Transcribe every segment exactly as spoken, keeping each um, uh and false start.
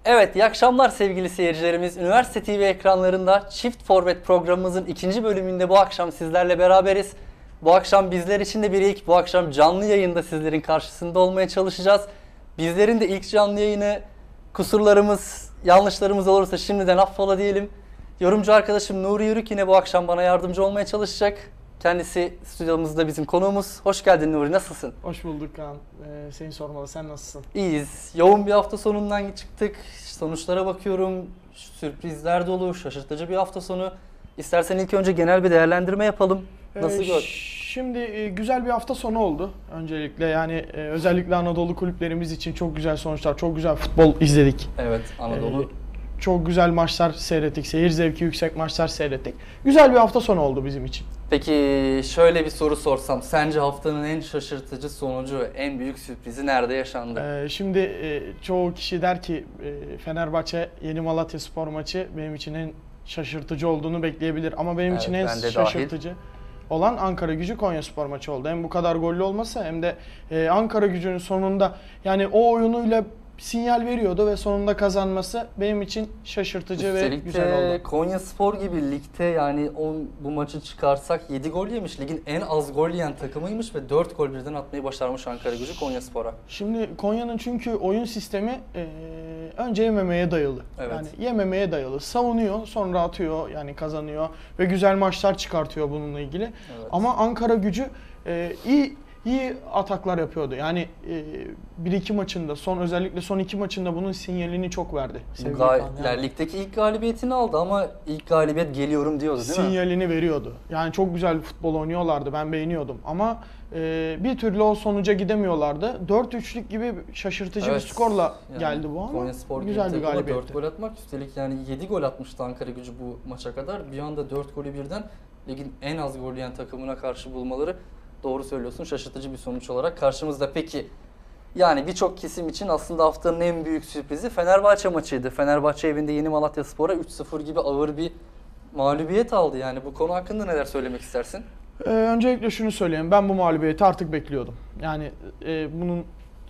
Evet, iyi akşamlar sevgili seyircilerimiz. Üniversite T V ekranlarında Çift Forvet programımızın ikinci bölümünde bu akşam sizlerle beraberiz. Bu akşam bizler için de bir ilk. Bu akşam canlı yayında sizlerin karşısında olmaya çalışacağız. Bizlerin de ilk canlı yayını, kusurlarımız, yanlışlarımız olursa şimdiden affola diyelim. Yorumcu arkadaşım Nuri Yürük yine bu akşam bana yardımcı olmaya çalışacak. Kendisi stüdyomuzda bizim konuğumuz. Hoş geldin Nuri, nasılsın? Hoş bulduk Kaan. Ee, seni sormalı. Sen nasılsın? İyiyiz. Yoğun bir hafta sonundan çıktık. Sonuçlara bakıyorum. Sürprizler dolu, şaşırtıcı bir hafta sonu. İstersen ilk önce genel bir değerlendirme yapalım. Nasıl Ee, gördün? Şimdi e, güzel bir hafta sonu oldu. Öncelikle yani e, özellikle Anadolu kulüplerimiz için çok güzel sonuçlar, çok güzel futbol izledik. Evet, Anadolu. Ee, çok güzel maçlar seyrettik. Seyir zevki yüksek maçlar seyrettik. Güzel bir hafta sonu oldu bizim için. Peki şöyle bir soru sorsam. Sence haftanın en şaşırtıcı sonucu, en büyük sürprizi nerede yaşandı? Ee, şimdi e, çoğu kişi der ki e, Fenerbahçe Yeni Malatyaspor maçı benim için en şaşırtıcı olduğunu bekleyebilir. Ama benim Evet, için en ben de şaşırtıcı olan Ankaragücü Konyaspor maçı oldu. Hem bu kadar gollü olması hem de e, Ankaragücü'nün sonunda yani o oyunuyla sinyal veriyordu ve sonunda kazanması benim için şaşırtıcı Üstelik ve de güzel oldu. Konyaspor gibi ligde yani on, bu maçı çıkarsak yedi gol yemiş. Ligin en az gol yiyen takımıymış ve dört gol birden atmayı başarmış Ankaragücü Konyaspor'a. Şimdi Konya'nın çünkü oyun sistemi e, önce yememeye dayalı. Evet. Yani yememeye dayalı. Savunuyor, sonra atıyor, yani kazanıyor ve güzel maçlar çıkartıyor bununla ilgili. Evet. Ama Ankaragücü e, iyi iyi ataklar yapıyordu. Yani e, bir iki maçında, son özellikle son iki maçında bunun sinyalini çok verdi. Bu sevgili gal- Kaan. Yani yani ligdeki ilk galibiyetini aldı ama ilk galibiyet geliyorum diyordu değil mi? sinyalini veriyordu. Yani çok güzel futbol oynuyorlardı. Ben beğeniyordum. Ama e, bir türlü o sonuca gidemiyorlardı. dört üçlük gibi şaşırtıcı Evet. bir skorla Yani geldi bu ama Konyaspor gibi güzel bir takıma galibiyetti. dört gol atmak, üstelik yani yedi gol atmıştı Ankaragücü bu maça kadar. Bir anda dört golü birden ligin en az gol yiyen takımına karşı bulmaları, doğru söylüyorsun, şaşırtıcı bir sonuç olarak karşımızda. Peki yani birçok kesim için aslında haftanın en büyük sürprizi Fenerbahçe maçıydı. Fenerbahçe evinde Yeni Malatyaspor'a üç sıfır gibi ağır bir mağlubiyet aldı. Yani bu konu hakkında neler söylemek istersin? Ee, öncelikle şunu söyleyeyim. Ben bu mağlubiyeti artık bekliyordum. Yani e, bunun e,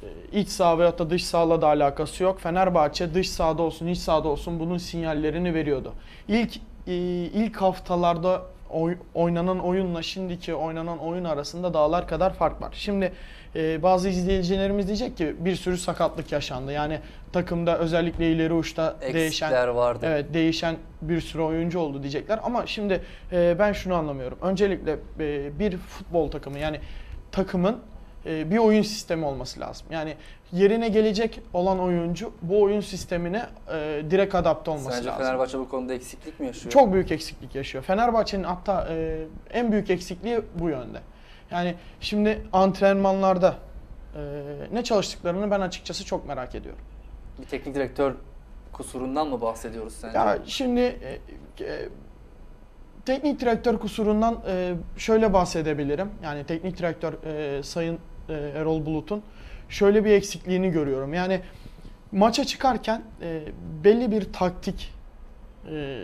iç saha veyahut da dış sahayla da alakası yok. Fenerbahçe dış sahada olsun, iç sahada olsun bunun sinyallerini veriyordu. İlk e, ilk haftalarda oy, oynanan oyunla şimdiki oynanan oyun arasında dağlar kadar fark var. Şimdi e, bazı izleyicilerimiz diyecek ki bir sürü sakatlık yaşandı. Yani takımda özellikle ileri uçta değişen Eksikler vardı. Evet, değişen bir sürü oyuncu oldu diyecekler ama şimdi e, ben şunu anlamıyorum. Öncelikle e, bir futbol takımı, yani takımın e, bir oyun sistemi olması lazım. Yani yerine gelecek olan oyuncu bu oyun sistemine e, direkt adapte olması Sence lazım. Fenerbahçe bu konuda eksiklik mi yaşıyor? Çok büyük eksiklik yaşıyor. Fenerbahçe'nin hatta e, en büyük eksikliği bu yönde. Yani şimdi antrenmanlarda e, ne çalıştıklarını ben açıkçası çok merak ediyorum. Bir teknik direktör kusurundan mı bahsediyoruz sence? Ya şimdi e, e, teknik direktör kusurundan e, şöyle bahsedebilirim. Yani teknik direktör e, Sayın e, Erol Bulut'un şöyle bir eksikliğini görüyorum. Yani maça çıkarken e, belli bir taktik e,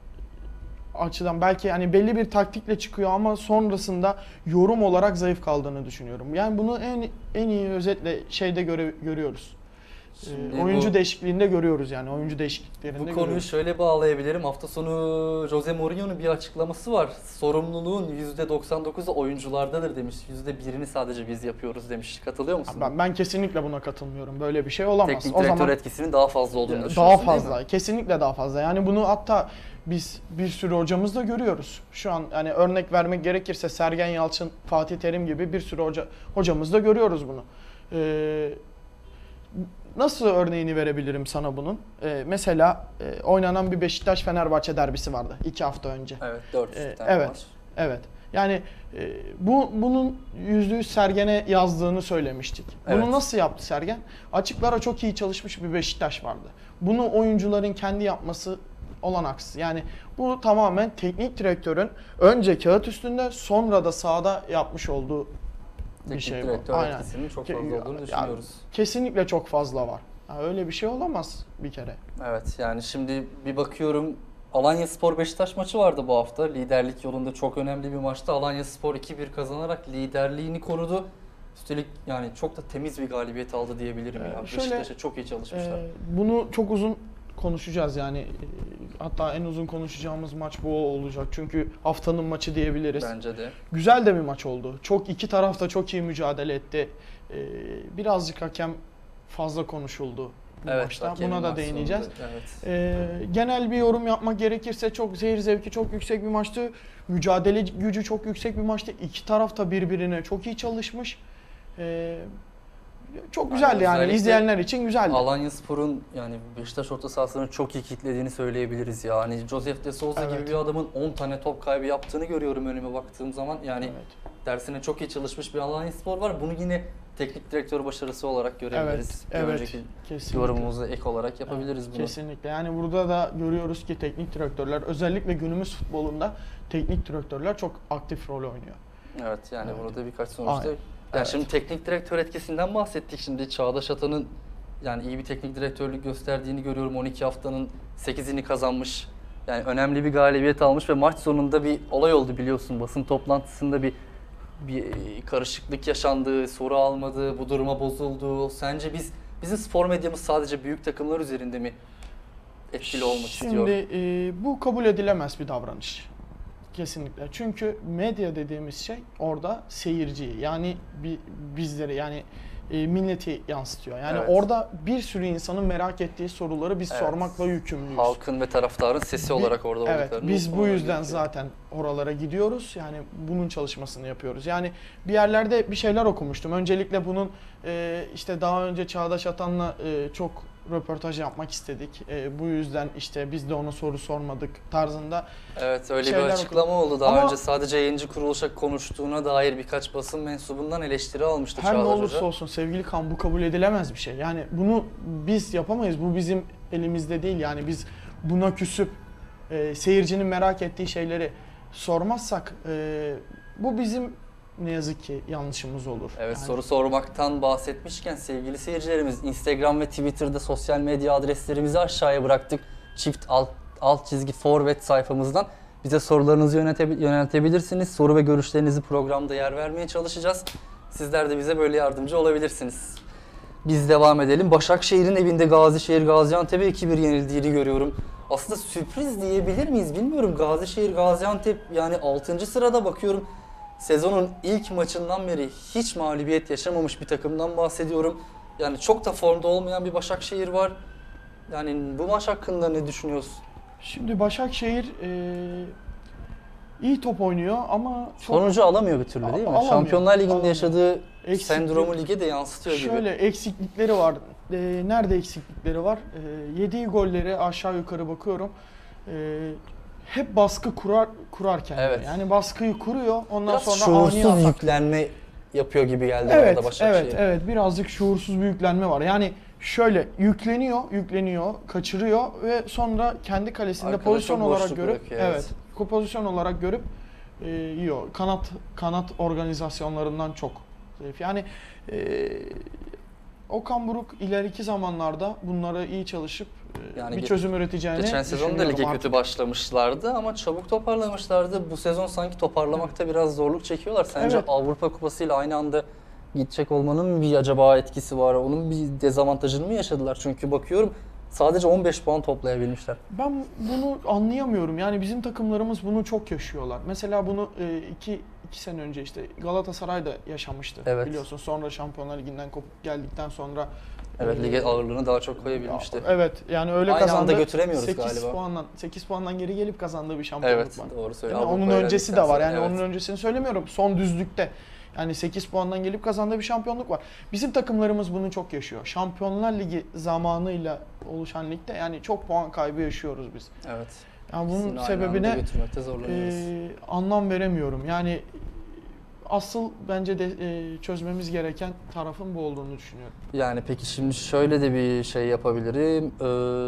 açıdan belki yani belli bir taktikle çıkıyor ama sonrasında yorum olarak zayıf kaldığını düşünüyorum. Yani bunu en en iyi özetle şeyde göre, görüyoruz. Şimdi E, oyuncu bu- değişikliğinde görüyoruz yani oyuncu değişikliklerinde Bu görüyoruz. konuyu şöyle bağlayabilirim. Hafta sonu Jose Mourinho'nun bir açıklaması var. Sorumluluğun yüzde doksan dokuzu oyunculardadır demiş. yüzde birini sadece biz yapıyoruz demiş. Katılıyor musun? Ben, ben kesinlikle buna katılmıyorum. Böyle bir şey olamaz. Teknik O direktör zaman etkisinin daha fazla olduğunu düşünüyorsun daha değil mi? fazla, kesinlikle daha fazla. Yani bunu hatta biz bir sürü hocamız da görüyoruz. Şu an yani örnek vermek gerekirse Sergen Yalçın, Fatih Terim gibi bir sürü hoca hocamız da görüyoruz bunu. Ee, Nasıl örneğini verebilirim sana bunun? Ee, mesela e, oynanan bir Beşiktaş-Fenerbahçe derbisi vardı iki hafta önce. Evet, dört Ee, tane evet, var. evet. Yani e, bu bunun yüzde yüz Sergen'e yazdığını söylemiştik. Bunu Evet. nasıl yaptı Sergen? Açıklara çok iyi çalışmış bir Beşiktaş vardı. Bunu oyuncuların kendi yapması olanaksız. Yani bu tamamen teknik direktörün önce kağıt üstünde sonra da sahada yapmış olduğu bir Teknik şey bu. direktör Aynen. etkisinin çok Ke- fazla olduğunu ya- düşünüyoruz. Kesinlikle çok fazla var. Ya öyle bir şey olamaz bir kere. Evet, yani şimdi bir bakıyorum, Alanyaspor Beşiktaş maçı vardı bu hafta. Liderlik yolunda çok önemli bir maçta Alanyaspor iki bir kazanarak liderliğini korudu. Üstelik yani çok da temiz bir galibiyet aldı diyebilirim Ee, ya. şöyle, Beşiktaş'a çok iyi çalışmışlar. Ee, bunu çok uzun konuşacağız yani. Ee, Hatta en uzun konuşacağımız maç bu olacak. Çünkü haftanın maçı diyebiliriz. Bence de. Güzel de bir maç oldu. Çok iki taraf da çok iyi mücadele etti. Ee, birazcık hakem fazla konuşuldu bu Evet, maçta. hakemin Buna da maç değineceğiz. sonunda, Evet. Ee, genel bir yorum yapmak gerekirse çok seyir zevki çok yüksek bir maçtı. Mücadele gücü çok yüksek bir maçtı. İki taraf da birbirine çok iyi çalışmış. Ee, çok güzeldi yani, özellikle izleyenler için güzeldi. Alanyaspor'un yani Beşiktaş orta sahasını çok iyi kilitlediğini söyleyebiliriz ya. Hani Josef de Souza Evet. gibi bir adamın on tane top kaybı yaptığını görüyorum önüme baktığım zaman. Yani Evet. dersine çok iyi çalışmış bir Alanyaspor var. Bunu yine teknik direktör başarısı olarak görebiliriz. Evet, Bir evet. önceki Kesinlikle. yorumumuza ek olarak yapabiliriz Evet, bunu. Kesinlikle. Yani burada da görüyoruz ki teknik direktörler, özellikle günümüz futbolunda teknik direktörler çok aktif rol oynuyor. Evet yani Evet. burada birkaç sonuçta. Aynen. Ya Evet. şimdi teknik direktör etkisinden bahsettik. Şimdi Çağdaş Atan'ın yani iyi bir teknik direktörlük gösterdiğini görüyorum. on iki haftanın sekizini kazanmış. Yani önemli bir galibiyet almış ve maç sonunda bir olay oldu biliyorsun. Basın toplantısında bir bir karışıklık yaşandı, soru almadı, bu duruma bozuldu. Sence biz bizim spor medyamız sadece büyük takımlar üzerinde mi etkili olmak Şimdi, istiyor? e, bu kabul edilemez bir davranış. Kesinlikle. Çünkü medya dediğimiz şey orada seyirciyi yani bi- bizleri yani e, milleti yansıtıyor. Yani Evet. orada bir sürü insanın merak ettiği soruları biz Evet. sormakla yükümlüyüz. Halkın ve taraftarın sesi Bi- olarak orada Evet, olduklarını biz bu unutmamaları yüzden gerekiyor. zaten oralara gidiyoruz. Yani bunun çalışmasını yapıyoruz. Yani bir yerlerde bir şeyler okumuştum. Öncelikle bunun e, işte daha önce Çağdaş Atan'la e, çok röportaj yapmak istedik. E, bu yüzden işte biz de ona soru sormadık tarzında. Evet öyle bir şeyler açıklama oldu. Daha Ama- önce sadece yayıncı kuruluşa konuştuğuna dair birkaç basın mensubundan eleştiri almıştı Her ne Çağdaş olursa Hoca. olsun sevgili kan, bu kabul edilemez bir şey. Yani bunu biz yapamayız. Bu bizim elimizde değil. Yani biz buna küsüp e, seyircinin merak ettiği şeyleri sormazsak e, bu bizim ne yazık ki yanlışımız olur. Evet Yani soru sormaktan bahsetmişken sevgili seyircilerimiz Instagram ve Twitter'da sosyal medya adreslerimizi aşağıya bıraktık. Çift alt, alt çizgi forvet sayfamızdan bize sorularınızı yönetebil- yöneltebilirsiniz. Soru ve görüşlerinizi programda yer vermeye çalışacağız. Sizler de bize böyle yardımcı olabilirsiniz. Biz devam edelim. Başakşehir'in evinde Gazişehir Gaziantep'e iki bir yenildiğini görüyorum. Aslında sürpriz diyebilir miyiz bilmiyorum. Gazişehir Gaziantep yani altıncı sırada bakıyorum. Sezonun ilk maçından beri hiç mağlubiyet yaşamamış bir takımdan bahsediyorum. Yani çok da formda olmayan bir Başakşehir var. Yani bu maç hakkında ne düşünüyorsun? Şimdi Başakşehir e, iyi top oynuyor ama çok Sonucu alamıyor bir türlü değil mi? Alamıyor, Şampiyonlar Ligi'nde alamıyor. yaşadığı Eksiklik- sendromu lige de yansıtıyor gibi. Şöyle eksiklikleri var. E, nerede eksiklikleri var? E, yediği golleri aşağı yukarı bakıyorum. E, hep baskı kurar kurarken. Evet. Yani baskıyı kuruyor. Ondan Biraz sonra ani şuursuz atak. yüklenme yapıyor gibi geldi Evet, bana da Başakşehir. evet, evet. Birazcık şuursuz bir yüklenme var. Yani şöyle yükleniyor, yükleniyor, kaçırıyor ve sonra kendi kalesinde Arkada pozisyon çok olarak boşluk görüp, bırakıyor, evet, evet. pozisyon olarak görüp e, yiyor. Kanat kanat organizasyonlarından çok zayıf. Yani e, Okan Buruk ileriki zamanlarda bunlara iyi çalışıp e, Yani bir ge- çözüm üreteceğini Geçen sezon da düşünüyorum lige artık. kötü başlamışlardı ama çabuk toparlamışlardı. Bu sezon sanki toparlamakta biraz zorluk çekiyorlar. Sence Evet. Avrupa Kupası ile aynı anda gidecek olmanın mı bir acaba etkisi var? Onun bir dezavantajını mı yaşadılar? Çünkü bakıyorum sadece on beş puan toplayabilmişler. Ben bunu anlayamıyorum. Yani bizim takımlarımız bunu çok yaşıyorlar. Mesela bunu e, iki, iki sene önce işte Galatasaray'da yaşamıştı. Evet. Biliyorsun sonra Şampiyonlar Ligi'nden kopup geldikten sonra Evet e, lige ağırlığını daha çok koyabilmişti. ya, Evet yani öyle Aynı kazandı. anda götüremiyoruz sekiz galiba. puandan sekiz puandan geri gelip kazandığı bir şampiyonluk Evet var. doğru Değil söylüyorsun. mi? Onun Avrupa'ya öncesi de geldikten var. sonra, Yani evet. onun öncesini söylemiyorum. Son düzlükte. Yani sekiz puandan gelip kazandığı bir şampiyonluk var. Bizim takımlarımız bunu çok yaşıyor. Şampiyonlar Ligi zamanıyla oluşan ligde yani çok puan kaybı yaşıyoruz biz. Evet. Yani İkisini bunun aynı sebebine anda götürmekte zorlanıyoruz. e, anlam veremiyorum. Yani asıl bence de e, çözmemiz gereken tarafın bu olduğunu düşünüyorum. Yani peki şimdi şöyle de bir şey yapabilirim. Ee,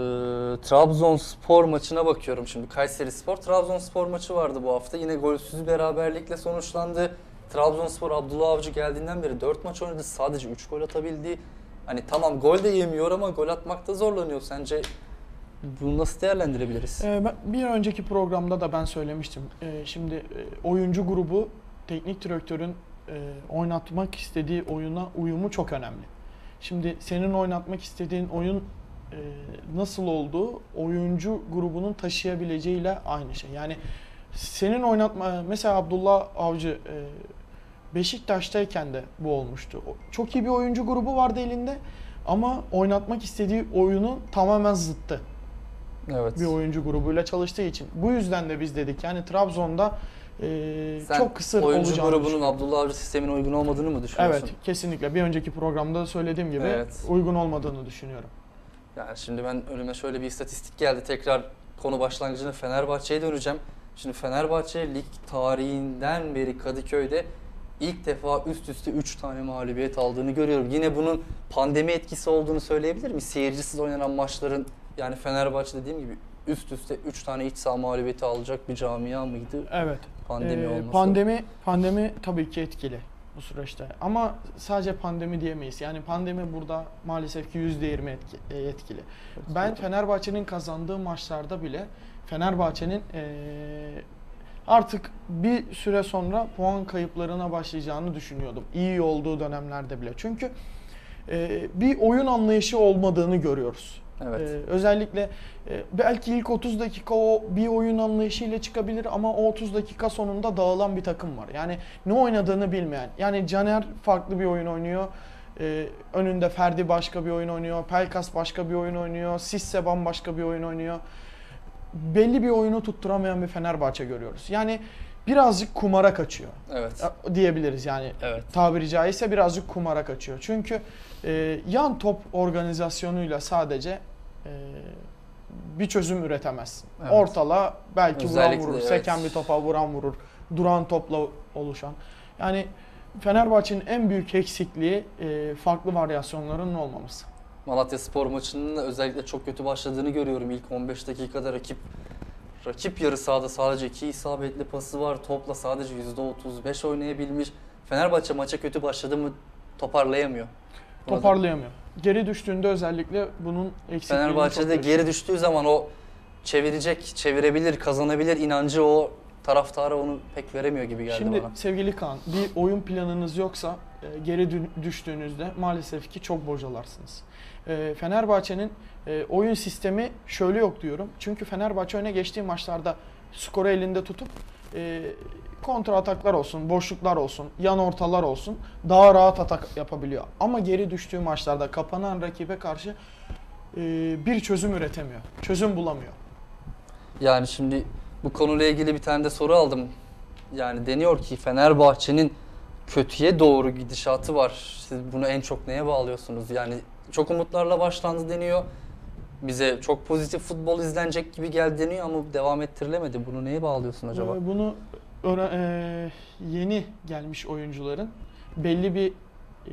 Trabzonspor maçına bakıyorum şimdi. Kayserispor Trabzonspor maçı vardı bu hafta. Yine golsüz beraberlikle sonuçlandı. Trabzonspor Abdullah Avcı geldiğinden beri dört maç oynadı. Sadece üç gol atabildi. Hani tamam gol de yemiyor ama gol atmakta zorlanıyor. Sence bunu nasıl değerlendirebiliriz? E, ben, bir önceki programda da ben söylemiştim. E, şimdi e, oyuncu grubu teknik direktörün e, oynatmak istediği oyuna uyumu çok önemli. Şimdi senin oynatmak istediğin oyun e, nasıl olduğu oyuncu grubunun taşıyabileceğiyle aynı şey. Yani senin oynatma mesela Abdullah Avcı e, Beşiktaş'tayken de bu olmuştu. Çok iyi bir oyuncu grubu vardı elinde ama oynatmak istediği oyunun tamamen zıttı. Evet. Bir oyuncu grubuyla çalıştığı için. Bu yüzden de biz dedik yani Trabzon'da e, Sen çok kısır oyuncu olacağını grubunun düşünüyorum. Abdullah Avcı sistemine uygun olmadığını mı düşünüyorsun? Evet, kesinlikle. Bir önceki programda söylediğim gibi Evet. uygun olmadığını düşünüyorum. Yani şimdi ben önüme şöyle bir istatistik geldi. Tekrar konu başlangıcına Fenerbahçe'ye döneceğim. Şimdi Fenerbahçe lig tarihinden beri Kadıköy'de ilk defa üst üste üç tane mağlubiyet aldığını görüyorum. Yine bunun pandemi etkisi olduğunu söyleyebilir miyiz? Seyircisiz oynanan maçların, yani Fenerbahçe dediğim gibi üst üste üç tane iç saha mağlubiyeti alacak bir camia mıydı? Evet. Pandemi Ee, olması. Pandemi, pandemi tabii ki etkili bu süreçte. Ama sadece pandemi diyemeyiz. Yani pandemi burada maalesef ki yüzde yirmi etki, e, etkili. Ben Fenerbahçe'nin kazandığı maçlarda bile Fenerbahçe'nin e, artık bir süre sonra puan kayıplarına başlayacağını düşünüyordum. İyi olduğu dönemlerde bile. Çünkü e, bir oyun anlayışı olmadığını görüyoruz. Evet. Ee, özellikle e, belki ilk otuz dakika o bir oyun anlayışıyla çıkabilir ama o otuz dakika sonunda dağılan bir takım var. Yani ne oynadığını bilmeyen. Yani Caner farklı bir oyun oynuyor. Ee, önünde Ferdi başka bir oyun oynuyor. Pelkas başka bir oyun oynuyor. Sisse bambaşka bir oyun oynuyor. Belli bir oyunu tutturamayan bir Fenerbahçe görüyoruz. Yani birazcık kumara kaçıyor. Evet. Diyebiliriz yani. Evet. Tabiri caizse birazcık kumara kaçıyor. Çünkü e, yan top organizasyonuyla sadece e, bir çözüm üretemezsin. Evet. Ortala belki Özellikle, vuran vurur, evet. seken bir topa vuran vurur, duran topla oluşan. Yani Fenerbahçe'nin en büyük eksikliği e, farklı varyasyonların olmaması. Malatyaspor maçının da özellikle çok kötü başladığını görüyorum. İlk on beş dakikada rakip rakip yarı sahada sadece iki isabetli pası var. Topla sadece yüzde otuz beş oynayabilmiş. Fenerbahçe maça kötü başladı mı toparlayamıyor. Buna da- Toparlayamıyor. Geri düştüğünde özellikle bunun eksikliğini Fenerbahçe'de çok yaşıyor. geri düştüğü zaman o çevirecek, çevirebilir, kazanabilir inancı o taraftara onu pek veremiyor gibi geldi Şimdi bana. sevgili Kaan, bir oyun planınız yoksa e, geri dü- düştüğünüzde maalesef ki çok bocalarsınız. E, Fenerbahçe'nin e, oyun sistemi şöyle yok diyorum. Çünkü Fenerbahçe öne geçtiği maçlarda skoru elinde tutup e, kontra ataklar olsun, boşluklar olsun, yan ortalar olsun daha rahat atak yapabiliyor. Ama geri düştüğü maçlarda kapanan rakibe karşı e, bir çözüm üretemiyor. Çözüm bulamıyor. Yani şimdi bu konuyla ilgili bir tane de soru aldım. Yani deniyor ki Fenerbahçe'nin kötüye doğru gidişatı var. Siz bunu en çok neye bağlıyorsunuz? Yani çok umutlarla başlandı deniyor. Bize çok pozitif futbol izlenecek gibi geldi deniyor ama devam ettirilemedi. Bunu neye bağlıyorsun acaba? Ee, Bunu öğre- e, yeni gelmiş oyuncuların belli bir e,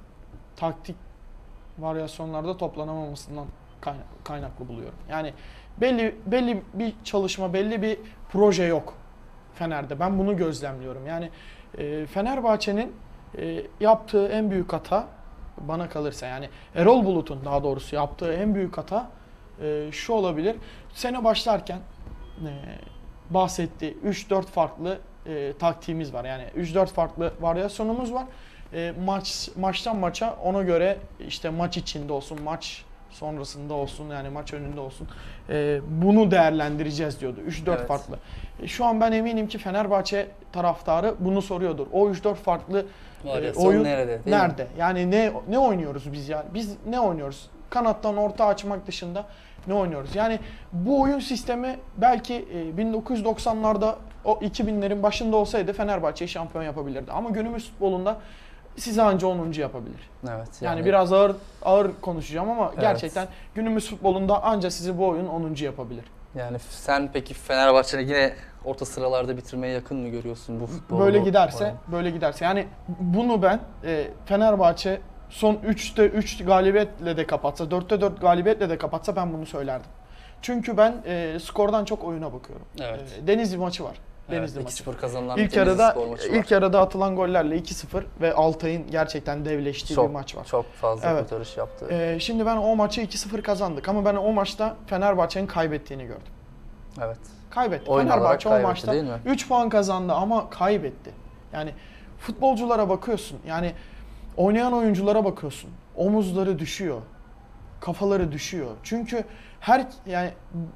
taktik varyasyonlarda toplanamamasından kayna- kaynaklı buluyorum. Yani belli belli bir çalışma, belli bir proje yok Fener'de. Ben bunu gözlemliyorum. Yani e, Fenerbahçe'nin e, yaptığı en büyük hata bana kalırsa yani Erol Bulut'un daha doğrusu yaptığı en büyük hata e, şu olabilir. Sene başlarken e, bahsettiği üç dört farklı e, taktiğimiz var. Yani üç dört farklı varyasyonumuz var. E, maç maçtan maça ona göre işte maç içinde olsun, maç sonrasında olsun yani maç önünde olsun. E, bunu değerlendireceğiz diyordu. üç dört Evet. farklı. E, şu an ben eminim ki Fenerbahçe taraftarı bunu soruyordur. O üç dört farklı e, Varyasyon oyun nerede, değil mi? nerede? Yani ne ne oynuyoruz biz ya? Biz ne oynuyoruz? Kanattan orta açmak dışında ne oynuyoruz? Yani bu oyun sistemi belki e, bin dokuz yüz doksanlarda o iki binlerin başında olsaydı Fenerbahçe'yi şampiyon yapabilirdi. Ama günümüz futbolunda size anca onuncu yapabilir. Evet. Yani, biraz ağır ağır konuşacağım ama Evet. gerçekten günümüz futbolunda anca sizi bu oyun onuncu yapabilir. Yani sen peki Fenerbahçe'ni yine orta sıralarda bitirmeye yakın mı görüyorsun bu futbolu? Böyle giderse, böyle giderse. Yani bunu ben e, Fenerbahçe son üçte üç galibiyetle de kapatsa, dörtte dört galibiyetle de kapatsa ben bunu söylerdim. Çünkü ben e, skordan çok oyuna bakıyorum. Evet. E, Denizli maçı var. Evet, Denizli iki maçı. sıfır kazanılan İlk bir Denizli yarıda Spor maçı var. ilk yarıda atılan gollerle iki sıfır ve Altay'ın gerçekten devleştiği çok, bir maç var. Çok fazla Evet. kurtarış yaptı. E, şimdi ben o maçı iki sıfır kazandık ama ben o maçta Fenerbahçe'nin kaybettiğini gördüm. Evet. Kaybetti. Oyun olarak Fenerbahçe o kaybetti, maçta değil mi? üç puan kazandı ama kaybetti. Yani Futbolculara bakıyorsun. Yani oynayan oyunculara bakıyorsun. Omuzları düşüyor. Kafaları düşüyor. Çünkü her yani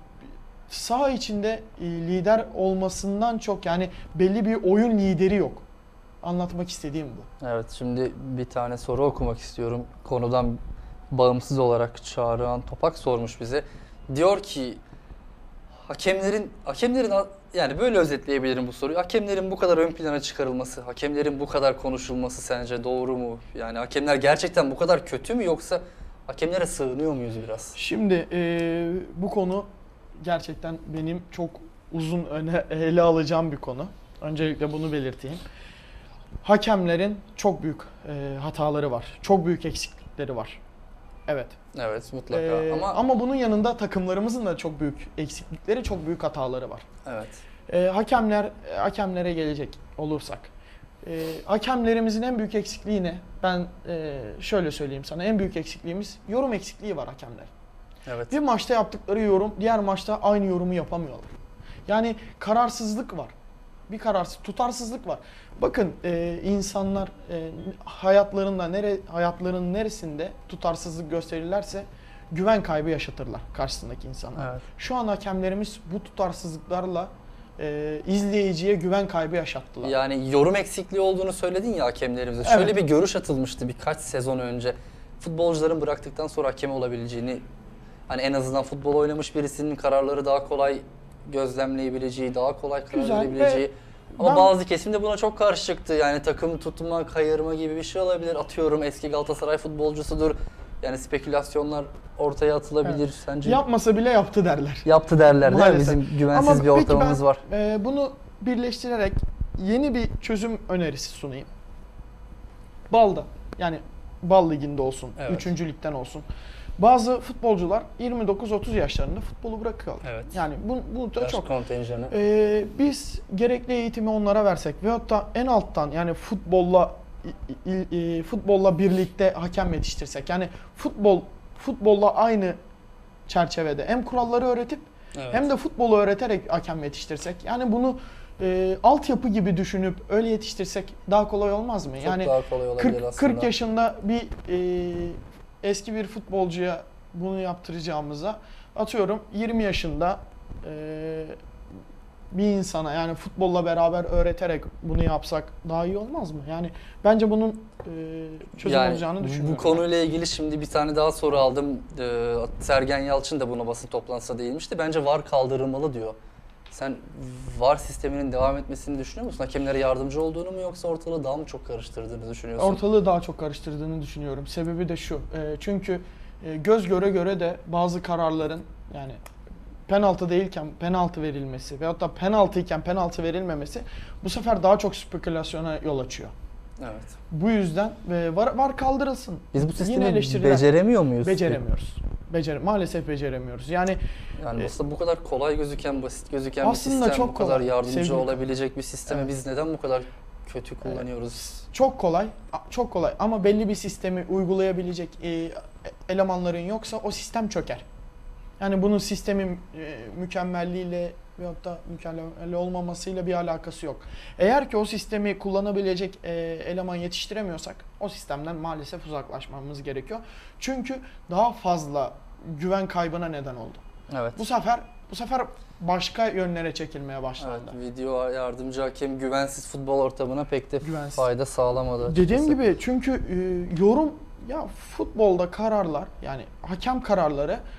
saha içinde lider olmasından çok yani belli bir oyun lideri yok. Anlatmak istediğim bu. Evet, şimdi bir tane soru okumak istiyorum. Konudan bağımsız olarak Çağrıhan Topak sormuş bize. Diyor ki hakemlerin hakemlerin yani böyle özetleyebilirim bu soruyu. Hakemlerin bu kadar ön plana çıkarılması, hakemlerin bu kadar konuşulması sence doğru mu? Yani hakemler gerçekten bu kadar kötü mü yoksa hakemlere sığınıyor muyuz biraz? Şimdi e, bu konu gerçekten benim çok uzun öne ele alacağım bir konu. Öncelikle bunu belirteyim. Hakemlerin çok büyük e, hataları var. Çok büyük eksiklikleri var. Evet. Evet, mutlaka. Ee, ama ama bunun yanında takımlarımızın da çok büyük eksiklikleri, çok büyük hataları var. evet. Ee, hakemler hakemlere gelecek olursak, ee, hakemlerimizin en büyük eksikliği ne? Ben e, şöyle söyleyeyim sana, en büyük eksikliğimiz yorum eksikliği var hakemler. Evet. Bir maçta yaptıkları yorum, diğer maçta aynı yorumu yapamıyorlar. Yani kararsızlık var. Bir kararsız, tutarsızlık var. Bakın e, insanlar e, hayatlarında nere hayatlarının neresinde tutarsızlık gösterirlerse güven kaybı yaşatırlar karşısındaki insana. Evet. Şu an hakemlerimiz bu tutarsızlıklarla e, izleyiciye güven kaybı yaşattılar. Yani yorum eksikliği olduğunu söyledin ya hakemlerimize. Şöyle Evet. bir görüş atılmıştı birkaç sezon önce. Futbolcuların bıraktıktan sonra hakem olabileceğini, hani en azından futbol oynamış birisinin kararları daha kolay gözlemleyebileceği, daha kolay karar Güzel verebileceği. ve Ama ben- bazı kesim de buna çok karşı çıktı. Yani takım tutma, kayırma gibi bir şey olabilir. Atıyorum eski Galatasaray futbolcusudur. Yani spekülasyonlar ortaya atılabilir. Evet. Sence Yapmasa bile yaptı derler. yaptı derler değil mi? Maalesef. Bizim güvensiz Ama bir ortamımız peki ben, var. e, bunu birleştirerek yeni bir çözüm önerisi sunayım. Balda, yani Bal Ligi'nde olsun, Evet. üçüncü ligden olsun. Bazı futbolcular yirmi dokuz otuz yaşlarında futbolu bırakıyorlar. Evet. Yani bu, bu da Yaş çok. kontenjanı. Ee, biz gerekli eğitimi onlara versek veyahut da en alttan yani futbolla i- i- i- futbolla birlikte hakem yetiştirsek. Yani futbol futbolla aynı çerçevede hem kuralları öğretip Evet. hem de futbolu öğreterek hakem yetiştirsek. Yani bunu e, altyapı gibi düşünüp öyle yetiştirsek daha kolay olmaz mı? Çok yani daha kolay olabilir kırk, aslında. kırk yaşında bir e, eski bir futbolcuya bunu yaptıracağımıza atıyorum yirmi yaşında e, bir insana yani futbolla beraber öğreterek bunu yapsak daha iyi olmaz mı? Yani bence bunun e, çözüm Yani olacağını düşünüyorum. bu konuyla ilgili şimdi bir tane daha soru aldım. Ee, Sergen Yalçın da buna basın toplantısında değinmişti. Bence V A R kaldırılmalı diyor. Sen V A R sisteminin devam etmesini düşünüyor musun? Hakemlere yardımcı olduğunu mu yoksa ortalığı daha mı çok karıştırdığını düşünüyorsun? Ortalığı daha çok karıştırdığını düşünüyorum. Sebebi de şu. e, çünkü e, göz göre göre de bazı kararların yani penaltı değilken penaltı verilmesi veyahut da penaltıyken penaltı verilmemesi bu sefer daha çok spekülasyona yol açıyor. Evet. Bu yüzden e, var, var kaldırılsın. Biz bu Yine sistemi eleştiriler- beceremiyor muyuz? Beceremiyoruz. Becer maalesef beceremiyoruz. Yani Yani E, aslında bu kadar kolay gözüken, basit gözüken bir aslında sistem, çok bu kadar kolay, yardımcı sevgili- olabilecek bir sistemi Evet. biz neden bu kadar kötü kullanıyoruz? çok kolay, çok kolay ama belli bir sistemi uygulayabilecek e, elemanların yoksa o sistem çöker. Yani bunun sistemin e, mükemmelliğiyle veyahut da mükemmel olmamasıyla bir alakası yok. Eğer ki o sistemi kullanabilecek e, eleman yetiştiremiyorsak o sistemden maalesef uzaklaşmamız gerekiyor. Çünkü daha fazla güven kaybına neden oldu. Evet. Bu sefer bu sefer başka yönlere çekilmeye Evet, başlandı. video yardımcı hakem güvensiz futbol ortamına pek de Güvensiz. fayda sağlamadı. Dediğim açıkçası. gibi çünkü e, yorum ya futbolda kararlar yani hakem kararları e,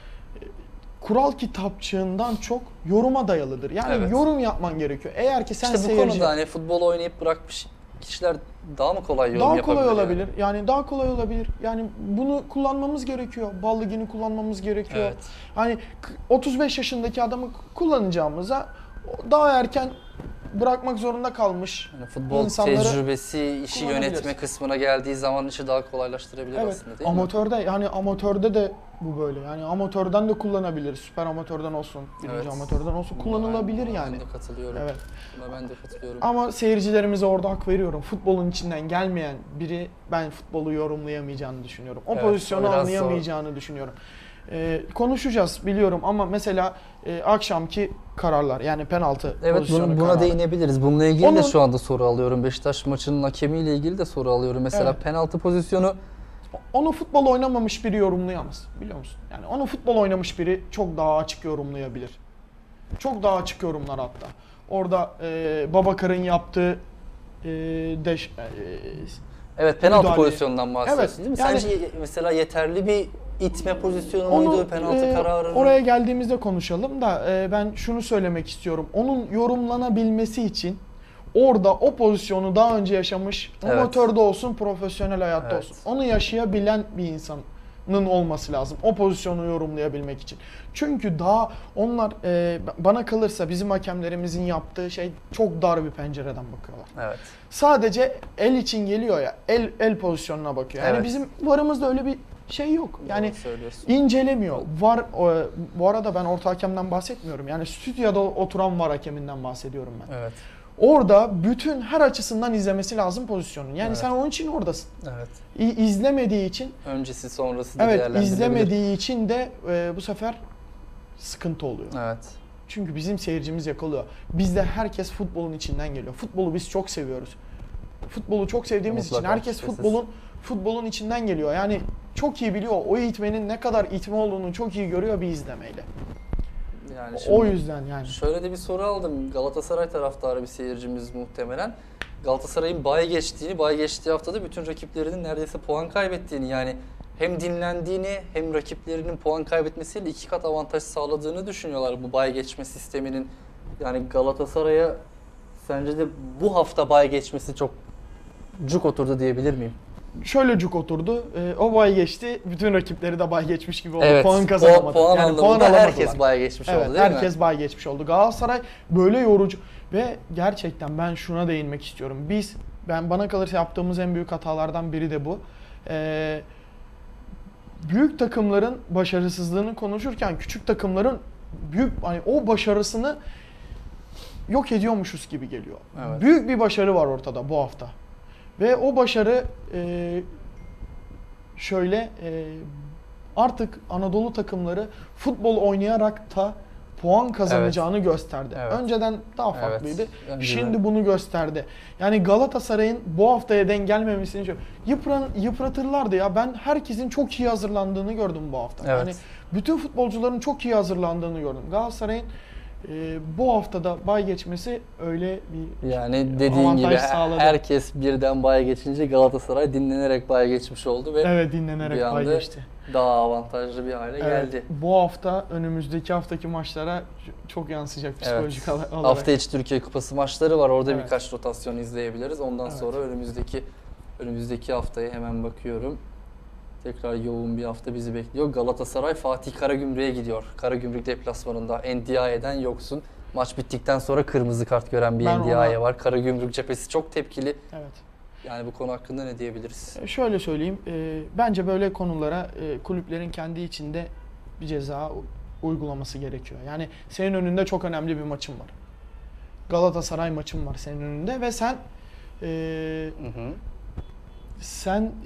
kural kitapçığından çok yoruma dayalıdır. Yani Evet. yorum yapman gerekiyor. Eğer ki sen İşte bu seyirci konuda hani futbol oynayıp bırakmış kişiler daha mı kolay yorum daha yapabilir? kolay yani? olabilir. Yani daha kolay olabilir. Yani bunu kullanmamız gerekiyor. Bal ligini kullanmamız gerekiyor. Evet. Hani k- otuz beş yaşındaki adamı kullanacağımıza daha erken bırakmak zorunda kalmış. Yani futbol İnsanları tecrübesi, işi kullanabiliriz. yönetme kısmına geldiği zaman işi daha kolaylaştırabilir Evet. aslında değil mi? Amatörde yani amatörde de bu böyle. Yani amatörden de kullanabilir. Süper amatörden olsun, birinci Evet. amatörden olsun kullanılabilir Buna yani. Ben de katılıyorum. Evet. Buna ben de katılıyorum. Ama seyircilerimize orada hak veriyorum. Futbolun içinden gelmeyen biri ben futbolu yorumlayamayacağını düşünüyorum. O Evet, pozisyonu o biraz anlayamayacağını düşünüyorum. Ee, konuşacağız biliyorum ama mesela e, akşamki kararlar. Yani penaltı Evet, pozisyonu bunu, buna kararı. değinebiliriz. Bununla ilgili Onun- de şu anda soru alıyorum. Beşiktaş maçının hakemiyle ilgili de soru alıyorum. Mesela Evet. penaltı pozisyonu Onu futbol oynamamış biri yorumlayamaz. Biliyor musun? Yani onu futbol oynamış biri çok daha açık yorumlayabilir. Çok daha açık yorumlar hatta. Orada e, Babakar'ın yaptığı e, deş, e, evet penaltı müdahale- pozisyonundan bahsediyorsun Evet, değil mi? yani- Sence ye- mesela yeterli bir itme pozisyonu onu muydu penaltı e, kararı? oraya geldiğimizde konuşalım da e, ben şunu söylemek istiyorum. Onun yorumlanabilmesi için orada o pozisyonu daha önce yaşamış, Evet. amatörde olsun, profesyonel hayatta Evet. olsun. Onu yaşayabilen bir insanın olması lazım. O pozisyonu yorumlayabilmek için. Çünkü daha onlar e, bana kalırsa bizim hakemlerimizin yaptığı şey çok dar bir pencereden bakıyorlar. Evet. Sadece el için geliyor ya, el el pozisyonuna bakıyor. Yani Evet. bizim varımızda öyle bir şey yok. Yani Doğru söylüyorsun. incelemiyor. Var o- bu arada ben orta hakemden bahsetmiyorum. Yani stüdyoda oturan var hakeminden bahsediyorum ben. Evet. Orada bütün her açısından izlemesi lazım pozisyonun. Yani Evet. sen onun için oradasın. Evet. İ- izlemediği için, Öncesi sonrası da evet değerlendirilebilir. izlemediği için de e, bu sefer sıkıntı oluyor. Evet. Çünkü bizim seyircimiz yakalıyor. Bizde herkes futbolun içinden geliyor. Futbolu biz çok seviyoruz. Futbolu çok sevdiğimiz için Mutlaka, herkes şüphesiz. futbolun futbolun içinden geliyor. Yani çok iyi biliyor. O itmenin ne kadar itme olduğunu çok iyi görüyor bir izlemeyle. Yani O şimdi yüzden yani. şöyle de bir soru aldım. Galatasaray taraftarı bir seyircimiz muhtemelen. Galatasaray'ın bay geçtiğini, bay geçtiği haftada bütün rakiplerinin neredeyse puan kaybettiğini, yani hem dinlendiğini hem rakiplerinin puan kaybetmesiyle iki kat avantaj sağladığını düşünüyorlar bu bay geçme sisteminin. Yani Galatasaray'a sence de bu hafta bay geçmesi çok cuk oturdu diyebilir miyim? Şöyle cuk oturdu. E, o bay geçti. Bütün rakipleri de bay geçmiş gibi oldu. Evet. Puan kazanamadı. O puan yani anlamında puan alamadılar. herkes bay geçmiş Evet, oldu değil mi? herkes bay geçmiş oldu. Galatasaray böyle yorucu ve gerçekten ben şuna değinmek istiyorum. Biz, ben bana kalırsa yaptığımız en büyük hatalardan biri de bu. Ee, büyük takımların başarısızlığını konuşurken küçük takımların büyük hani o başarısını yok ediyormuşuz gibi geliyor. Evet. Büyük bir başarı var ortada bu hafta. Ve o başarı e, şöyle e, artık Anadolu takımları futbol oynayarak da puan kazanacağını gösterdi. Evet. Önceden daha farklıydı. Evet. Önceden- Şimdi bunu gösterdi. Yani Galatasaray'ın bu haftaya denk gelmemesini çok yıpran yıpratırlardı ya. Ben herkesin çok iyi hazırlandığını gördüm bu hafta. Evet. Yani bütün futbolcuların çok iyi hazırlandığını gördüm. Galatasaray'ın e, bu haftada bay geçmesi öyle bir Yani dediğin avantaj gibi sağladı. herkes birden bay geçince Galatasaray dinlenerek bay geçmiş oldu ve evet dinlenerek bir bay anda geçti. daha avantajlı bir hale Evet, geldi. bu hafta önümüzdeki haftaki maçlara çok yansıyacak psikolojik Evet. olarak. Hafta içi Türkiye Kupası maçları var. Orada Evet. birkaç rotasyon izleyebiliriz. Ondan Evet. sonra önümüzdeki önümüzdeki haftaya hemen bakıyorum. Tekrar yoğun bir hafta bizi bekliyor. Galatasaray Fatih Karagümrük'e gidiyor. Karagümrük deplasmanında N D I'den yoksun. Maç bittikten sonra kırmızı kart gören bir Ben N D I'ye ona- var. Karagümrük cephesi çok tepkili. Evet. Yani bu konu hakkında ne diyebiliriz? E, Şöyle söyleyeyim, e, bence böyle konulara e, kulüplerin kendi içinde bir ceza u- uygulaması gerekiyor. Yani senin önünde çok önemli bir maçın var. Galatasaray maçın var senin önünde ve sen e, Hı hı. sen e,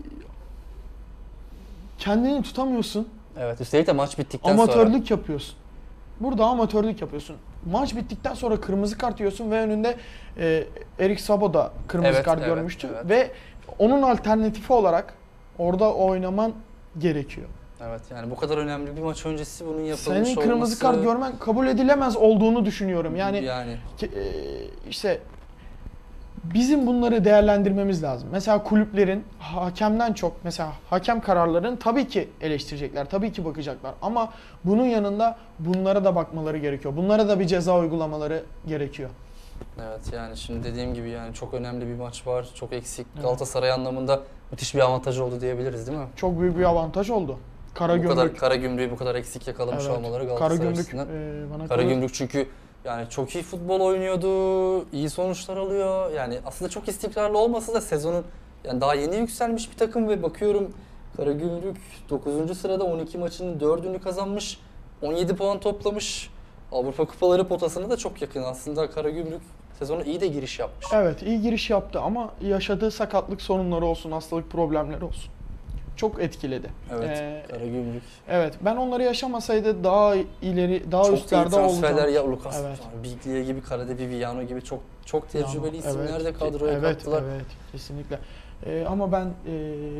kendini tutamıyorsun. Evet, üstelik de maç bittikten sonra. Amatörlük yapıyorsun. Burada amatörlük yapıyorsun. Maç bittikten sonra kırmızı kart yiyorsun ve önünde e, Erik Sabo da kırmızı Evet, kart evet, görmüştü evet. ve onun alternatifi olarak orada oynaman gerekiyor. Evet, yani bu kadar önemli bir maç öncesi bunun yapılmış Senin olması. kırmızı kart görmen kabul edilemez olduğunu düşünüyorum. Yani, yani ki- e, işte bizim bunları değerlendirmemiz lazım. Mesela kulüplerin hakemden çok, mesela hakem kararlarını tabii ki eleştirecekler, tabii ki bakacaklar ama bunun yanında bunlara da bakmaları gerekiyor. Bunlara da bir ceza uygulamaları gerekiyor. evet, yani şimdi dediğim gibi yani çok önemli bir maç var. Çok eksik. Evet. Galatasaray anlamında müthiş bir avantaj oldu diyebiliriz değil mi? Çok büyük bir avantaj oldu. Bu kadar Karagümrük, Karagümrük'ü bu kadar eksik yakalamış evet, olmaları Galatasaray Karagümrük açısından. e, bana kalır- Karagümrük çünkü yani çok iyi futbol oynuyordu, iyi sonuçlar alıyor. Yani aslında çok istikrarlı olmasa da sezonun yani daha yeni yükselmiş bir takım ve bakıyorum Karagümrük dokuzuncu sırada on iki maçının dördünü kazanmış, on yedi puan toplamış. Avrupa Kupaları potasına da çok yakın aslında. Karagümrük sezona iyi de giriş yapmış. Evet, iyi giriş yaptı ama yaşadığı sakatlık sorunları olsun, hastalık problemleri olsun. çok etkiledi. Evet, Ee, Karagümrük. evet, ben onları yaşamasaydı daha ileri, daha Çok iyi üstlerde transferler olacağım. ya, Lucas Evet. Biglia gibi, Karade Viviano gibi çok çok tecrübeli Yani, isimler evet, de kadroya evet, kattılar. Evet, kesinlikle. Ee, ama ben e,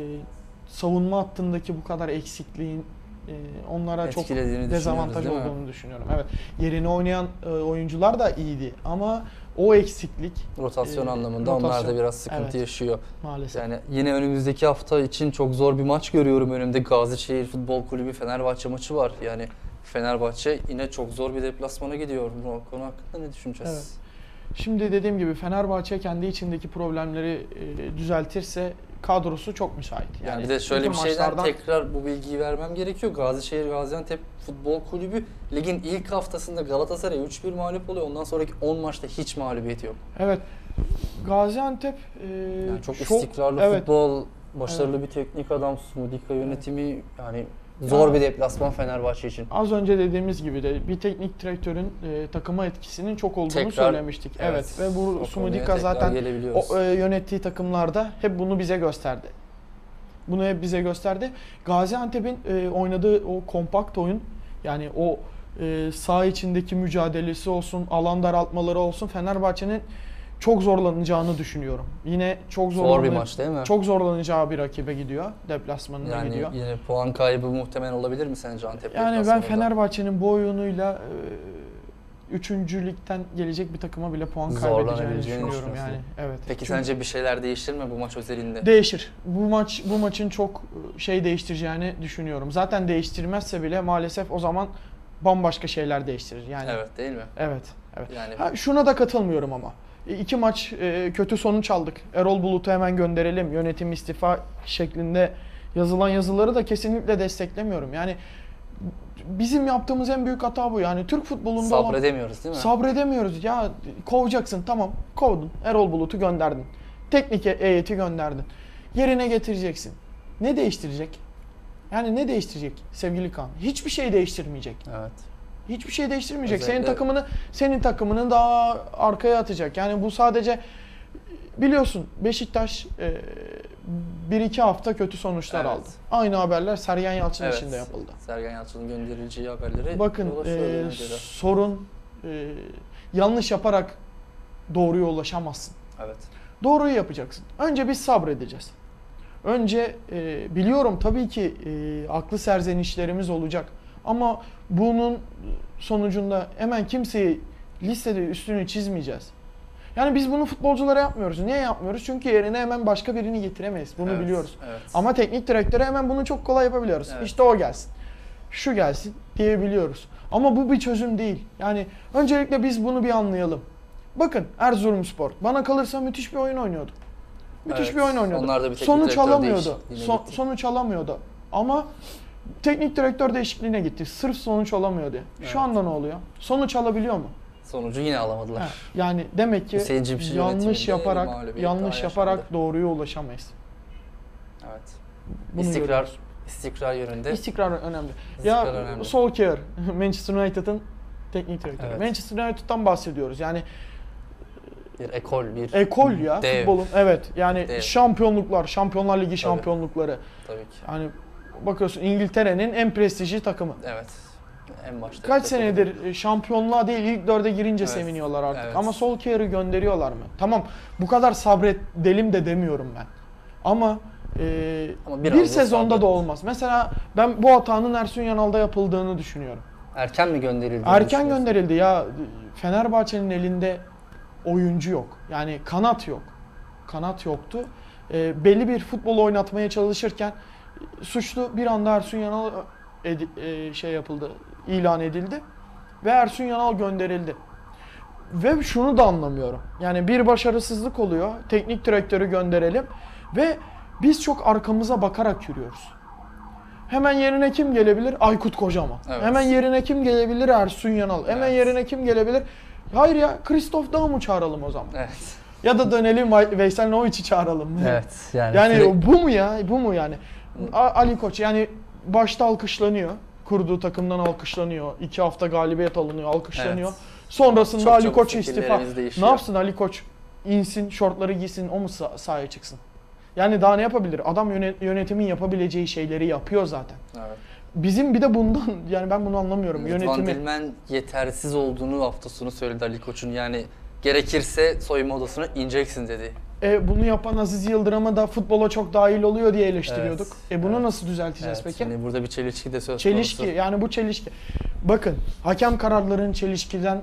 savunma hattındaki bu kadar eksikliğin e, onlara çok Etkilediğini dezavantaj düşünüyoruz, değil mi? olduğunu düşünüyorum. Evet, yerine oynayan e, oyuncular da iyiydi ama o eksiklik Rotasyon e, anlamında onlar da rotasyon, biraz sıkıntı evet, yaşıyor. maalesef. Yani yine önümüzdeki hafta için çok zor bir maç görüyorum önümde. Gazişehir Futbol Kulübü Fenerbahçe maçı var. Yani Fenerbahçe yine çok zor bir deplasmana gidiyor. Bu konu hakkında ne düşüneceğiz? Evet. Şimdi dediğim gibi Fenerbahçe kendi içindeki problemleri e, düzeltirse kadrosu çok müsait. Yani, Yani bir de şöyle bütün bir şeyden maçlardan- tekrar bu bilgiyi vermem gerekiyor. Gazişehir Gaziantep Futbol Kulübü ligin ilk haftasında Galatasaray'a üç bir mağlup oluyor. Ondan sonraki on maçta hiç mağlubiyeti yok. Evet. Gaziantep e, Yani çok istikrarlı evet, futbol, başarılı bir teknik adam, Sumudika yönetimi, yani zor Ya- bir deplasman Fenerbahçe için. Az önce dediğimiz gibi de bir teknik direktörün e, takıma etkisinin çok olduğunu Tekrar- söylemiştik. Evet, evet, ve o bu konuya Sumudika tekrar zaten gelebiliyoruz. o, e, yönettiği takımlarda hep bunu bize gösterdi. Bunu hep bize gösterdi. Gaziantep'in e, oynadığı o kompakt oyun, yani o e, saha içindeki mücadelesi olsun, alan daraltmaları olsun, Fenerbahçe'nin çok zorlanacağını düşünüyorum. Yine çok Zor zorlanı- bir maç değil mi? Çok zorlanacağı bir rakibe gidiyor. Deplasmanına Yani gidiyor. yine puan kaybı muhtemel olabilir mi sence Antep Yani ben deplasmanında? Fenerbahçe'nin bu oyunuyla e, üçüncü ligden gelecek bir takıma bile puan kaybedeceğini Zorlanabileceğini düşünüyorum yani. düşünüyorsun. Evet. Peki Çünkü sence bir şeyler değiştir mi bu maç özelinde? değişir. Bu maç bu maçın çok şey değiştireceğini düşünüyorum. Zaten değiştirmezse bile maalesef o zaman bambaşka şeyler değiştirir. Yani Evet, değil mi? evet. Evet. Yani Ha, şuna da katılmıyorum ama. E, İki maç e, kötü sonuç aldık. Erol Bulut'u hemen gönderelim. Yönetim istifa şeklinde yazılan yazıları da kesinlikle desteklemiyorum. Yani bizim yaptığımız en büyük hata bu. Yani Türk futbolunda olan- sabredemiyoruz değil mi? sabredemiyoruz. Ya kovacaksın, tamam, kovdun. Erol Bulut'u gönderdin. Teknik heyeti gönderdin. Yerine getireceksin. Ne değiştirecek? Yani ne değiştirecek sevgili Kaan? Hiçbir şey değiştirmeyecek. Evet. Hiçbir şey değiştirmeyecek. Senin Özellikle- takımını senin takımını daha arkaya atacak. Yani bu sadece, biliyorsun, Beşiktaş e, bir iki hafta kötü sonuçlar Evet. aldı. Aynı haberler Sergen Yalçın Evet. için de yapıldı. Sergen Yalçın'ın gönderileceği haberleri Bakın dolaşıyor e, medyada. sorun e, yanlış yaparak doğruya ulaşamazsın. Evet. Doğruyu yapacaksın. Önce biz sabredeceğiz. Önce e, biliyorum tabii ki e, aklı serzenişlerimiz olacak. Ama bunun sonucunda hemen kimseyi listede üstünü çizmeyeceğiz. Yani biz bunu futbolculara yapmıyoruz. Niye yapmıyoruz? Çünkü yerine hemen başka birini getiremeyiz. Bunu Evet, biliyoruz. evet. Ama teknik direktöre hemen bunu çok kolay yapabiliyoruz. Evet. İşte o gelsin, şu gelsin diyebiliyoruz. Ama bu bir çözüm değil. Yani öncelikle biz bunu bir anlayalım. Bakın Erzurumspor bana kalırsa müthiş bir oyun oynuyordu. Müthiş Evet, bir oyun oynuyordu. onlar da bir teknik Sonuç direktör alamıyordu. değişikliğine Son- gitti. sonuç alamıyordu. Ama teknik direktör değişikliğine gitti. Sırf sonuç alamıyordu. Şu Evet. anda ne oluyor? Sonuç alabiliyor mu? Sonucu yine alamadılar. Ha, yani demek ki Hüseyin Cipşi yanlış yönetiminde bir yaparak mağlubiyet yanlış daha yaparak yaşandı. doğruya ulaşamayız. Evet. Bunu İstikrar, görüyoruz. istikrar yönünde. İstikrar önemli. İstikrar ya önemli. Solskjaer, Manchester United'ın teknik direktörü. Evet. Manchester United'dan bahsediyoruz. Yani Bir ekol, bir ekol ya dev. futbolun. Evet. Yani Dev. şampiyonluklar, Şampiyonlar Ligi şampiyonlukları. Tabii ki. Yani bakıyorsun İngiltere'nin en prestijli takımı. Evet. En başta. Kaç senedir şampiyonluğa değil ilk dörde girince Evet. seviniyorlar artık. Evet. Ama Solskjaer'ı gönderiyorlar mı? Tamam, bu kadar sabredelim de demiyorum ben. Ama, e, Ama biraz bir da sezonda sabret. da olmaz. Mesela ben bu hatanın Ersun Yanal'da yapıldığını düşünüyorum. Erken mi gönderildi? Erken gönderildi ya. Fenerbahçe'nin elinde oyuncu yok. Yani kanat yok. Kanat yoktu. E, belli bir futbol oynatmaya çalışırken suçlu bir anda Ersun Yanal edi- e, şey yapıldı, ilan edildi ve Ersun Yanal gönderildi. Ve şunu da anlamıyorum. Yani bir başarısızlık oluyor. Teknik direktörü gönderelim ve biz çok arkamıza bakarak yürüyoruz. Hemen yerine kim gelebilir? Aykut Kocaman. Evet. Hemen yerine kim gelebilir? Ersun Yanal. Hemen Evet. yerine kim gelebilir? Hayır ya, Christoph Daum'u çağıralım o zaman. Evet. Ya da dönelim Veysel Noviç'i çağıralım. Evet. Yani, Yani sürekli- bu mu ya? Bu mu yani? A- Ali Koç yani başta alkışlanıyor. Kurduğu takımdan alkışlanıyor. İki hafta galibiyet alınıyor, alkışlanıyor. Evet. Sonrasında Çok Ali çabuk Koç istifa. fikirlerimiz Ne değişiyor. yapsın Ali Koç? İnsin, şortları giysin, o mu sah- sahaya çıksın? Yani daha ne yapabilir? Adam yönet- yönetimin yapabileceği şeyleri yapıyor zaten. Evet. Bizim bir de bundan yani ben bunu anlamıyorum. Rıdvan Yönetimi Dilmen yetersiz olduğunu hafta sonu söyledi Ali Koç'un. Yani gerekirse soyunma odasına ineceksin dedi. e, bunu yapan Aziz Yıldırım'a da futbola çok dahil oluyor diye eleştiriyorduk. Evet, E bunu evet. nasıl düzelteceğiz Evet, peki? şimdi burada bir çelişki de söz Çelişki konusu. yani bu çelişki. Bakın hakem kararlarının çelişkiden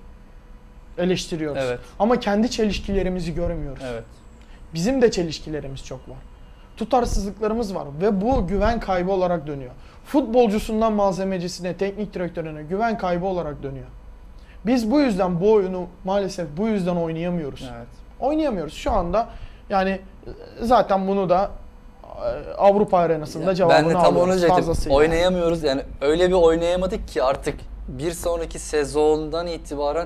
eleştiriyoruz. Evet. Ama kendi çelişkilerimizi görmüyoruz. Evet. Bizim de çelişkilerimiz çok var. Tutarsızlıklarımız var ve bu güven kaybı olarak dönüyor. Futbolcusundan malzemecisine, teknik direktörüne güven kaybı olarak dönüyor. Biz bu yüzden bu oyunu maalesef bu yüzden oynayamıyoruz. Evet. Oynayamıyoruz şu anda. Yani zaten bunu da e, Avrupa arenasında Ya, cevabını ben de tam onu alıyoruz diyecektim. fazlasıyla. Oynayamıyoruz yani öyle bir oynayamadık ki artık bir sonraki sezondan itibaren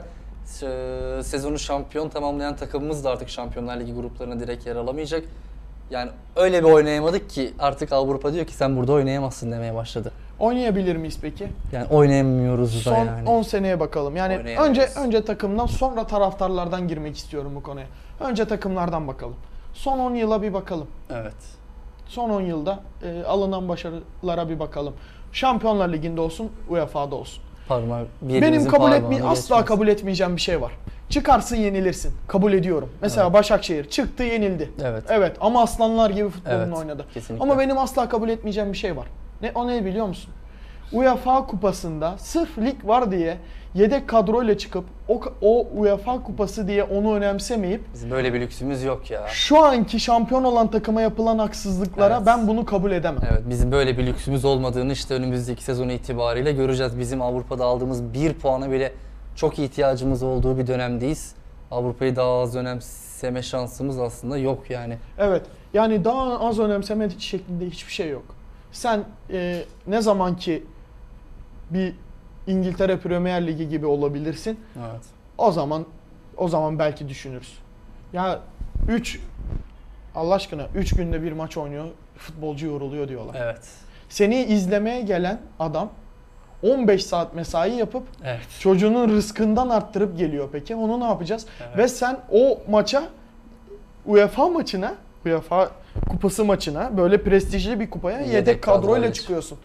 e, sezonu şampiyon tamamlayan takımımız da artık Şampiyonlar Ligi gruplarına direkt yer alamayacak. Yani öyle bir oynayamadık ki artık Avrupa diyor ki sen burada oynayamazsın demeye başladı. Oynayabilir miyiz peki? Yani oynayamıyoruz da Son yani. on seneye bakalım. Yani Oynayamıyoruz. önce önce takımdan sonra taraftarlardan girmek istiyorum bu konuya. Önce takımlardan bakalım. Son on yıla bir bakalım. Evet. Son on yılda e, alınan başarılara bir bakalım. Şampiyonlar Ligi'nde olsun, U E F A'da olsun. Parmağı, Benim kabul etme asla kabul etmeyeceğim bir şey var. Çıkarsın yenilirsin. Kabul ediyorum. Mesela Evet. Başakşehir çıktı yenildi. Evet. Evet ama aslanlar gibi futbolunu Evet, oynadı. kesinlikle. Ama benim asla kabul etmeyeceğim bir şey var. Ne o ne biliyor musun? U E F A kupasında sırf lig var diye yedek kadroyla çıkıp o, o U E F A kupası diye onu önemsemeyip Bizim böyle bir lüksümüz yok ya. şu anki şampiyon olan takıma yapılan haksızlıklara Evet. ben bunu kabul edemem. Evet, bizim böyle bir lüksümüz olmadığını işte önümüzdeki sezon itibariyle göreceğiz. Bizim Avrupa'da aldığımız bir puana bile çok ihtiyacımız olduğu bir dönemdeyiz. Avrupa'yı daha az önemseme şansımız aslında yok yani. Evet. Yani daha az önemseme şeklinde hiçbir şey yok. Sen e, ne zaman ki bir İngiltere Premier Ligi gibi olabilirsin. Evet. O zaman o zaman belki düşünürüz. Ya üç Allah aşkına üç günde bir maç oynuyor, futbolcu yoruluyor diyorlar. Evet. Seni izlemeye gelen adam on beş saat mesai yapıp Evet. çocuğunun rızkından arttırıp geliyor peki. Onu ne yapacağız? Evet. Ve sen o maça U E F A maçına, U E F A kupası maçına böyle prestijli bir kupaya yedek, Yedek kadroyla kadroyla çıkıyorsun.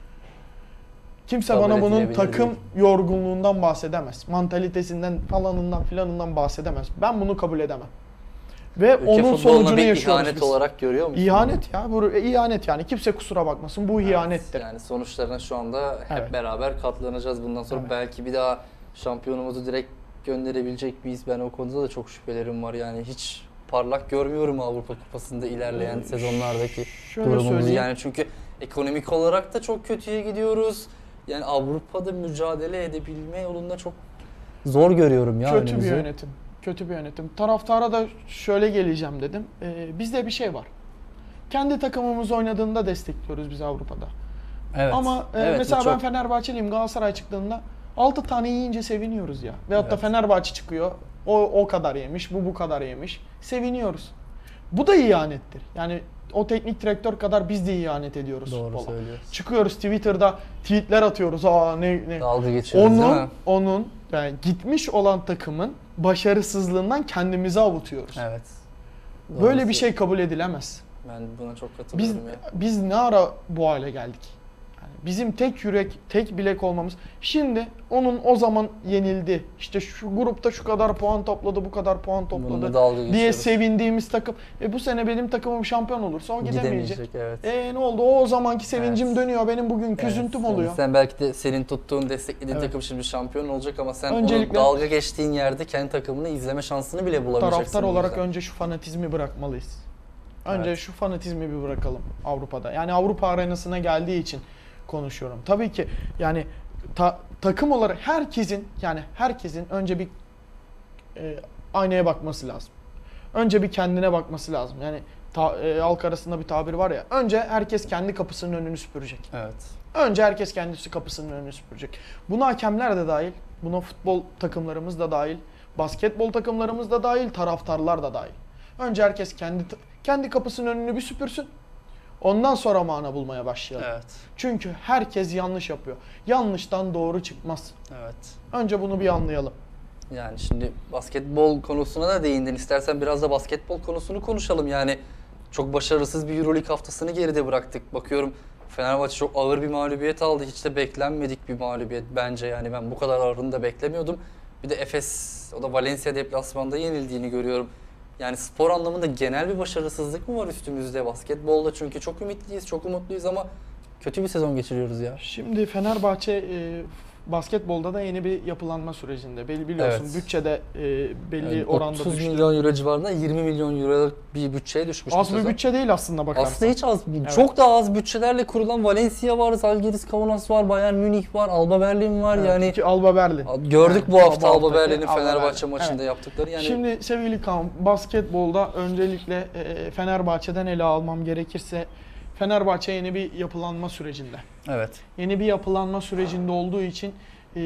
Kimse Kabul bana bunun edilebilir takım değil. yorgunluğundan bahsedemez. Mantalitesinden falanından filanından bahsedemez. Ben bunu kabul edemem. Ve Ülke onun futboluna sonucunu bir yaşıyoruz ihanet biz. olarak görüyor musun? İhanet ya. Bu e, ihanet yani. Kimse kusura bakmasın. Bu Evet, ihanettir. Yani sonuçlarına şu anda hep Evet. beraber katlanacağız. Bundan sonra Evet. belki bir daha şampiyonumuzu direkt gönderebilecek miyiz? Ben o konuda da çok şüphelerim var. Yani hiç parlak görmüyorum Avrupa Kupası'nda ilerleyen Ee, sezonlardaki şöyle durumumuzu. söyleyeyim. Yani çünkü ekonomik olarak da çok kötüye gidiyoruz. Yani Avrupa'da mücadele edebilme yolunda çok zor görüyorum ya Kötü bir önümüzü. yönetim. Kötü bir yönetim. Taraftara da şöyle geleceğim dedim. Ee, bizde bir şey var. Kendi takımımız oynadığında destekliyoruz biz Avrupa'da. Evet. Ama e, Evet, bu mesela çok- ben Fenerbahçeliyim. Galatasaray çıktığında altı tane yiyince seviniyoruz ya. Veyahut da Evet. Fenerbahçe çıkıyor. O o kadar yemiş, bu bu kadar yemiş. Seviniyoruz. Bu da ihanettir. Yani o teknik direktör kadar biz de ihanet ediyoruz Doğru futbola. söylüyorsun. Çıkıyoruz Twitter'da tweetler atıyoruz. Aa ne ne. Dalga geçiyoruz değil Onun mi? onun yani gitmiş olan takımın başarısızlığından kendimizi avutuyoruz. Evet. Doğru Böyle bir söylüyorsun. şey kabul edilemez. Ben buna çok Biz katılıyorum ya. biz ne ara bu hale geldik? Yani bizim tek yürek, tek bilek olmamız. Şimdi onun o zaman yenildi. İşte şu grupta şu kadar puan topladı, bu kadar puan Bununla topladı dalga diye geçiyoruz. sevindiğimiz takım. E bu sene benim takımım şampiyon olursa o gidemeyecek. Gidemeyecek, evet. E ne oldu? O, o zamanki sevincim Evet. dönüyor. Benim bugün Evet, üzüntüm yani oluyor. Sen belki de senin tuttuğun, desteklediğin Evet. takım şimdi şampiyon olacak ama sen Öncelikle- onu dalga geçtiğin yerde kendi takımını izleme şansını bile bulamayacaksın. Taraftar bu olarak yüzden. önce şu fanatizmi bırakmalıyız. Önce Evet. şu fanatizmi bir bırakalım Avrupa'da. Yani Avrupa arenasına geldiği için konuşuyorum. Tabii ki yani ta- takım olarak herkesin yani herkesin önce bir e, aynaya bakması lazım. Önce bir kendine bakması lazım. Yani ta- e, halk arasında bir tabir var ya. Önce herkes kendi kapısının önünü süpürecek. Evet. Önce herkes kendisi kapısının önünü süpürecek. Buna hakemler de dahil, buna futbol takımlarımız da dahil, basketbol takımlarımız da dahil, taraftarlar da dahil. Önce herkes kendi kendi kapısının önünü bir süpürsün. Ondan sonra mana bulmaya başlayalım. Evet. Çünkü herkes yanlış yapıyor. Yanlıştan doğru çıkmaz. Evet. Önce bunu bir anlayalım. Yani şimdi basketbol konusuna da değindin. İstersen biraz da basketbol konusunu konuşalım. Yani çok başarısız bir Euroleague haftasını geride bıraktık. Bakıyorum Fenerbahçe çok ağır bir mağlubiyet aldı. Hiç de beklenmedik bir mağlubiyet bence. Yani ben bu kadar ağırını da beklemiyordum. Bir de Efes, o da Valencia deplasmanda yenildiğini görüyorum. Yani spor anlamında genel bir başarısızlık mı var üstümüzde basketbolda? Çünkü çok ümitliyiz, çok umutluyuz ama kötü bir sezon geçiriyoruz ya. Şimdi Fenerbahçe e, basketbolda da yeni bir yapılanma sürecinde. Beli biliyorsun Evet. bütçede e, belli Yani oranda otuz düştü. milyon euro civarında yirmi milyon euroluk bir bütçeye düşmüş bu Az bir sezon. bütçe değil aslında bakarsan. Aslında hiç az, Evet. çok daha az bütçelerle kurulan Valencia var, Zalgiris Kaunas var, Bayern Münih var, Alba Berlin var. Evet, Yani iki Alba Berlin. gördük Yani bu hafta bu Alba haftaki Berlin'in Alba Fenerbahçe Berlin. maçında Evet. yaptıkları. Yani Şimdi sevgili Kaan, basketbolda öncelikle e, Fenerbahçe'den ele almam gerekirse Fenerbahçe yeni bir yapılanma sürecinde. evet. Yeni bir yapılanma sürecinde olduğu için e,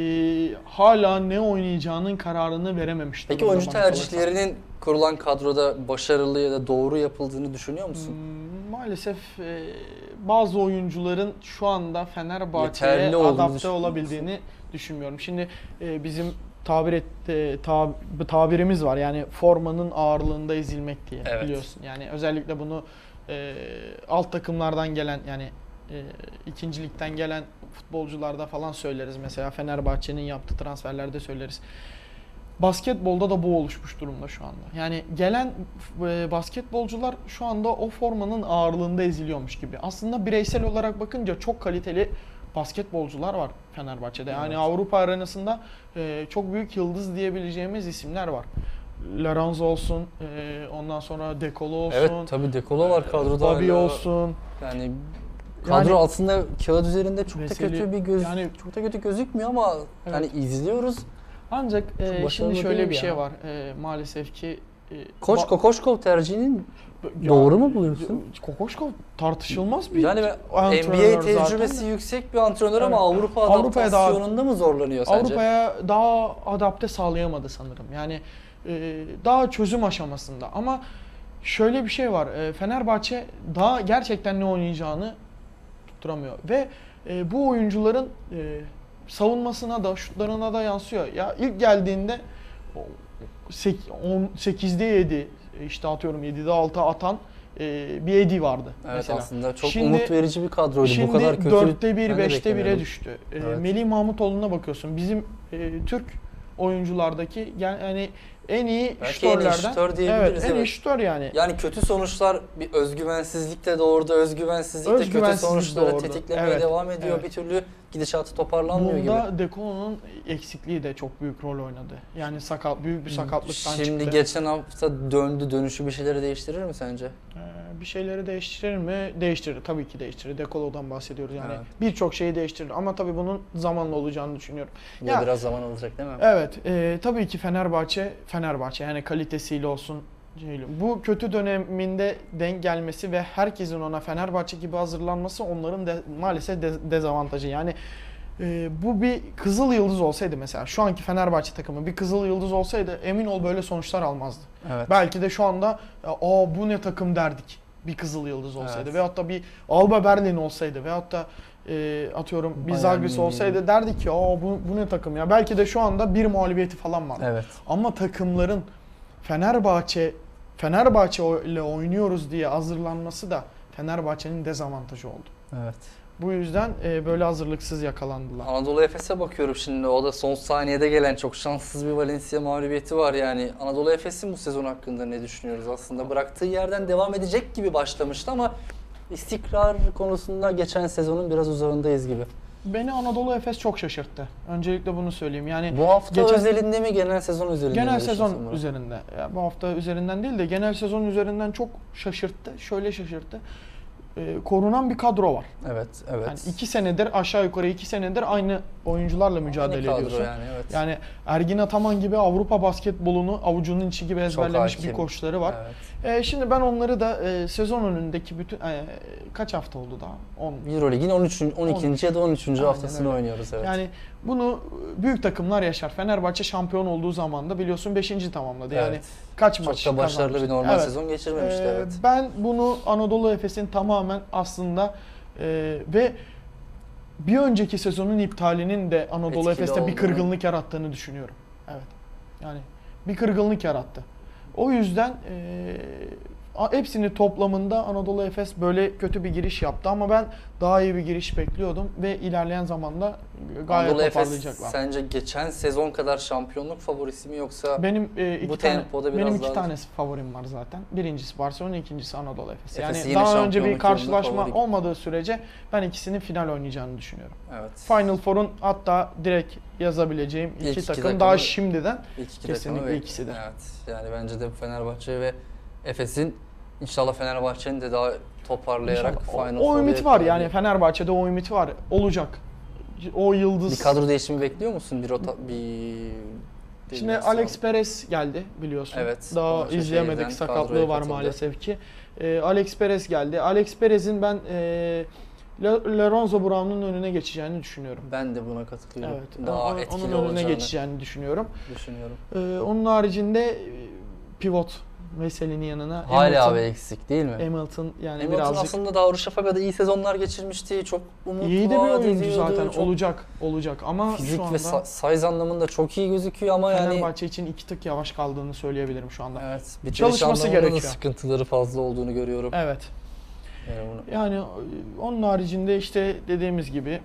hala ne oynayacağının kararını verememiş. Peki durumda oyuncu bana kalırsa. tercihlerinin kurulan kadroda başarılı ya da doğru yapıldığını düşünüyor musun? Hmm, Maalesef e, bazı oyuncuların şu anda Fenerbahçe'ye Yeterli olduğunu adapte düşünüyor musun? olabildiğini düşünmüyorum. Şimdi e, bizim tabir et, e, tab- tabirimiz var, yani formanın ağırlığında ezilmek diye, Evet. biliyorsun. Yani özellikle bunu e, alt takımlardan gelen, yani e, ikincilikten gelen futbolcularda falan söyleriz. Mesela Fenerbahçe'nin yaptığı transferlerde söyleriz. Basketbolda da bu oluşmuş durumda şu anda. Yani gelen e, basketbolcular şu anda o formanın ağırlığında eziliyormuş gibi. Aslında bireysel olarak bakınca çok kaliteli basketbolcular var Fenerbahçe'de. Yani Evet. Avrupa arenasında e, çok büyük yıldız diyebileceğimiz isimler var. Laranz olsun, e, ondan sonra Dekolo olsun, Evet tabii Dekolo var kadroda. Bobby hala. olsun. Yani kadro Yani- aslında kağıt üzerinde çok da Veseli- kötü bir göz yani- çok da kötü gözükmüyor ama Evet. yani izliyoruz. Ancak e, başarılı şimdi şöyle değil bir ya. şey var. E, maalesef ki e, Koç ba- Kokoşkov tercihinin Ya, doğru mu buluyorsun? Kokoşkov tartışılmaz bir Yani N B A antrenör tecrübesi zaten de. yüksek bir antrenör Evet. ama Avrupa Avrupa'ya daha- adaptasyonunda mı zorlanıyor sence? Avrupa'ya daha adapte sağlayamadı sanırım. Yani e, daha çözüm aşamasında. Ama şöyle bir şey var. E, Fenerbahçe daha gerçekten ne oynayacağını tutturamıyor. Ve e, bu oyuncuların e, savunmasına da, şutlarına da yansıyor. Ya ilk geldiğinde sekizde yedi, işte atıyorum yedide altı atan e, bir Edi vardı Evet mesela. aslında çok Şimdi- umut verici bir kadroydu. Şimdi Bu kadar kötü. dörtte bir, ben de beşte bire beklemiyordum. düştü. Ee, Evet. Melih Mahmutoğlu'na bakıyorsun. Bizim e, Türk oyunculardaki yani en iyi Belki en iyi şutörlerden. şutör diyebiliriz, Evet, en iyi evet. şutör yani. Yani kötü sonuçlar bir özgüvensizlik de doğurdu. Özgüvensizlik de kötü Özgüvensizlik sonuçları doğurdu. tetiklemeye Evet, devam ediyor. evet. Bir türlü gidişatı toparlanmıyor gibi. Bunda Dekolo'nun eksikliği de çok büyük rol oynadı. Yani sakat, büyük bir sakatlıktan Şimdi çıktı. geçen hafta döndü. Dönüşü bir şeyleri değiştirir mi sence? Ee, bir şeyleri değiştirir mi? Değiştirir. Tabii ki değiştirir. Dekolo'dan bahsediyoruz yani. Evet. Birçok şeyi değiştirir ama tabii bunun zamanla olacağını düşünüyorum. Bu da Ya- biraz zaman alacak değil mi? Evet, e, tabii ki Fenerbahçe, Fenerbahçe yani kalitesiyle olsun. şeyle- Bu kötü döneminde denk gelmesi ve herkesin ona Fenerbahçe gibi hazırlanması onların de, maalesef de- dezavantajı. Yani e, bu bir Kızıl Yıldız olsaydı mesela, şu anki Fenerbahçe takımı bir Kızıl Yıldız olsaydı emin ol böyle sonuçlar almazdı. Evet. Belki de şu anda aa bu ne takım derdik bir Kızıl Yıldız olsaydı. Evet. Veyahut da bir Alba Berlin olsaydı veyahut da e, atıyorum bir Bayern Zalgiris Münih. olsaydı derdik ki aa bu, bu ne takım ya. Belki de şu anda bir mağlubiyeti falan var. Evet. Ama takımların Fenerbahçe Fenerbahçe ile oynuyoruz diye hazırlanması da Fenerbahçe'nin dezavantajı oldu. Evet. Bu yüzden e, böyle hazırlıksız yakalandılar. Anadolu Efes'e bakıyorum şimdi. O da son saniyede gelen çok şanssız bir Valencia mağlubiyeti var yani. Anadolu Efes'in bu sezon hakkında ne düşünüyoruz aslında? Bıraktığı yerden devam edecek gibi başlamıştı ama istikrar konusunda geçen sezonun biraz uzağındayız gibi. Beni Anadolu Efes çok şaşırttı. Öncelikle bunu söyleyeyim. Yani Bu hafta geçen- özelinde mi, genel sezon özelinde mi? genel diyorsun sezon Murat? üzerinde. Ya bu hafta üzerinden değil de genel sezon üzerinden çok şaşırttı. Şöyle şaşırttı. Ee, korunan bir kadro var. Evet, evet. Yani iki senedir aşağı yukarı iki senedir aynı oyuncularla mücadele Aynı kadro ediyorsun. yani, evet. Yani Ergin Ataman gibi Avrupa basketbolunu avucunun içi gibi ezberlemiş bir hakim. koçları var. Evet. Ee, şimdi ben onları da e, sezon önündeki bütün e, kaç hafta oldu daha? on. Euroleague'in on üçüncü on ikinci ya da on üçüncü Aynen haftasını öyle. oynuyoruz, evet. Yani bunu büyük takımlar yaşar. Fenerbahçe şampiyon olduğu zaman da biliyorsun beşinci tamamladı. Yani Evet. kaç Çok maç da başarılı kazanmıştı. bir normal Evet. sezon geçirmemişti, Ee, evet. Ben bunu Anadolu Efes'in tamamen aslında e, ve bir önceki sezonun iptalinin de Anadolu Etkili Efes'te bir olduğunu. kırgınlık yarattığını düşünüyorum. Evet. Yani bir kırgınlık yarattı. O yüzden e, a- hepsini toplamında Anadolu Efes böyle kötü bir giriş yaptı ama ben daha iyi bir giriş bekliyordum ve ilerleyen zamanda gayet Anadolu Efes toparlayacaklar. sence geçen sezon kadar şampiyonluk favorisi mi yoksa Benim e, iki bu tane tempoda biraz benim iki daha- tane favorim var zaten. Birincisi Barcelona, ikincisi Anadolu Efes. Yani Efes yine daha önce şampiyonluk bir yolunda karşılaşma favori. olmadığı sürece ben ikisinin final oynayacağını düşünüyorum. evet. Final Four'un hatta direkt yazabileceğim iki İlk iki takım takımı- daha şimdiden İlk iki kesinlikle takımı ve- ikisi de. Evet. Yani bence de Fenerbahçe ve Efes'in inşallah Fenerbahçe'nin de daha toparlayarak İnşallah. Final O, o Four'a ümit var yani yakalamayı- Fenerbahçe'de o ümit var. Olacak. O yıldız. Bir kadro değişimi bekliyor musun? Bir rota bir Şimdi Nasıl Alex abi? Perez geldi biliyorsun. Evet, Daha Başakşehir'den izleyemedik, kadroya sakatlığı var katıldı. maalesef ki. Ee, Alex Perez geldi. Alex Perez'in ben e, Le- Lorenzo Brown'un önüne geçeceğini düşünüyorum. Ben de buna katılıyorum. Evet. Daha onun, etkili onun önüne olacağını geçeceğini düşünüyorum. düşünüyorum. Ee, onun haricinde e, pivot Veseli'nin yanına Hala Hamilton, abi eksik değil mi? Hamilton yani Hamilton birazcık aslında Darüşşafaka'da iyi sezonlar geçirmişti. Çok umut iyi de bir vaat oyuncu ediyordu. zaten. Çok Olacak, olacak ama fizik şu ve anda sa- size anlamında çok iyi gözüküyor ama yani Fenerbahçe için iki tık yavaş kaldığını söyleyebilirim şu anda. evet, bitiriş Çalışması anlamında da gerekiyor. sıkıntıları fazla olduğunu görüyorum. Evet. Yani bunu- Yani e, onun haricinde işte dediğimiz gibi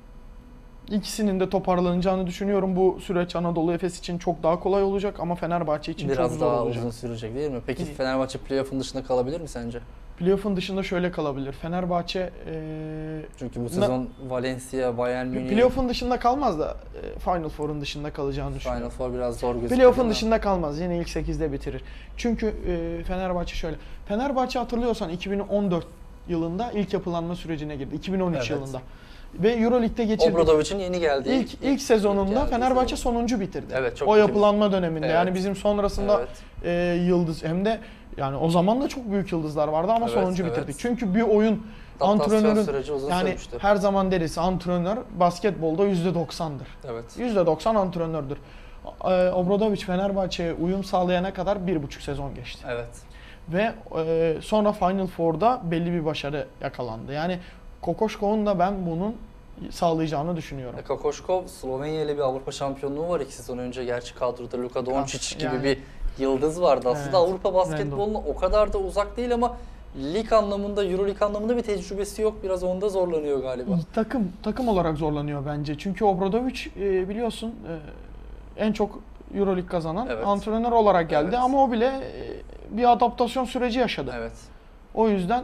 ikisinin de toparlanacağını düşünüyorum. Bu süreç Anadolu Efes için çok daha kolay olacak ama Fenerbahçe için çok biraz zor daha olacak. uzun sürecek değil mi? Peki İyi. Fenerbahçe playoff'un dışında kalabilir mi sence? Playoff'un dışında şöyle kalabilir. Fenerbahçe e, Çünkü bu Na- sezon Valencia, Bayern Münih, playoff'un dışında kalmaz da e, Final Four'un dışında kalacağını Final düşünüyorum. Four biraz zor gözüküyor. Playoff'un değil mi? dışında kalmaz. Yine ilk sekizde bitirir. Çünkü e, Fenerbahçe şöyle. Fenerbahçe hatırlıyorsan iki bin on dört yılında ilk yapılanma sürecine girdi. iki bin on üç Evet. yılında. Ve Euroleague'de geçirdi. Obradovic'in yeni geldiği İlk ilk sezonunda geldiği Fenerbahçe sezon. sonuncu bitirdi. Evet, çok o kötü yapılanma döneminde. Evet. Yani bizim sonrasında Evet. e, yıldız hem de yani o zaman da çok büyük yıldızlar vardı ama Evet, sonuncu evet. bitirdik. Çünkü bir oyun Adaptasyon antrenörün süreci uzun yani sürmüştü. her zaman deriz antrenör basketbolda yüzde doksandır. Evet. yüzde doksan antrenördür. E, Obradovic Fenerbahçe'ye uyum sağlayana kadar bir buçuk sezon geçti. Evet. Ve e, sonra Final Four'da belli bir başarı yakalandı. Yani Kokoşkov'un da ben bunun sağlayacağını düşünüyorum. Kokoškov Slovenya ile bir Avrupa şampiyonluğu var iki sezon önce. Gerçi kadroda Luka Doncic gibi yani. bir yıldız vardı. Aslında Evet, Avrupa basketboluna o kadar da uzak değil ama lig anlamında, Euroleague anlamında bir tecrübesi yok. Biraz onda zorlanıyor galiba. Takım takım olarak zorlanıyor bence. Çünkü Obradovic e, biliyorsun e, en çok Euroleague kazanan Evet. antrenör olarak geldi Evet. ama o bile e, bir adaptasyon süreci yaşadı. Evet. O yüzden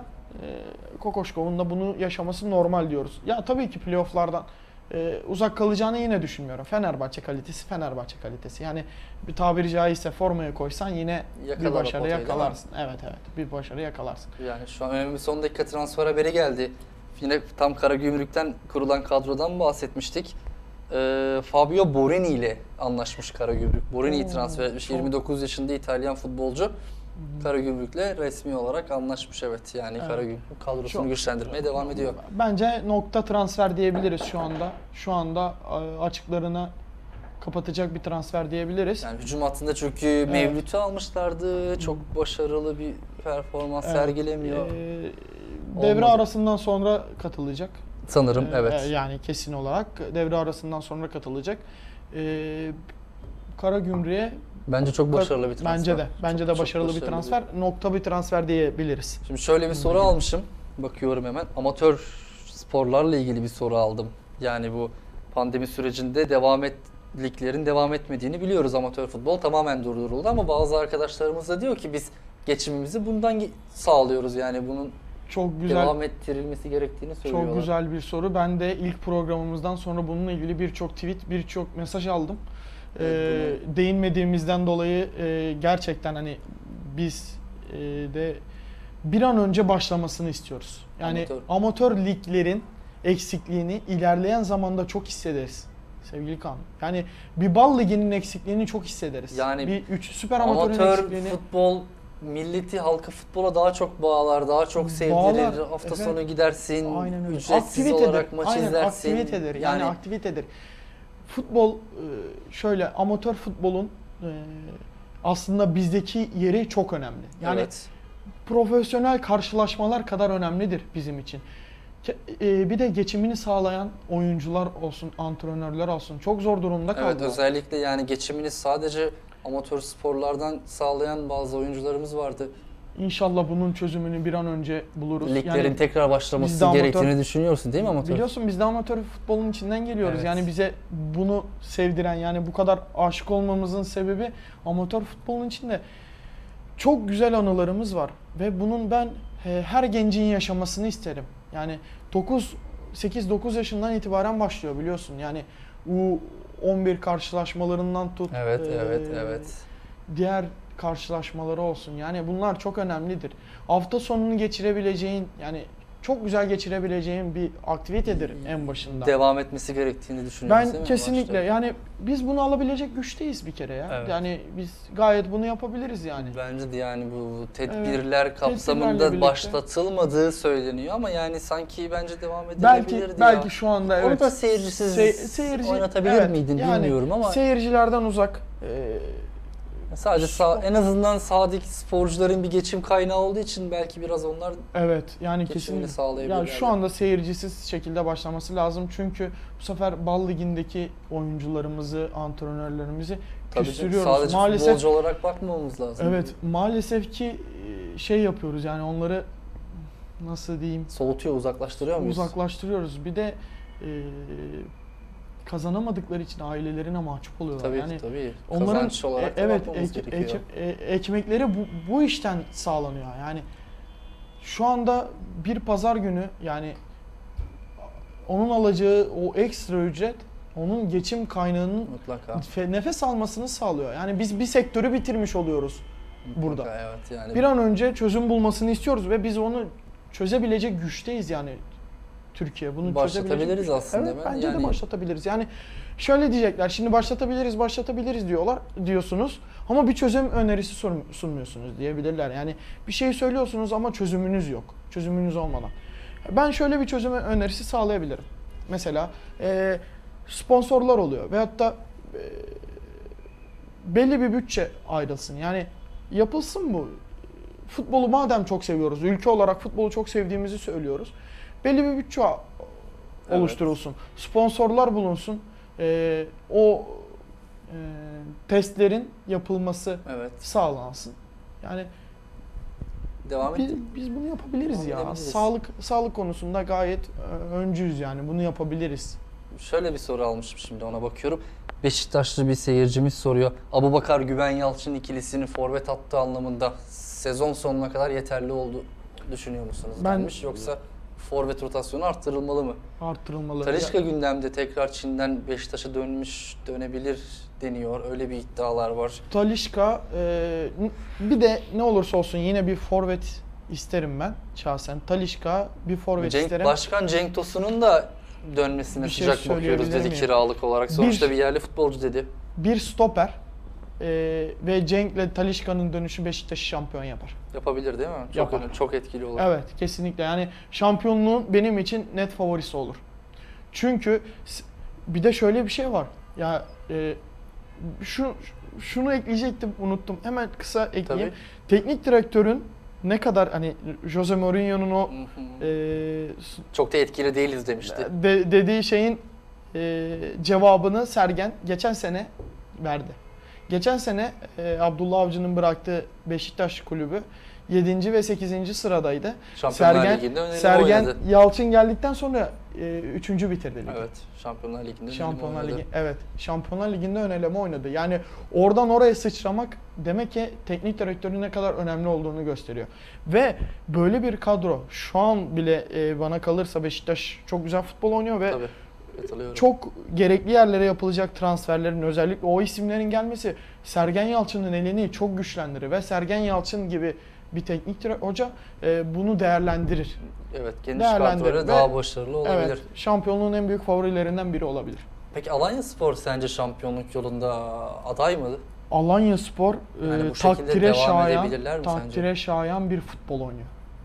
e, Kokoşkov'un da bunu yaşaması normal diyoruz. Ya tabii ki playoff'lardan e, uzak kalacağını yine düşünmüyorum. Fenerbahçe kalitesi Fenerbahçe kalitesi. Yani bir tabiri caizse formaya koysan yine Yakalar bir o başarı potayı, değil mi? yakalarsın. Evet evet bir başarı yakalarsın. Yani şu an önemli bir son dakika transfer haberi geldi. Yine tam Karagümrük'ten kurulan kadrodan bahsetmiştik. Ee, Fabio Borini ile anlaşmış Karagümrük. Borini'yi Oo, transfer etmiş. çok- yirmi dokuz yaşında İtalyan futbolcu. Karagümrük'le resmi olarak anlaşmış evet. Yani Evet. Karagümrük kadrosunu Çok- güçlendirmeye devam ediyor. Bence nokta transfer diyebiliriz şu anda. Şu anda e, açıklarına kapatacak bir transfer diyebiliriz. Yani hücum hattında çünkü Mevlüt'ü almışlardı. Çok başarılı bir performans Evet. sergilemiyor. Ee, devre Olmadı. arasından sonra katılacak. Sanırım Ee, evet. Yani kesin olarak devre arasından sonra katılacak. Ee, Karagümrük'e Bence çok başarılı bir transfer. Bence de. Bence Çok- de çok başarılı bir transfer. Nokta bir transfer diyebiliriz. Şimdi şöyle bir soru almışım. Bakıyorum hemen. Amatör sporlarla ilgili bir soru aldım. Yani bu pandemi sürecinde devam et liglerin devam etmediğini biliyoruz. Amatör futbol tamamen durduruldu ama bazı arkadaşlarımız da diyor ki biz geçimimizi bundan ge- sağlıyoruz. Yani bunun Çok güzel. devam ettirilmesi gerektiğini söylüyorlar. Çok güzel bir soru. Ben de ilk programımızdan sonra bununla ilgili birçok tweet, birçok mesaj aldım. Ee, Evet, değinmediğimizden dolayı e, gerçekten hani biz e, de bir an önce başlamasını istiyoruz. Yani Amatör. amatör, liglerin eksikliğini ilerleyen zamanda çok hissederiz. Sevgili Kaan. Yani bir bal liginin eksikliğini çok hissederiz. Yani bir üç süper amatörün Amatör eksikliğini futbol milleti halkı futbola daha çok bağlar, daha çok sevdirir. Bağlar, Hafta evet. sonu gidersin, Aynen öyle. ücretsiz Aktivitedir. olarak maç Aynen, izlersin. aktivitedir. Yani, Yani aktivitedir. Futbol e, şöyle amatör futbolun e, aslında bizdeki yeri çok önemli. Yani evet. profesyonel karşılaşmalar kadar önemlidir bizim için. Ke- e, Bir de geçimini sağlayan oyuncular olsun, antrenörler olsun çok zor durumda Evet, kaldılar. özellikle yani geçimini sadece amatör sporlardan sağlayan bazı oyuncularımız vardı. İnşallah bunun çözümünü bir an önce buluruz. Liglerin Yani tekrar başlaması biz de amatör- gerektiğini düşünüyorsun değil mi amatör? biliyorsun biz de amatör futbolun içinden geliyoruz. Evet. Yani bize bunu sevdiren, yani bu kadar aşık olmamızın sebebi amatör futbolun içinde çok güzel anılarımız var. Ve bunun ben e, her gencin yaşamasını isterim. Yani dokuz sekiz dokuz yaşından itibaren başlıyor biliyorsun. Yani U on bir karşılaşmalarından tut. Evet, e, evet, evet. Diğer karşılaşmaları olsun. Yani bunlar çok önemlidir. Hafta sonunu geçirebileceğin, yani çok güzel geçirebileceğin bir aktivitedir en başında. Devam etmesi gerektiğini düşünüyoruz değil Ben mi? kesinlikle Başta. yani biz bunu alabilecek güçteyiz bir kere ya. Evet. Yani biz gayet bunu yapabiliriz yani. Bence de yani bu tedbirler kapsamında tedbirlerle birlikte. başlatılmadığı söyleniyor ama yani sanki bence devam Belki edilebilirdi belki ya. şu anda Onu evet. da seyircisiz Se- seyirci- oynatabilir evet, miydin yani bilmiyorum ama seyircilerden uzak. e, sadece sağ, en azından sahadaki sporcuların bir geçim kaynağı olduğu için belki biraz onlar Evet yani geçimini kesinlikle. sağlayabilirler. Ya şu anda seyircisiz şekilde başlaması lazım çünkü bu sefer Bal Ligi'ndeki oyuncularımızı, antrenörlerimizi Tabii küstürüyoruz. sadece Maalesef futbolcu olarak bakmamamız lazım. evet maalesef ki e, şey yapıyoruz yani onları nasıl diyeyim Soğutuyor, uzaklaştırıyor muyuz? uzaklaştırıyoruz. Bir de e, kazanamadıkları için ailelerine mahcup oluyorlar. Tabii yani tabii. onların Kazanç olarak e, da evet bakmamız ek- gerekiyor. ek- e, ekmekleri bu, bu işten sağlanıyor. Yani şu anda bir pazar günü yani onun alacağı o ekstra ücret onun geçim kaynağının Mutlaka. fe- nefes almasını sağlıyor. Yani biz bir sektörü bitirmiş oluyoruz burada. Mutlaka, evet yani. Bir an önce çözüm bulmasını istiyoruz ve biz onu çözebilecek güçteyiz yani Türkiye. Bunu Başlatabiliriz çözebilecek güçte. aslında Evet, ben. bence Yani- de başlatabiliriz. Yani şöyle diyecekler. Şimdi başlatabiliriz, başlatabiliriz diyorlar diyorsunuz. Ama bir çözüm önerisi sun- sunmuyorsunuz diyebilirler. Yani bir şey söylüyorsunuz ama çözümünüz yok. Çözümünüz olmadan. Ben şöyle bir çözüm önerisi sağlayabilirim. Mesela e, sponsorlar oluyor veyahut da e, belli bir bütçe ayrılsın. Yani yapılsın bu. Futbolu madem çok seviyoruz, ülke olarak futbolu çok sevdiğimizi söylüyoruz. Belli bir bütçe oluşturulsun. Sponsorlar bulunsun. Ee, o e, testlerin yapılması Evet. sağlansın. Yani Devam biz, et. biz bunu yapabiliriz Devam ya. edebiliriz. Sağlık sağlık konusunda gayet e, öncüyüz yani. Bunu yapabiliriz. Şöyle bir soru almışım şimdi ona bakıyorum. Beşiktaşlı bir seyircimiz soruyor. Abubakar Güven Yalçın ikilisinin forvet attığı anlamında sezon sonuna kadar yeterli oldu düşünüyor musunuz? Ben- Demiş. Yoksa forvet rotasyonu arttırılmalı mı? Arttırılmalı. Talisca Ya- gündemde tekrar Çin'den Beşiktaş'a dönmüş dönebilir deniyor. Öyle bir iddialar var. Talisca e, bir de ne olursa olsun yine bir forvet isterim ben şahsen. Talisca bir forvet Cenk, isterim. Başkan Cenk Tosun'un da dönmesine Bir şey sıcak bakıyoruz söyleyebilir dedi miyim? kiralık olarak. Sonuçta Bir- bir yerli futbolcu dedi. Bir stoper e, ve Cenk'le Talisca'nın dönüşü Beşiktaş'ı şampiyon yapar. Yapabilir değil mi? Çok Yapar. önemli, çok etkili olur. Evet kesinlikle yani şampiyonluğun benim için net favorisi olur. Çünkü s- bir de şöyle bir şey var. Ya e, şu şunu ekleyecektim unuttum. Hemen kısa ekleyeyim. Tabii. Teknik direktörün ne kadar hani Jose Mourinho'nun o Hı hı. e, Çok da etkili değiliz demişti. de, dediği şeyin e, cevabını Sergen geçen sene verdi. Geçen sene e, Abdullah Avcı'nın bıraktığı Beşiktaş kulübü yedinci ve sekizinci sıradaydı. Şampiyonlar Sergen, Ligi'nde önemli Sergen oynadı. Yalçın geldikten sonra e, üçüncü bitirdi ligi. Evet, Şampiyonlar Ligi'nde önemli Şampiyonlar oynadı. Ligi evet. Şampiyonlar Ligi'nde ön eleme oynadı. Yani oradan oraya sıçramak demek ki teknik direktörün ne kadar önemli olduğunu gösteriyor. Ve böyle bir kadro şu an bile e, bana kalırsa Beşiktaş çok güzel futbol oynuyor ve Tabii, katılıyorum. çok gerekli yerlere yapılacak transferlerin özellikle o isimlerin gelmesi Sergen Yalçın'ın elini çok güçlendirir ve Sergen Yalçın gibi bir teknik direktör hoca e, bunu değerlendirir. Evet, geniş Değerlendirir kadroyla ve- daha başarılı olabilir. Evet, şampiyonluğun en büyük favorilerinden biri olabilir. Peki Alanyaspor sence şampiyonluk yolunda aday mı? Alanyaspor Yani e, bu şekilde takdire devam şayan, edebilirler mi takdire sence? şayan bir futbol oynuyor.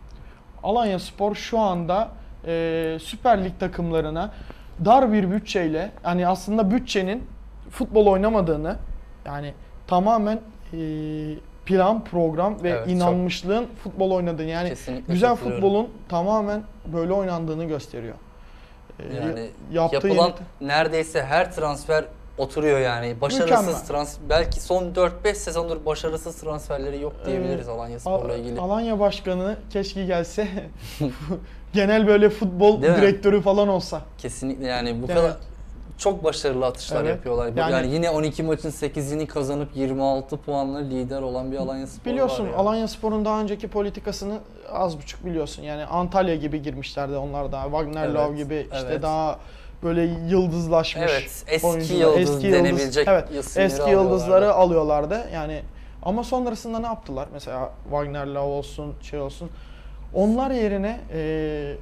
Alanyaspor şu anda e, Süper Lig takımlarına dar bir bütçeyle, hani aslında bütçenin futbol oynamadığını, yani tamamen e, plan, program ve Evet, çok- inanmışlığın futbol oynadığını, yani Kesinlikle güzel katılıyorum. futbolun tamamen böyle oynandığını gösteriyor. E, Yani yaptığı yapılan yönetim- neredeyse her transfer oturuyor yani. Başarısız Mükemmel. trans belki son dört beş sezondur başarısız transferleri yok diyebiliriz Ee, Alanyaspor'la Al- ilgili. Alanya Başkanı keşke gelse genel böyle futbol Değil mi? direktörü falan olsa. Kesinlikle yani bu Yani- kadar çok başarılı atışlar Evet. yapıyorlar. Yani- Yani, yine on iki maçın sekizini kazanıp yirmi altı puanla lider olan bir Alanyaspor Biliyorsun var ya. Alanyaspor'un daha önceki politikasını az buçuk biliyorsun. Yani Antalya gibi girmişlerdi onlar da. Wagner Love Evet, gibi işte evet. daha böyle yıldızlaşmış Evet, eski oyuncular. yıldız denebilecek evet, isimleri eski alıyorlardı. yıldızları alıyorlardı. Yani ama sonrasında ne yaptılar? Mesela Wagner Love olsun, şey olsun. Onlar yerine e,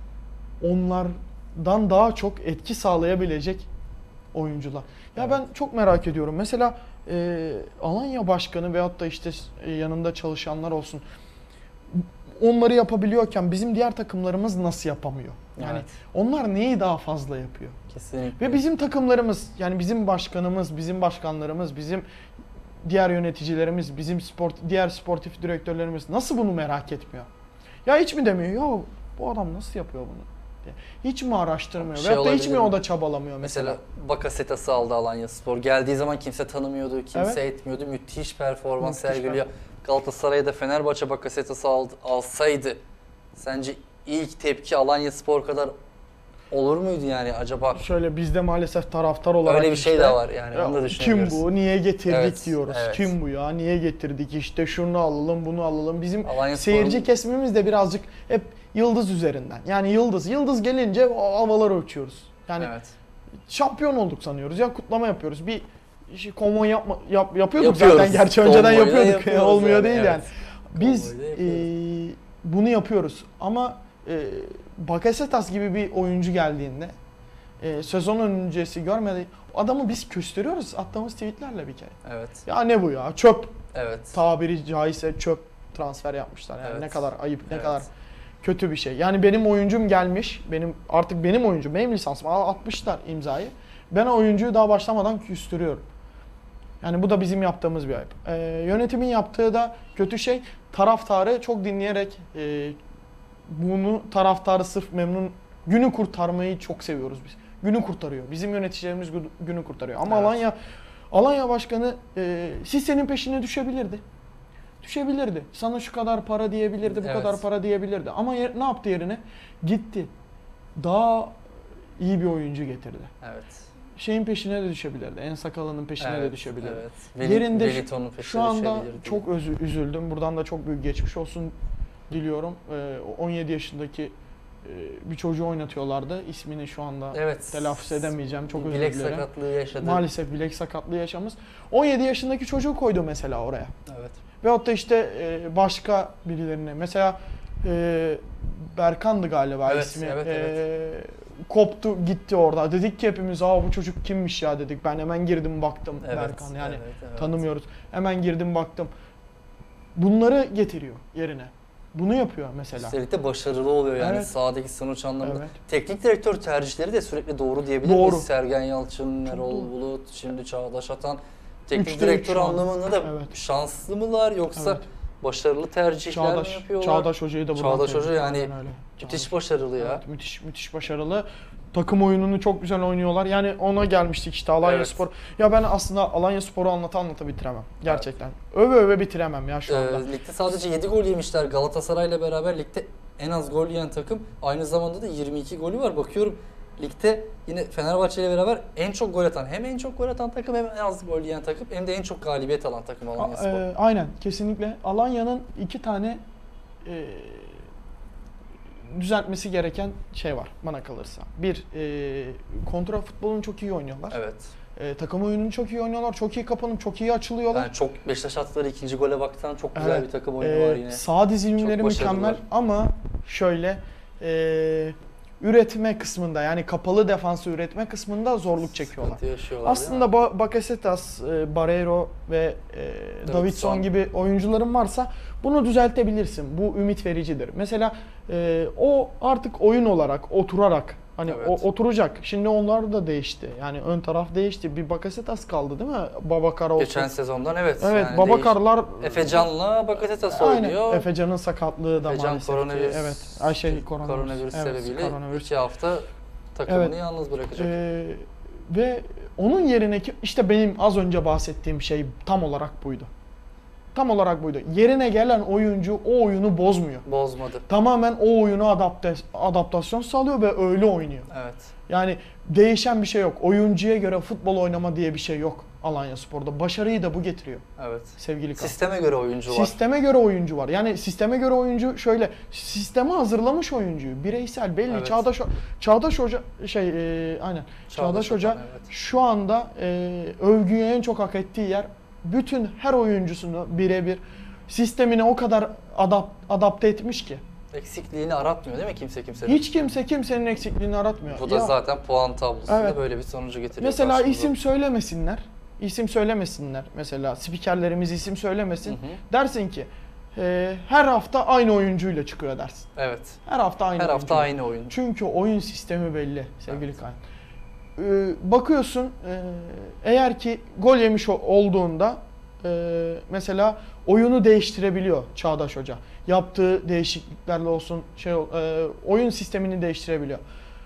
onlardan daha çok etki sağlayabilecek oyuncular. Ya Evet. ben çok merak ediyorum. Mesela e, Alanya Başkanı veyahut da işte e, yanında çalışanlar olsun. Onları yapabiliyorken bizim diğer takımlarımız nasıl yapamıyor? Yani Evet. onlar neyi daha fazla yapıyor? Kesinlikle. Ve bizim takımlarımız, yani bizim başkanımız, bizim başkanlarımız, bizim diğer yöneticilerimiz, bizim spor, diğer sportif direktörlerimiz nasıl bunu merak etmiyor? Ya hiç mi demiyor? Ya bu adam nasıl yapıyor bunu? diye. Hiç mi araştırmıyor? Şey Veyahut da hiç olabilir mi mi? o da çabalamıyor mesela? Mesela Bakasetas'ı aldı Alanyaspor. Geldiği zaman kimse tanımıyordu, kimse Evet. etmiyordu. Müthiş performans Müthiş sergiliyor. Galatasaray'da Fenerbahçe Bakasetas'ı al, alsaydı sence ilk tepki Alanyaspor kadar olur muydu yani acaba? Şöyle bizde maalesef taraftar olarak Öyle bir şey işte, de var yani, ya onu da kim düşünebiliriz. bu, niye getirdik Evet, diyoruz. evet. Kim bu ya, niye getirdik, işte şunu alalım, bunu alalım. Bizim Alanyaspor'un- seyirci kesimimiz de birazcık hep yıldız üzerinden. Yani yıldız, yıldız gelince o havalara uçuyoruz. Yani Evet. şampiyon olduk sanıyoruz ya, kutlama yapıyoruz. Bir şey, konvoy yapma, yap, yapıyorduk Yapıyoruz. zaten, gerçi önceden Konvoyu da yapıyorduk. yapıyoruz Olmuyor yani, değil evet. yani. Biz Konvoyu da e, yapıyoruz. bunu yapıyoruz ama e, Bakasetas gibi bir oyuncu geldiğinde e, sezon öncesi görmedi. Adamı biz köstürüyoruz attığımız tweetlerle bir kere. Evet. Ya ne bu ya? Çöp. Evet. Tabiri caizse çöp transfer yapmışlar. Yani Evet. ne kadar ayıp, ne Evet. kadar kötü bir şey. Yani benim oyuncum gelmiş. Benim artık benim oyuncum, benim lisansım atmışlar imzayı. Ben o oyuncuyu daha başlamadan küstürüyorum. Yani bu da bizim yaptığımız bir ayıp. Ee, yönetimin yaptığı da kötü şey, taraftarı çok dinleyerek e, bunu taraftarı sırf memnun, günü kurtarmayı çok seviyoruz biz. Günü kurtarıyor. Bizim yöneticilerimiz gü- günü kurtarıyor. Ama Evet. Alanya Alanya Başkanı e, Sisse'nin peşine düşebilirdi. Düşebilirdi. Sana şu kadar para diyebilirdi, bu Evet. kadar para diyebilirdi. Ama yer- ne yaptı yerine? Gitti. Daha iyi bir oyuncu getirdi. Evet. Şeyin peşine de düşebilirdi. En sakalının peşine Evet, de düşebilirdi. Evet. Veli, Yerinde Wellington'un şu, peşine şu anda düşebilirdi. çok özü- üzüldüm. Buradan da çok büyük geçmiş olsun diliyorum. Ee, on yedi yaşındaki e, bir çocuğu oynatıyorlardı. İsmini şu anda Evet. telaffuz edemeyeceğim. Çok özür Bilek dilerim. sakatlığı yaşadı. Maalesef bilek sakatlığı yaşamış. on yedi yaşındaki çocuğu koydu mesela oraya. Evet. Veyahut da işte e, başka birilerine. Mesela e, Berkan'dı galiba Evet, ismi. evet, E, evet. koptu gitti orada. Dedik ki hepimiz, aa bu çocuk kimmiş ya dedik. Ben hemen girdim baktım Evet, Berkan. Yani evet, evet. tanımıyoruz. Hemen girdim baktım. Bunları getiriyor yerine. Bunu yapıyor mesela. Üstelik de başarılı oluyor yani Evet. sahadaki sonuç anlamında. Evet. Teknik direktör tercihleri de sürekli doğru diyebilir Doğru. miyiz? Sergen Yalçın, Çok Erol doğru. Bulut, şimdi Çağdaş Atan. Teknik Üçte üç direktör şu an. anlamında da Evet. şanslı mılar yoksa Evet. başarılı tercihler mi Çağdaş, yapıyorlar? Çağdaş Hoca'yı da buradan Çağdaş tebrik Hoca yani Aynen öyle. müthiş Çağdaş. başarılı ya. Evet, müthiş müthiş başarılı. Takım oyununu çok güzel oynuyorlar. Yani ona gelmiştik işte Alanyaspor. Ya ben aslında Alanyaspor'u anlata anlata bitiremem. Gerçekten. Öve öve bitiremem ya şu anda. Ee, ligde sadece yedi gol yemişler. Galatasaray'la beraber ligde en az gol yiyen takım. Aynı zamanda da yirmi iki golü var. Bakıyorum ligde yine Fenerbahçe ile beraber en çok gol atan, hem en çok gol atan takım hem en az gol yiyen takım hem de en çok galibiyet alan takım A- Alanyaspor. e, aynen kesinlikle. Alanya'nın iki tane e, düzeltmesi gereken şey var bana kalırsa. Bir, e, kontra futbolunu çok iyi oynuyorlar. Evet. E, takım oyununu çok iyi oynuyorlar. Çok iyi kapanıp çok iyi açılıyorlar. Yani çok Beşiktaş attıkları ikinci gole baktan çok güzel Evet. bir takım oyunu Ee, var yine. Sağ dizilimleri Çok başarılılar. mükemmel ama şöyle e, üretme kısmında, yani kapalı defansı üretme kısmında zorluk çekiyorlar. Sıkıntı yaşıyorlar, Aslında değil mi? ba- Bakasetas, e, Barreiro ve e, Davidson. Davidson gibi oyuncuların varsa bunu düzeltebilirsin. Bu ümit vericidir. Mesela e, o artık oyun olarak oturarak hani Evet. o, oturacak. Şimdi onlar da değişti. Yani ön taraf değişti. Bir Bakasetas kaldı değil mi? Babakar olsun. Geçen sezondan evet. Evet, yani Babakarlar değiş- Efecan'la Bakasetas Aynen. oynuyor. Efecan'ın sakatlığı da Efecan maalesef ki. koronavirüs, Evet. Ay şey koronavirüs. koronavirüs Evet, sebebiyle koronavirüs. iki hafta takımını Evet. yalnız bırakacak. Ee, ve onun yerine ki işte benim az önce bahsettiğim şey tam olarak buydu. Tam olarak buydu. Yerine gelen oyuncu o oyunu bozmuyor. Bozmadı. Tamamen o oyuna adapte, adaptasyon sağlıyor ve öyle oynuyor. Evet. Yani değişen bir şey yok. Oyuncuya göre futbol oynama diye bir şey yok Alanyaspor'da. Başarıyı da bu getiriyor Evet. sevgili Kaan. Sisteme göre oyuncu var. Sisteme göre oyuncu var. Yani sisteme göre oyuncu şöyle, sisteme hazırlamış oyuncuyu. Bireysel belli. Evet. Çağdaş Çağdaş Hoca şey e, aynen. Çağdaş, Çağdaş Hoca Hoca, evet. şu anda e, övgüyü en çok hak ettiği yer, bütün her oyuncusunu birebir sistemine o kadar adap, adapte etmiş ki. Eksikliğini aratmıyor değil mi kimse kimsenin? Hiç kimse kimsenin eksikliğini aratmıyor. Bu da Ya, zaten puan tablosunda Evet. böyle bir sonucu getiriyor. mesela karşımıza. isim söylemesinler. İsim söylemesinler. Mesela spikerlerimiz isim söylemesin. Hı hı. Dersin ki e, her hafta aynı oyuncuyla çıkıyor dersin. Evet. Her hafta aynı Her hafta oyuncuyla. aynı oyun. Çünkü oyun sistemi belli sevgili Evet. Kaan. Ee, bakıyorsun e, eğer ki gol yemiş o- olduğunda e, mesela oyunu değiştirebiliyor Çağdaş Hoca. Yaptığı değişikliklerle olsun şey ol- e, oyun sistemini değiştirebiliyor.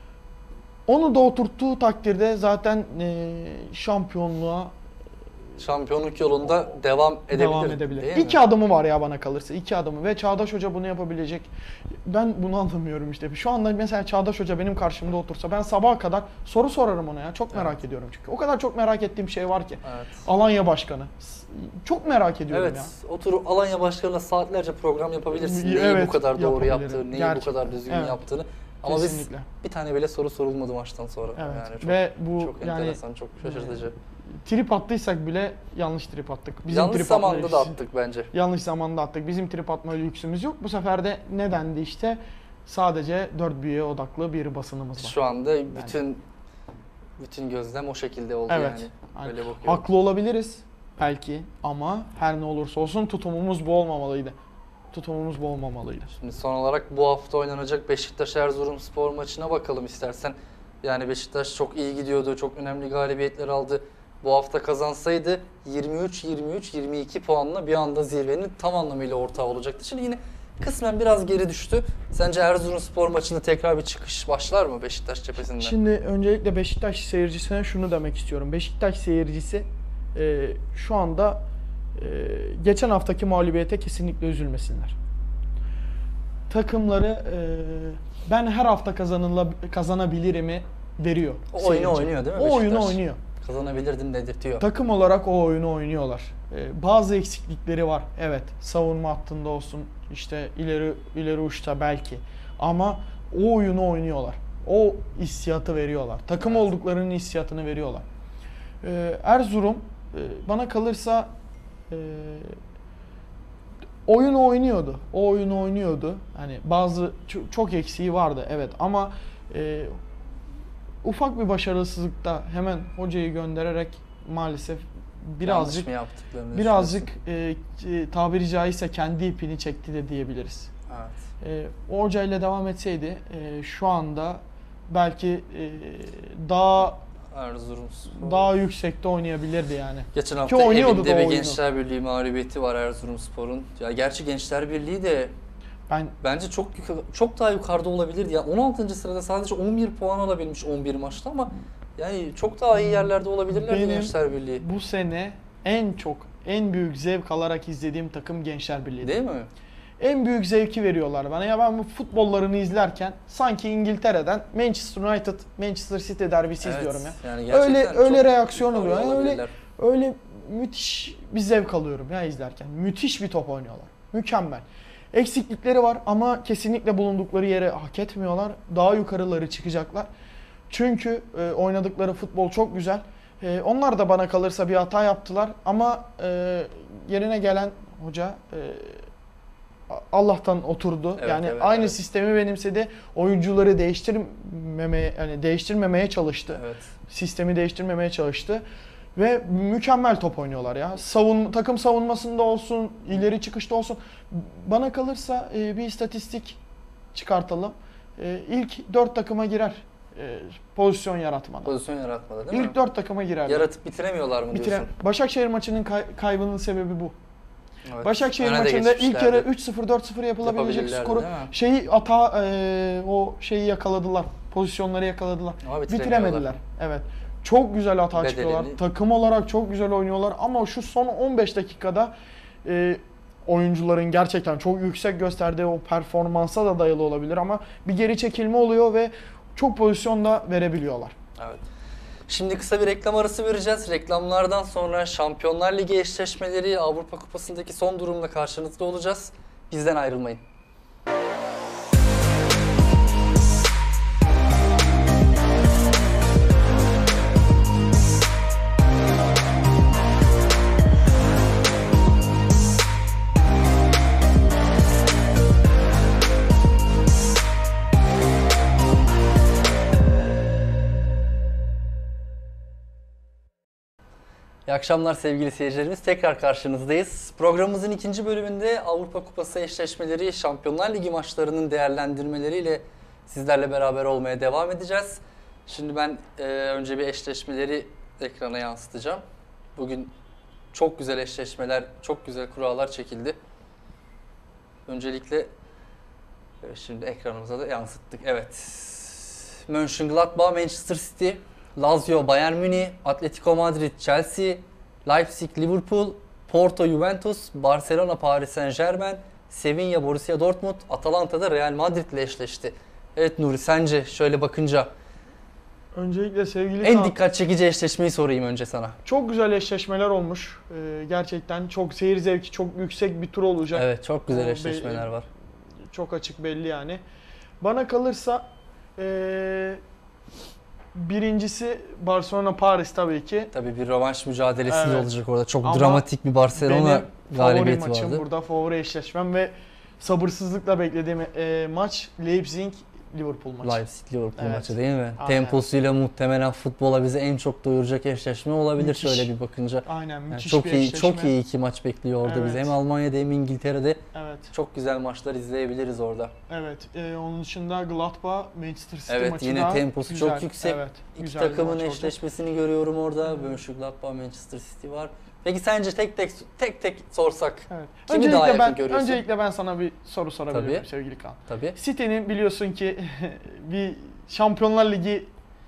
Onu da oturttuğu takdirde zaten e, şampiyonluğa Şampiyonluk yolunda devam edebilir. devam edebilir. Değil mi? İki adımı var ya bana kalırsa. İki adımı ve Çağdaş Hoca bunu yapabilecek. Ben bunu anlamıyorum işte. Şu anda mesela Çağdaş Hoca benim karşımda otursa ben sabaha kadar soru sorarım ona ya. Çok merak Evet. ediyorum çünkü. O kadar çok merak ettiğim şey var ki. Evet. Alanya Başkanı. Çok merak ediyorum Evet, ya. oturup Alanya Başkanı'na saatlerce program yapabilirsin. Neyi Evet, bu kadar doğru yapabilirim. yaptığını, neyi Gerçekten. bu kadar düzgün Evet. yaptığını. Ama Kesinlikle. biz bir tane bile soru sorulmadı maçtan sonra. Evet. Yani çok, Ve bu çok yani enteresan, çok şaşırtıcı. trip attıysak bile yanlış trip attık. Bizim Yanlış trip zamanda atma da lüksü- attık bence. Yanlış zamanda attık. Bizim trip atma lüksümüz yok. Bu sefer de ne dendi işte? Sadece dört büyüye odaklı bir basınımız var. Şu anda bütün bütün gözlem o şekilde oldu Evet. yani. Yani Böyle bakıyorum. haklı olabiliriz belki ama her ne olursa olsun tutumumuz bu olmamalıydı. Tutumumuz bu olmamalıydı. Şimdi son olarak bu hafta oynanacak Beşiktaş Erzurumspor maçına bakalım istersen. Yani Beşiktaş çok iyi gidiyordu, çok önemli galibiyetler aldı. Bu hafta kazansaydı yirmi üç yirmi üç yirmi iki puanla bir anda zirvenin tam anlamıyla ortağı olacaktı. Şimdi yine kısmen biraz geri düştü. Sence Erzurumspor maçında tekrar bir çıkış başlar mı Beşiktaş cephesinden? Şimdi öncelikle Beşiktaş seyircisine şunu demek istiyorum. Beşiktaş seyircisi e, şu anda e, geçen haftaki mağlubiyete kesinlikle üzülmesinler. Takımları e, ben her hafta kazanıla, kazanabilirimi veriyor. O oyunu seyirci. oynuyor değil mi O oyunu Beşiktaş? oynuyor. Kazanabilirdim dedirtiyor. Takım olarak o oyunu oynuyorlar. Ee, bazı eksiklikleri var. Evet, savunma hattında olsun, işte ileri ileri uçta belki. Ama o oyunu oynuyorlar. O hissiyatı veriyorlar. Takım Evet. olduklarının hissiyatını veriyorlar. Ee, Erzurum e, bana kalırsa e, oyunu oynuyordu. O oyunu oynuyordu. Hani bazı çok, çok eksiği vardı evet ama e, ufak bir başarısızlıkta hemen hocayı göndererek maalesef birazcık Yanlış mı yaptıklarını birazcık düşünüyorsun? e, e, tabiri caizse kendi ipini çekti de diyebiliriz. Evet. E, o hocayla devam etseydi e, şu anda belki e, daha Erzurumspor. daha yüksekte oynayabilirdi yani. Geçen Ki hafta oynuyordu evinde da o bir oyunu. Gençler Birliği mağlubiyeti var Erzurumspor'un. Ya gerçi Gençler Birliği de Ben bence çok yukarı, çok daha yukarıda olabilirdi. Ya on altıncı sırada sadece on bir puan alabilmiş on bir maçta ama yani çok daha iyi yerlerde olabilirlerdi Benim- Gençler Birliği. bu sene en çok en büyük zevk alarak izlediğim takım Gençler Birliği. Değil mi? En büyük zevki veriyorlar bana. Ya ben bu futbollarını izlerken sanki İngiltere'den Manchester United, Manchester City derbisi izliyorum ya. Yani Öyle gerçekten öyle çok reaksiyon yukarı oluyor. Yani öyle olabilirler. öyle müthiş bir zevk alıyorum ya izlerken. Müthiş bir top oynuyorlar. Mükemmel. Eksiklikleri var ama kesinlikle bulundukları yere hak etmiyorlar. Daha yukarıları çıkacaklar. Çünkü e, oynadıkları futbol çok güzel. E, onlar da bana kalırsa bir hata yaptılar ama e, yerine gelen hoca e, Allah'tan oturdu. Evet, yani evet, aynı evet. sistemi benimsedi. Oyuncuları değiştirmemeye yani değiştirmemeye çalıştı. Evet. Sistemi değiştirmemeye çalıştı. Ve mükemmel top oynuyorlar ya. Savun, takım savunmasında olsun, ileri çıkışta olsun. Bana kalırsa e, bir istatistik çıkartalım. E, ilk dört takıma girer e, pozisyon yaratmada. Pozisyon yaratmadı değil mi? İlk dört takıma girer. Yaratıp bitiremiyorlar mı Bitiren. diyorsun? Başakşehir maçının kay- kaybının sebebi bu. Evet. Başakşehir Öne de maçında ilk geçmişlerdi. yarı üç sıfır dört sıfır yapılabilecek Yapabilirlerdi, skoru değil mi? şeyi ata e, o şeyi yakaladılar. Pozisyonları yakaladılar. Ama bitiremiyorlar. Bitiremediler. Evet. Çok güzel hata Bedelini... çıkıyorlar. Takım olarak çok güzel oynuyorlar ama şu son on beş dakikada e, oyuncuların gerçekten çok yüksek gösterdiği o performansa da dayalı olabilir ama bir geri çekilme oluyor ve çok pozisyon da verebiliyorlar. Evet. Şimdi kısa bir reklam arası vereceğiz. Reklamlardan sonra Şampiyonlar Ligi eşleşmeleri, Avrupa Kupası'ndaki son durumla karşınızda olacağız. Bizden ayrılmayın. İyi akşamlar sevgili seyircilerimiz. Tekrar karşınızdayız. Programımızın ikinci bölümünde Avrupa Kupası eşleşmeleri, Şampiyonlar Ligi maçlarının değerlendirmeleriyle sizlerle beraber olmaya devam edeceğiz. Şimdi ben e, önce bir eşleşmeleri ekrana yansıtacağım. Bugün çok güzel eşleşmeler, çok güzel kurallar çekildi. Öncelikle evet, şimdi ekranımıza da yansıttık. Evet. Mönchengladbach, Manchester City, Lazio, Bayern Münih, Atletico Madrid, Chelsea, Leipzig, Liverpool, Porto, Juventus, Barcelona, Paris Saint-Germain, Sevilla, Borussia Dortmund, Atalanta da Real Madrid ile eşleşti. Evet Nuri, sence şöyle bakınca Öncelikle sevgili en Kaan, dikkat çekici eşleşmeyi sorayım önce sana. çok güzel eşleşmeler olmuş. Ee, gerçekten çok seyir zevki çok yüksek bir tur olacak. Evet, çok güzel O eşleşmeler be- var. Çok açık belli yani. Bana kalırsa ee, birincisi Barcelona Paris tabii ki. Tabii bir rövanş mücadelesi Evet. olacak orada. Çok Ama dramatik bir Barcelona Benim favori galibiyeti maçım vardı. burada, favori eşleşmem ve sabırsızlıkla beklediğim e, maç Leipzig Liverpool maçı. Leipzig Liverpool Evet. maçı değil mi? Aynen. Temposuyla muhtemelen futbola bizi en çok doyuracak eşleşme olabilir Müthiş. şöyle bir bakınca. Aynen, Yani müthiş çok bir iyi eşleşme. çok iyi iki maç bekliyor orada Evet. bizi. Hem Almanya'da hem İngiltere'de Evet. çok güzel maçlar izleyebiliriz orada. Evet. E, onun dışında Gladbach Manchester City Evet, maçı yine da temposu güzel. çok yüksek. Evet. İki güzel bir takımın maç olacak. eşleşmesini görüyorum orada. Mönchengladbach, Manchester City var. Peki sence tek tek tek tek sorsak Evet. kimi Öncelikle daha yakın ben görüyorsun? öncelikle ben sana bir soru sorabilirim Tabii. sevgili Kaan. Tabii. City'nin biliyorsun ki bir Şampiyonlar Ligi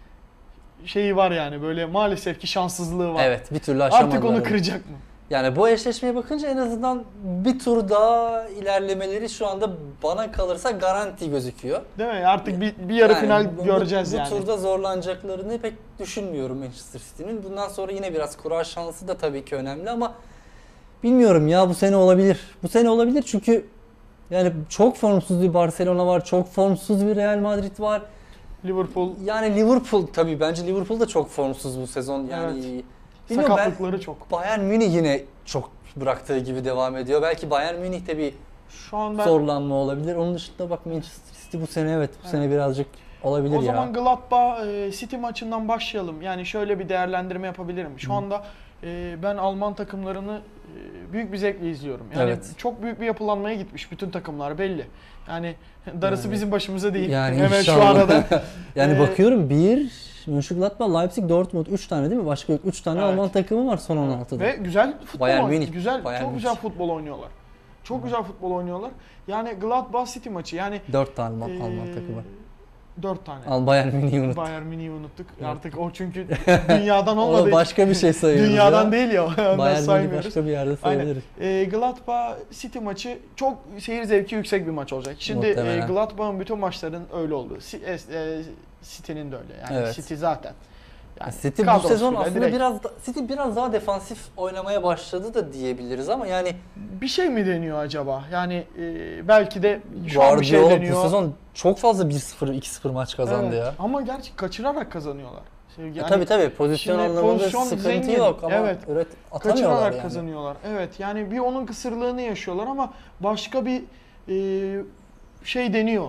şeyi var yani, böyle maalesef ki şanssızlığı var. Evet, bir türlü aşamadılar. Artık onu kıracak mı? Yani bu eşleşmeye bakınca en azından bir tur daha ilerlemeleri şu anda bana kalırsa garanti gözüküyor. Değil mi? Artık bir, bir yarı Yani final bu- göreceğiz bu, yani. Bu turda zorlanacaklarını pek düşünmüyorum Manchester City'nin. Bundan sonra yine biraz kura şansı da tabii ki önemli ama bilmiyorum ya, bu sene olabilir. Bu sene olabilir çünkü yani çok formsuz bir Barcelona var, çok formsuz bir Real Madrid var. Liverpool Yani Liverpool tabii bence Liverpool da çok formsuz bu sezon yani. Evet. Bilmiyorum, ben- sakatlıkları çok. Bayern Münih yine çok bıraktığı gibi devam ediyor. Belki Bayern Münih'te bir Şu an ben zorlanma olabilir. Onun dışında bak Manchester City bu sene evet bu Evet. sene birazcık olabilir o ya. zaman Gladbach e, City maçından başlayalım. Yani şöyle bir değerlendirme yapabilirim. Şu Hı. anda e, ben Alman takımlarını e, büyük bir zevkle izliyorum. Yani Evet. çok büyük bir yapılanmaya gitmiş bütün takımlar belli. Yani darısı Yani- bizim başımıza değil. Yani Hemen şu inşallah. arada. Yani Ee, bakıyorum bir Mönchengladbach, Leipzig, Dortmund üç tane değil mi? Başka yok. üç tane Evet. Alman takımı var son on altıda. Ve güzel futbol Bayern oynuyor. Münih, Güzel, Bayern çok Münih. güzel futbol oynuyorlar. Çok güzel futbol oynuyorlar. Yani Gladbach City maçı yani dört tane Alman, e, Alman takımı. dört tane. Al Bayern Münih'i unut. Bayern Münih'i unuttuk. Evet. Artık o çünkü dünyadan olmadığı O için. başka bir şey sayıyoruz Dünyadan ya. değil ya. Ondan Bayern Münih saymıyoruz. başka bir yerde sayılır. E, Gladbach City maçı çok seyir zevki yüksek bir maç olacak. Şimdi e, Muhtemelen. Gladbach'ın bütün maçların öyle olduğu. Si- e, e, City'nin de öyle. Yani Evet. City zaten. Yani City bu kadrosuyla sezon aslında direkt. biraz da, City biraz daha defansif oynamaya başladı da diyebiliriz ama yani Bir şey mi deniyor acaba? Yani e, belki de şu an bir şey Guardiola deniyor. bu sezon çok fazla bir sıfır iki sıfır maç kazandı Evet. ya. Ama gerçi kaçırarak kazanıyorlar. Sevgi, E yani tabii tabii pozisyon şimdi anlamında pozisyon sıkıntı zengin. yok ama Evet. üret atamıyorlar kaçırarak yani. kazanıyorlar. Evet, yani bir onun kısırlığını yaşıyorlar ama başka bir e, şey deniyor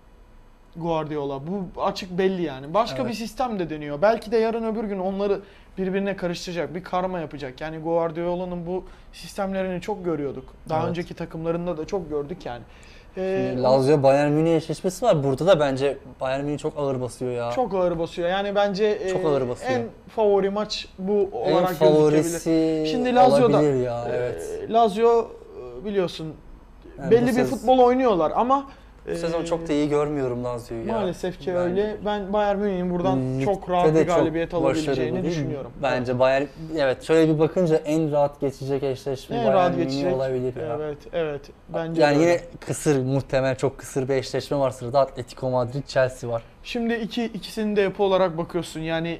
Guardiola. Bu açık belli yani. Başka Evet. bir sistem de deniyor. Belki de yarın öbür gün onları birbirine karıştıracak, bir karma yapacak. Yani Guardiola'nın bu sistemlerini çok görüyorduk. Daha Evet. önceki takımlarında da çok gördük yani. Ee, Şimdi Lazio Bayern Münih eşleşmesi var. Burada da bence Bayern Münih çok ağır basıyor ya. Çok ağır basıyor. Yani bence Çok e, ağır basıyor. en favori maç bu en olarak gözükebilir. favorisi Şimdi Lazio'da olabilir ya. Evet. e, Lazio e, biliyorsun Yani bu belli bir sez- futbol oynuyorlar ama Bu sezon çok da iyi görmüyorum Lazio'yu ya. Maalesef ki Ben- öyle. Ben Bayern Münih'in buradan Ligde çok rahat de bir çok galibiyet başarılı alabileceğini değil mi? düşünüyorum. Bence Bayern, evet şöyle bir bakınca en rahat geçecek eşleşme En Bayern rahat Münih geçecek. olabilir ya. Evet, evet. Bence Yani de yine öyle. kısır, muhtemel çok kısır bir eşleşme var sırada. Atletico Madrid, Chelsea var. Şimdi iki ikisini de yapı olarak bakıyorsun. Yani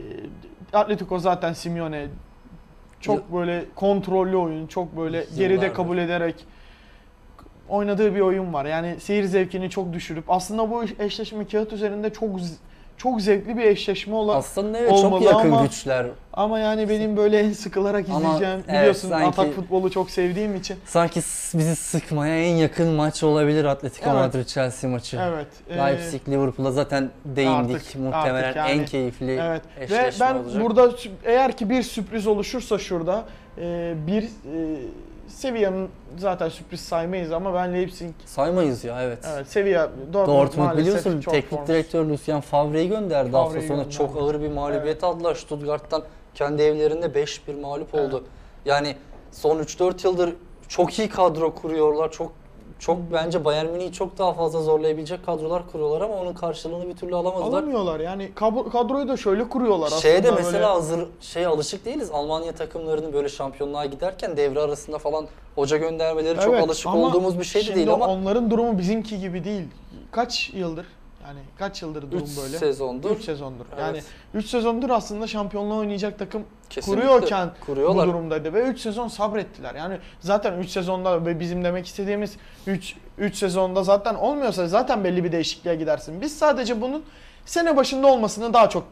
e, Atletico zaten Simeone çok böyle kontrollü oyun, çok böyle geride Yıllardır. kabul ederek oynadığı bir oyun var. Yani seyir zevkini çok düşürüp aslında bu eşleşme kağıt üzerinde çok z- çok zevkli bir eşleşme olan Aslında evet çok olmalı yakın ama- güçler. ama yani benim böyle sıkılarak Ama izleyeceğim. evet, Biliyorsun sanki- atak futbolu çok sevdiğim için. Sanki s- bizi sıkmaya en yakın maç olabilir Atletico Evet. Madrid Chelsea maçı. Evet. e, Leipzig Liverpool'a zaten değindik. artık- Muhtemelen artık yani- en keyifli Evet. Ve eşleşme ben olacak. burada sü- eğer ki bir sürpriz oluşursa şurada e, bir e, Sevilla'nın zaten sürpriz saymayız ama ben Leipzig Saymayız ya evet. evet Sevilla Dortmund, Dortmund maalesef biliyorsun çok teknik form- direktör Lucien Favre'yi gönderdi hafta Favre'yi sonu. gönderdi. Çok ağır bir mağlubiyet aldılar. Stuttgart'tan kendi evlerinde beş bir mağlup Evet. oldu. Yani son üç dört yıldır çok iyi kadro kuruyorlar. Çok çok bence Bayern Münih'i çok daha fazla zorlayabilecek kadrolar kuruyorlar ama onun karşılığını bir türlü alamadılar. alamıyorlar. Yani kablo- kadroyu da şöyle kuruyorlar aslında. Şeye de böyle. mesela hazır şey alışık değiliz. Almanya takımlarının böyle şampiyonluğa giderken devre arasında falan hoca göndermeleri çok Evet, alışık ama olduğumuz bir şey de şimdi değil ama onların durumu bizimki gibi değil. Kaç yıldır? Yani kaç yıldır durum üç böyle? sezondur. üç sezondur. Evet. Yani üç sezondur aslında şampiyonluğa oynayacak takım Kesinlikle kuruyorken kuruyorlar. bu durumdaydı ve üç sezon sabrettiler. Yani zaten üç sezonda ve bizim demek istediğimiz üç üç sezonda zaten olmuyorsa zaten belli bir değişikliğe gidersin. Biz sadece bunun sene başında olmasını daha çok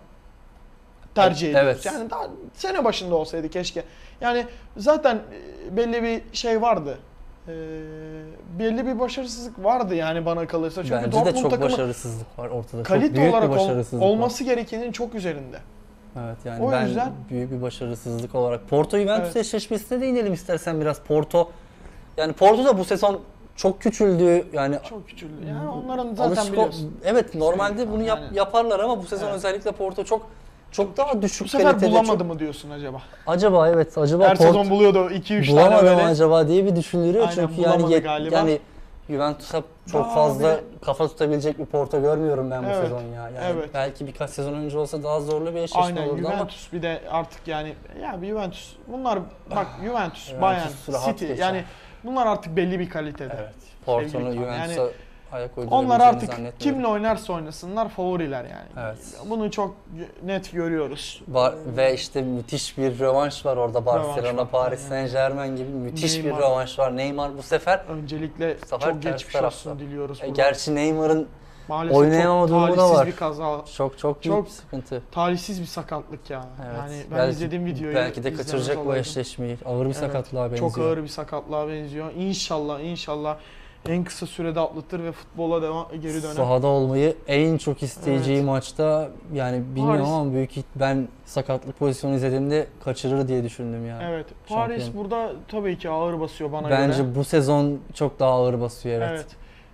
tercih ediyoruz. Evet. Yani daha sene başında olsaydı keşke. Yani zaten e, belli bir şey vardı. Ee, belli bir başarısızlık vardı yani bana kalırsa. Çünkü Bence de Dortmund çok takımı başarısızlık var ortada. Çok kalite büyük olarak bir ol- başarısızlık var. olması gerekenin çok üzerinde. Evet yani O ben yüzden- büyük bir başarısızlık olarak Porto Juventus Evet. eşleşmesine değinelim istersen biraz. Porto yani Porto da bu sezon çok küçüldü. Yani Çok küçüldü. Yani onların zaten alışık ol- biliyorsun. Evet normalde bunu yap- Yani- yaparlar ama bu sezon Evet. özellikle Porto çok çok daha düşük Bu sefer kalitede. bulamadı çok- mı diyorsun acaba? Acaba evet acaba Her Porto sezon buluyordu iki üç tane bulamadı mı böyle. acaba diye bir düşünülüyor Aynen, çünkü yani bulamadı yet- galiba. yani Juventus'a çok Daha fazla bir- kafa tutabilecek bir Porto görmüyorum ben bu Evet, sezon ya. Yani evet. belki birkaç sezon önce olsa daha zorlu bir eşleşme Aynen olurdu ama Juventus bir de artık yani ya bir Juventus bunlar bak Juventus, Juventus Bayern, rahat City geçer. yani bunlar artık belli bir kalitede. evet. Porto'nun Sevgili Kaan, Juventus'a yani ayak Onlar uydurabileceğini artık zannetmiyorum. kimle oynarsa oynasınlar favoriler yani. Evet. Bunu çok net görüyoruz. Var ve işte müthiş bir rövanş var orada Barcelona, var, Paris aynen. Saint Germain gibi müthiş Neymar. bir rövanş var. Neymar bu sefer Öncelikle sefer çok ters geçmiş tarafta. olsun diliyoruz e, burada. gerçi Neymar'ın Maalesef oynayamama çok durumu da talihsiz var. bir kaza. çok çok büyük Çok bir sıkıntı. Talihsiz bir sakatlık ya. Evet. Yani ben Belki- izlediğim videoyu belki de izlemiş kaçıracak bu olaydım. eşleşmeyi. Ağır bir Evet, sakatlığa benziyor. Çok ağır bir sakatlığa benziyor. İnşallah inşallah en kısa sürede atlatır ve futbola devam geri döner. Sahada olmayı en çok isteyeceği Evet. maçta yani bilmiyorum Paris- ama büyük iht- ben sakatlık pozisyonu izlediğimde kaçırır diye düşündüm yani. Evet. Paris Şampiyon. burada tabii ki ağır basıyor bana Bence göre. bu sezon çok daha ağır basıyor evet. Evet.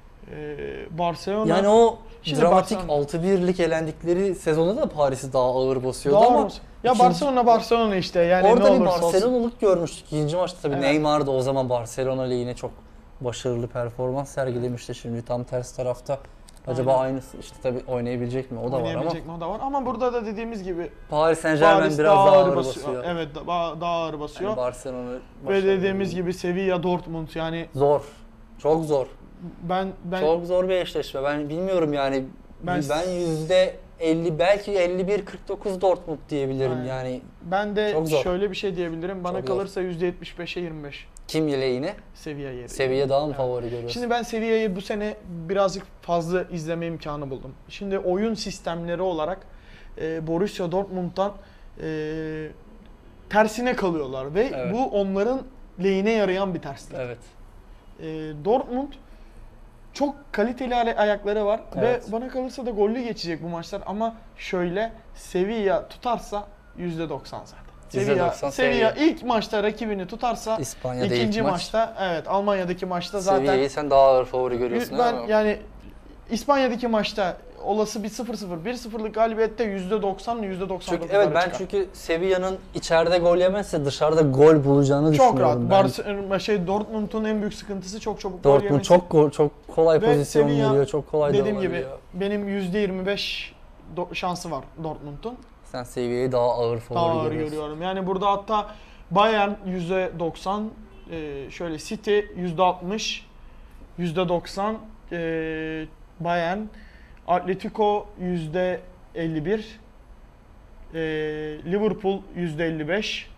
Ee, Barcelona Yani o Şimdi dramatik Barcelona- altı birlik elendikleri sezonda da Paris'i daha ağır basıyordu daha ama ağır basıyor. Ya ikinci- Barcelona Barcelona işte yani orada ne bir olursa olsun. Barcelona'lık görmüştük. İkinci maçta tabii Evet. Neymar da o zaman Barcelona ile yine çok başarılı performans sergilemişti. Şimdi tam ters tarafta. Acaba Aynen. aynısı işte tabii oynayabilecek mi? O da var ama Oynayabilecek mi? O da var ama burada da dediğimiz gibi Paris Saint-Germain Paris biraz daha daha ağır ağır basıyor. basıyor. Evet daha, daha ağır basıyor. Yani Barcelona Ve başarılı dediğimiz değil. gibi Sevilla Dortmund yani Zor. Çok zor. ben ben Çok zor bir eşleşme. Ben bilmiyorum yani. Ben- Ben yüzde elli belki elli bir kırk dokuz Dortmund diyebilirim Aynen. yani. ben de Çok zor. şöyle bir şey diyebilirim. Bana Çok zor. kalırsa yüzde yetmiş beşe yirmi beş Kim ile yine? Sevilla yeri. Seviye daha mı Evet. favori görüyorsun? Şimdi ben Sevilla'yı bu sene birazcık fazla izleme imkanı buldum. Şimdi oyun sistemleri olarak e, Borussia Dortmund'dan e, tersine kalıyorlar ve Evet. bu onların lehine yarayan bir terslik. Evet. E, Dortmund çok kaliteli ay- ayakları var Evet. ve bana kalırsa da gollü geçecek bu maçlar ama şöyle Sevilla tutarsa yüzde doksan zaten. yüzde Sevilla, doksan Sevilla Sevilla. ilk maçta rakibini tutarsa İspanya'da ikinci ilk maç. maçta evet Almanya'daki maçta zaten Sevilla'yı sen daha ağır favori görüyorsun ben ama yani İspanya'daki maçta olası bir sıfır sıfır bir sıfırlık galibiyette yüzde doksan yüzde doksan Çünkü evet ben çıkar. çünkü Sevilla'nın içeride gol yemezse dışarıda gol bulacağını Çok düşünüyorum. rahat. Ben. Barcelona şey Dortmund'un en büyük sıkıntısı çok çabuk gol Dortmund yemesi. çok go- çok kolay Ve pozisyon Sevilla, veriyor, çok kolay da dediğim gibi olabiliyor. benim yüzde yirmi beş do- şansı var Dortmund'un. Sen Sevilla'yı daha ağır favori Daha ağır görüyorsun. görüyorum. Yani burada hatta Bayern yüzde doksan, e, şöyle City yüzde altmış, yüzde doksan, e, Bayern, Atletico yüzde elli bir, e, Liverpool yüzde elli beş,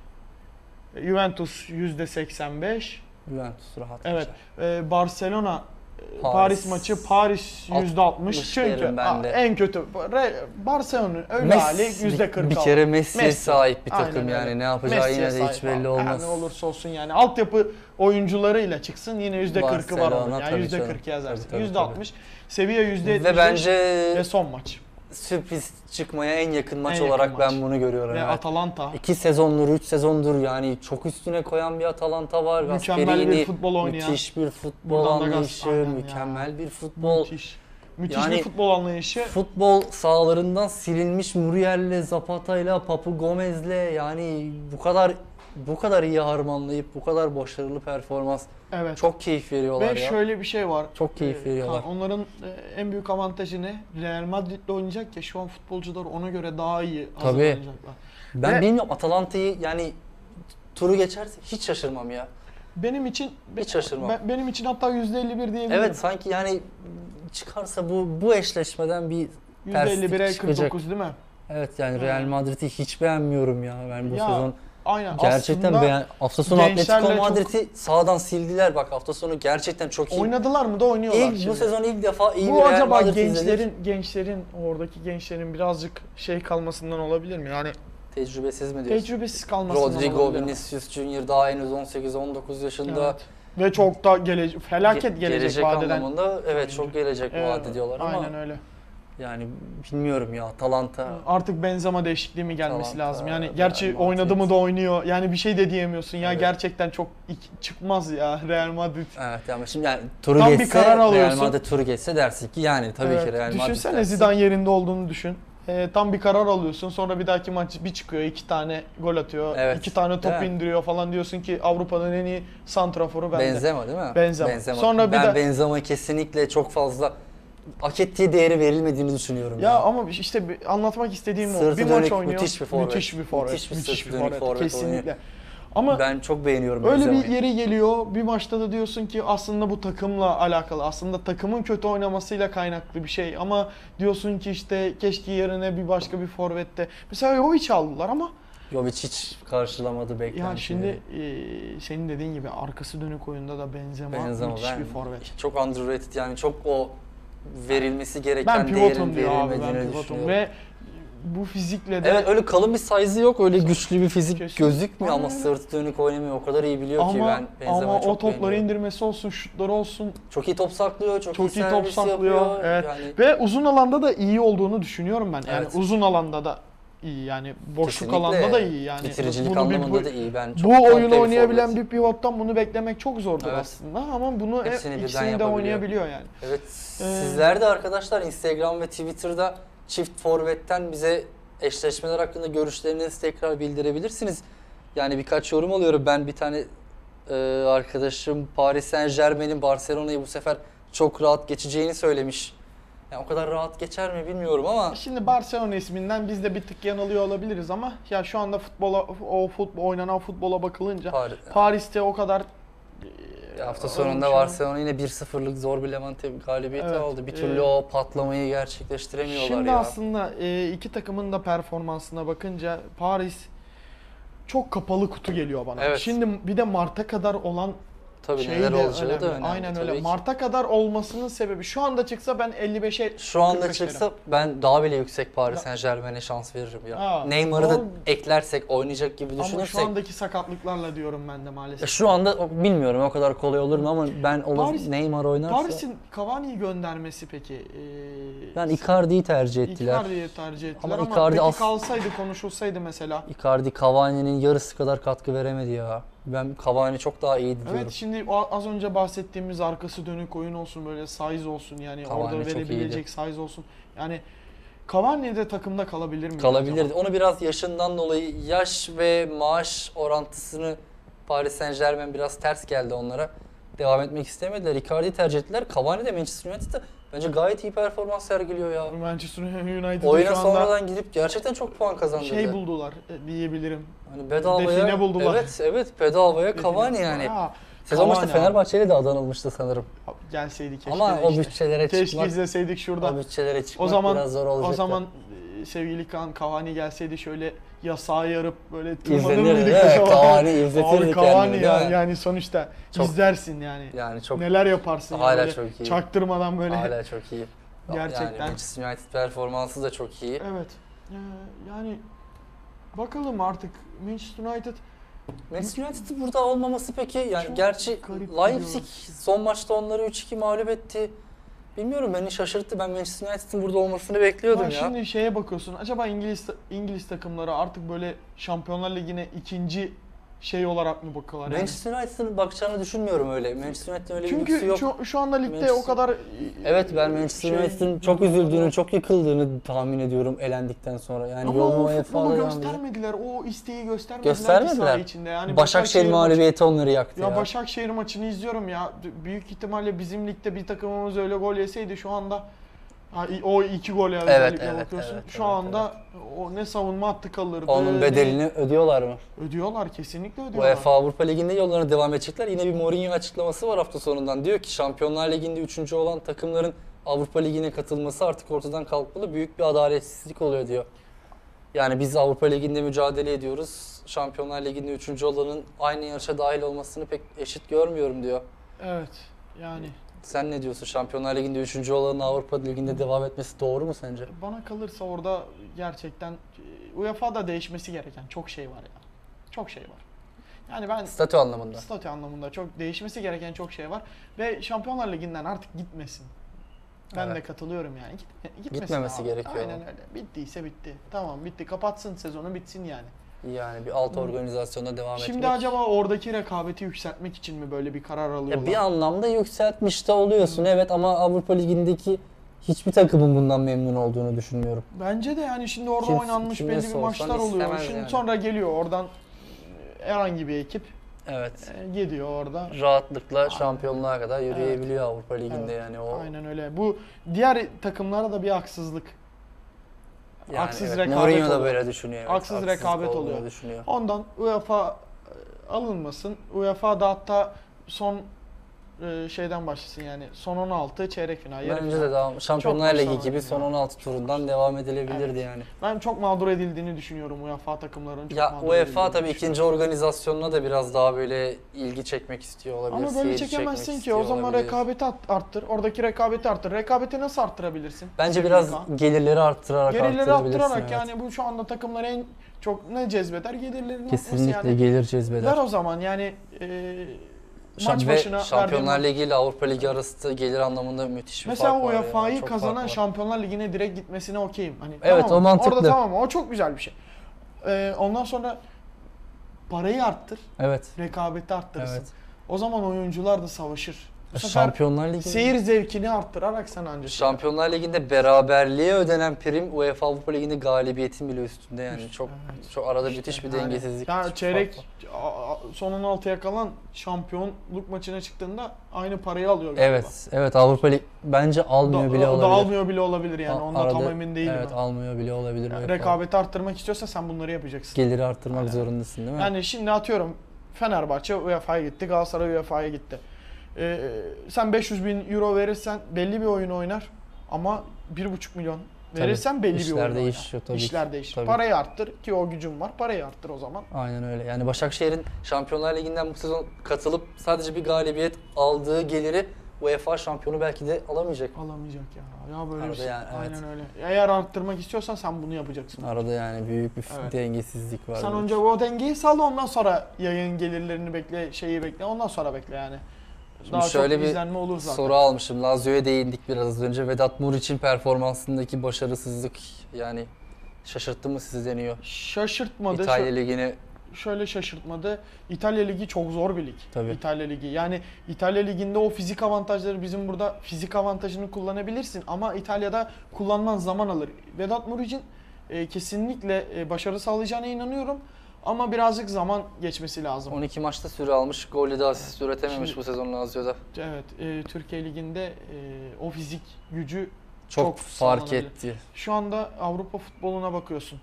Juventus yüzde seksen beş. Juventus rahat Evet. geçer. e, Barcelona e, Paris. Paris maçı Paris yüzde altmış. altmış Çünkü derim ben a, de. en kötü Re- Barcelona'nın öyle Messi- hali yüzde kırk Bir altı. kere Messi'ye Messi. sahip bir Aynen takım öyle. yani ne yapacağı Messi'ye yine de hiç sahip belli abi. olmaz. Her ne olursa olsun yani altyapı oyuncularıyla çıksın yine yüzde kırkı var Barcelona onun. Yani tabii yüzde canım. kırk yazarsın. Tabii, tabii, yüzde altmış. Sevilla yüzde yetmiş Ve bence ve son maç. sürpriz çıkmaya en yakın maç En yakın olarak maç. ben bunu görüyorum. Ve evet. Atalanta. İki sezondur, üç sezondur yani çok üstüne koyan bir Atalanta var. Mükemmel Gasperini, bir futbol oynayan. müthiş bir futbol Buradan da Gas- anlayışı, aynen ya. mükemmel bir futbol. Müthiş. Müthiş Yani bir futbol anlayışı. Futbol sahalarından silinmiş Muriel'le, Zapata'yla, Papu Gomez'le yani bu kadar bu kadar iyi harmanlayıp bu kadar başarılı performans Evet. çok keyif veriyorlar Ve ya. şöyle bir şey var. Çok keyif Ee, veriyorlar. Kaan, onların e, en büyük avantajı ne? Real Madrid'le oynayacak ya şu an futbolcular ona göre daha iyi Tabii. hazırlanacaklar. Ben Ve- bilmiyorum Atalanta'yı yani turu geçerse hiç şaşırmam ya. Benim için Hiç şaşırmam. ben- benim için hatta yüzde elli bir diyebilirim. Evet sanki yani çıkarsa bu bu eşleşmeden bir yüzde elli bire terslik çıkacak. kırk dokuz değil mi? Evet yani Real Madrid'i hiç beğenmiyorum ya. Ben bu Ya, sezon Aynen. gerçekten Aslında beğen hafta sonu gençlerle Atletico çok- Madrid'i sağdan sildiler bak hafta sonu gerçekten çok iyi. oynadılar mı da oynuyorlar İlk, şimdi. bu sezon ilk defa iyi Bu bir Real acaba Madrid gençlerin izledik. gençlerin oradaki gençlerin birazcık şey kalmasından olabilir mi? Yani Tecrübesiz mi diyorsun? tecrübesiz kalmasından Rodrigo, olabilir mi? Vinicius Junior daha henüz on sekiz on dokuz yaşında. Evet. Ve çok da gelecek felaket Ge- gelecek, vaat eden. anlamında evet çok gelecek Evet, vaat ediyorlar ama aynen öyle. yani bilmiyorum ya Atalanta. Artık Benzema değişikliği mi gelmesi Atalanta, lazım? Yani Real gerçi Madrid. oynadı mı da oynuyor. Yani bir şey de diyemiyorsun. Ya Evet. gerçekten çok ik- çıkmaz ya Real Madrid. Evet ama şimdi yani turu Tam bir geçse karar Real alıyorsun. Madrid turu geçse dersin ki yani tabii Evet, ki Real Madrid düşünsene dersin. Zidane yerinde olduğunu düşün. Ee, tam bir karar alıyorsun. Sonra bir dahaki maç bir çıkıyor, iki tane gol atıyor, Evet, iki tane top değil mi? indiriyor falan diyorsun ki Avrupa'nın en iyi santraforu bende. Benzema değil mi? Benzema. Sonra bir ben de- Benzema kesinlikle çok fazla hak ettiği değeri verilmediğini düşünüyorum. Ya ama işte bir- anlatmak istediğim o. Sırtı Bir maç dönük oynuyor. müthiş bir forvet. Müthiş bir forvet. Müthiş bir Müthiş sırtı bir dönük forvet. forvet Kesinlikle. oynuyor. Ama Ben çok beğeniyorum öyle bir Benzema'yı. yeri geliyor. Bir maçta da diyorsun ki aslında bu takımla alakalı. Aslında takımın kötü oynamasıyla kaynaklı bir şey. Ama diyorsun ki işte keşke yerine bir başka bir forvette. Mesela Jovic aldılar ama Jovic hiç karşılamadı beklentileri. ya şimdi e, senin dediğin gibi arkası dönük oyunda da Benzema, Benzema müthiş ben bir forvet. çok underrated yani çok o verilmesi gereken Ben değerin pivotum diyor abi, ben verilmediğini pivotum düşünüyorum. ve bu fizikle de Evet öyle kalın bir size'ı yok, öyle güçlü bir fizik Kesin. gözükmüyor ama Aynen. sırtı dönük oynamayı o kadar iyi biliyor ki ama ben Benzema'yı ama çok o topları beğeniyorum. indirmesi olsun, şutları olsun Çok iyi top saklıyor, çok, çok iyi iyi top servis saklıyor. yapıyor. Evet. Yani Ve uzun alanda da iyi olduğunu düşünüyorum ben. Yani Evet. uzun alanda da iyi yani boşluk kesinlikle alanda da iyi yani. bitiricilik Bunu bir- anlamında bu, da iyi. Ben çok bu komple oyunu bir oynayabilen forvet. bir pivottan bunu beklemek çok zordur Evet. aslında ama bunu Hepsini Hepsini birden ikisini de yapabiliyor. oynayabiliyor yani. Evet. Ee, Sizler de arkadaşlar Instagram ve Twitter'da çift forvetten bize eşleşmeler hakkında görüşlerinizi tekrar bildirebilirsiniz. Yani birkaç yorum alıyorum. Ben bir tane e, arkadaşım Paris Saint-Germain'in Barcelona'yı bu sefer çok rahat geçeceğini söylemiş. Yani o kadar rahat geçer mi bilmiyorum ama Şimdi Barcelona isminden biz de bir tık yanılıyor olabiliriz ama ya şu anda futbola o futbol oynanan futbola bakılınca Paris, Paris'te o kadar e, hafta şu sonunda an- Barcelona yine bir sıfırlık zor bir Levante galibiyeti Evet, aldı. Bir e, türlü o patlamayı gerçekleştiremiyorlar Şimdi ya. aslında e, iki takımın da performansına bakınca Paris çok kapalı kutu geliyor bana. Evet. Şimdi bir de Mart'a kadar olan Tabii şey neler de olacağı önemli. da önemli. Aynen tabii öyle. ki. Mart'a kadar olmasının sebebi şu anda çıksa ben elli beşe Şu anda kırk beş derim. çıksa ben daha bile yüksek Paris Ya- Saint Germain'e şans veririm ya. Ha, Neymar'ı da doğru. eklersek oynayacak gibi Ama düşünürsek. şu andaki sakatlıklarla diyorum ben de Ya maalesef. şu anda o- bilmiyorum o kadar kolay olur mu ama ben olur Paris- Neymar oynarsa Paris'in Cavani'yi göndermesi peki? E, ben Icardi'yi tercih ettiler. Icardi'yi tercih ettiler Ama ama, Icardi peki as- kalsaydı konuşulsaydı mesela. Icardi Cavani'nin yarısı kadar katkı veremedi ya. Ben Cavani çok daha iyiydi diyorum. Evet, şimdi o az önce bahsettiğimiz arkası dönük oyun olsun, böyle size olsun, yani Cavani orada çok verebilecek size olsun. Yani Cavani de takımda kalabilir mi? Kalabilirdi. acaba? Onu biraz yaşından dolayı, yaş ve maaş orantısını Paris Saint-Germain biraz ters geldi onlara. Devam etmek istemediler. Icardi'yi tercih ettiler. Cavani de Manchester United'da bence gayet iyi performans sergiliyor ya. Manchester United'ı Oyuna şu anda sonradan gidip gerçekten çok puan kazandırdı. şey buldular e, diyebilirim. Hani bedavaya, Define buldular. Evet, evet bedavaya Define- Cavani yani. Aa, Sezon başında Cavani abi. Fenerbahçe'yle de adanılmıştı sanırım. Gelseydi keşke. Ama de o işte. bütçelere Keşke çıkmak, izleseydik şurada. o bütçelere çıkmak O zaman biraz zor olacak. o zaman e, sevgili Kaan, Cavani gelseydi şöyle yasağı yarıp böyle tırmanır İzlenirdi, mıydık evet. acaba? Cavani izletirdi Abi Cavani kendini, ya, değil mi? yani sonuçta Çok- izlersin yani. yani çok Neler yaparsın ya hala böyle çok iyi. çaktırmadan böyle. Hala çok iyi. Gerçekten. Yani Manchester United performansı da çok iyi. Evet. Ee, Yani bakalım artık Manchester United Manchester United'ın burada olmaması peki yani Çok gerçi garip Leipzig gidiyoruz. son maçta onları üç iki mağlup etti. Bilmiyorum, beni şaşırttı. Ben Manchester United'ın burada olmasını bekliyordum Ama ya. şimdi şeye bakıyorsun. Acaba İngiliz İngiliz takımları artık böyle Şampiyonlar Ligi'ne ikinci şey olarak mı bakıyorlar yani? Manchester United'ın bakacağını düşünmüyorum öyle. Manchester United'ın öyle bir lüksü Çünkü yok. şu, şu anda ligde Manchester- o kadar Evet, ben Manchester şey- United'ın çok üzüldüğünü, çok yıkıldığını tahmin ediyorum elendikten sonra. Yani ama yolunu o U E F futbolu A'da devam ediyor. göstermediler. O isteği göstermediler, ki Göstermediler. saha içinde. Yani Başakşehir maçı- mağlubiyeti onları yaktı Ya, ya. Başakşehir maçını izliyorum ya. Büyük ihtimalle bizim ligde bir takımımız öyle gol yeseydi şu anda ha, o iki gol ya, Evet, özellikle evet, bakıyorsun. evet, şu evet, anda o ne savunma hattı kalırdı. Onun bedelini ödüyorlar mı? ne- ödüyorlar, kesinlikle ödüyorlar. UEFA Avrupa Ligi'nde yollarına devam edecekler. Yine bir Mourinho açıklaması var hafta sonundan. Diyor ki Şampiyonlar Ligi'nde üçüncü olan takımların Avrupa Ligi'ne katılması artık ortadan kalkmalı. Büyük bir adaletsizlik oluyor diyor. Yani biz Avrupa Ligi'nde mücadele ediyoruz. Şampiyonlar Ligi'nde üçüncü olanın aynı yarışa dahil olmasını pek eşit görmüyorum diyor. Evet, yani Sen ne diyorsun? Şampiyonlar Ligi'nde üçüncü olanın Avrupa Ligi'nde devam etmesi doğru mu sence? bana kalırsa orada gerçekten U E F A'da değişmesi gereken çok şey var ya. Çok şey var. Yani ben Statü anlamında. statü anlamında çok değişmesi gereken çok şey var ve Şampiyonlar Ligi'nden artık gitmesin. Ben Evet. de katılıyorum yani. Gitme, gitmesin Gitmemesi abi. gerekiyor Aynen ama. öyle. Bittiyse bitti. Tamam, bitti. Kapatsın sezonu, bitsin yani. Yani bir alt organizasyonda devam Şimdi etmek. acaba oradaki rekabeti yükseltmek için mi böyle bir karar alıyorlar? Ya bir anlamda yükseltmiş de oluyorsun evet, ama Avrupa Ligi'ndeki hiçbir takımın bundan memnun olduğunu düşünmüyorum. Bence de yani şimdi orada Kim- oynanmış kime belli bir sorsan maçlar oluyor. istemez Şimdi yani. sonra geliyor oradan e, herhangi bir ekip Evet. e, gidiyor orada. Rahatlıkla şampiyonluğa kadar yürüyebiliyor Avrupa Ligi'nde Evet, yani o. Aynen öyle. Bu diğer takımlara da bir haksızlık. Yani haksız evet, rekabet Mourinho da oluyor. böyle düşünüyor. Evet, Haksız haksızlık rekabet olduğunu oluyor. Düşünüyor. Ondan UEFA e, alınmasın. UEFA'da hatta son e, şeyden başlasın yani. Son on altı çeyrek final, yarı Bence final. de daha Şampiyonlar maçlar Ligi gibi oynadı son ya. on altı turundan devam edilebilirdi Evet. yani. Ben çok mağdur edildiğini düşünüyorum UEFA takımlarının. Çok Ya mağdur UEFA edildiğini tabii düşünüyorum. ikinci organizasyonuna da biraz daha böyle ilgi çekmek istiyor olabilir. Ama böyle seyirci çekemezsin çekmek ki. O istiyor zaman olabilir. rekabeti art- arttır. Oradaki rekabeti arttır. Rekabeti nasıl arttırabilirsin? Bence biraz Kaan? gelirleri arttırarak Gelirleri arttırabilirsin. arttırarak evet. yani bu şu anda takımları en çok ne cezbeder? Gelirlerin artması Kesinlikle yani. gelir cezbeder. Ver o zaman yani e, Şam- maç ve başına Şampiyonlar verdiğin- Ligi ile Avrupa Ligi arasında gelir anlamında müthiş bir Mesela fark var. UEFA'yı yani. Çok fark kazanan var. Şampiyonlar Ligi'ne direkt gitmesine okeyim. Hani Evet, tamam, o mantıklı. Orada tamam, o çok güzel bir şey. Ee, ondan sonra parayı arttır, Evet. rekabeti arttırırsın. Evet. O zaman oyuncular da savaşır. Bu sefer Şampiyonlar Ligi seyir zevkini arttırarak sen ancak. Şampiyonlar Ligi'nde beraberliğe ödenen prim UEFA Avrupa Ligi'nde galibiyetin bile üstünde yani. Çok Evet. çok arada müthiş bir Yani- dengesizlik. Yani müthiş bir çeyrek fark var. a- a- son on altıya kalan şampiyonluk maçına çıktığında aynı parayı alıyor galiba. Evet, evet Avrupa Ligi bence almıyor Da- bile da- olabilir. Dağılmıyor bile olabilir yani. A- Ondan tam arada- emin değilim. Evet, ben. almıyor bile olabilir. Yani UEFA. rekabeti arttırmak istiyorsan sen bunları yapacaksın. Geliri arttırmak Aynen. zorundasın değil mi? Yani şimdi atıyorum Fenerbahçe U E F A'ya gitti, Galatasaray U E F A'ya gitti. Ee, sen beş yüz bin euro verirsen belli bir oyun oynar ama bir buçuk milyon Tabii. verirsen belli bir İşler oyun oynar. değişiyor tabii ki. İşler değişir. Tabii. Parayı arttır ki o gücün var. Parayı arttır o zaman. Aynen öyle. Yani Başakşehir'in Şampiyonlar Ligi'nden bu sezon katılıp sadece bir galibiyet aldığı geliri UEFA şampiyonu belki de alamayacak. Alamayacak ya. Ya böyle Arada bir şey. yani, evet. Aynen öyle. Eğer arttırmak istiyorsan sen bunu yapacaksın. Arada yani büyük bir Evet. dengesizlik var. Sen büyük. önce o dengeyi sağla, ondan sonra yayın gelirlerini bekle, şeyi bekle. Ondan sonra bekle yani. Şimdi Daha şöyle çok bir izlenme olur zaten. soru almışım. Lazio'ya değindik biraz az önce. Vedat Muriç'in performansındaki başarısızlık yani şaşırttı mı sizi deniyor. Şaşırtmadı. İtalya Ligi'ne şöyle şaşırtmadı. İtalya Ligi çok zor bir lig. Tabii. İtalya Ligi. Yani İtalya Ligi'nde o fizik avantajları bizim burada fizik avantajını kullanabilirsin ama İtalya'da kullanman zaman alır. Vedat Muriç'in e, kesinlikle e, başarı sağlayacağına inanıyorum. Ama birazcık zaman geçmesi lazım. on iki maçta süre almış, golle de asist üretememiş Şimdi- bu sezon Lazio'da. Evet, e, Türkiye Ligi'nde e, o fizik gücü Çok, çok fark sağlanabilir. etti. Şu anda Avrupa futboluna bakıyorsun.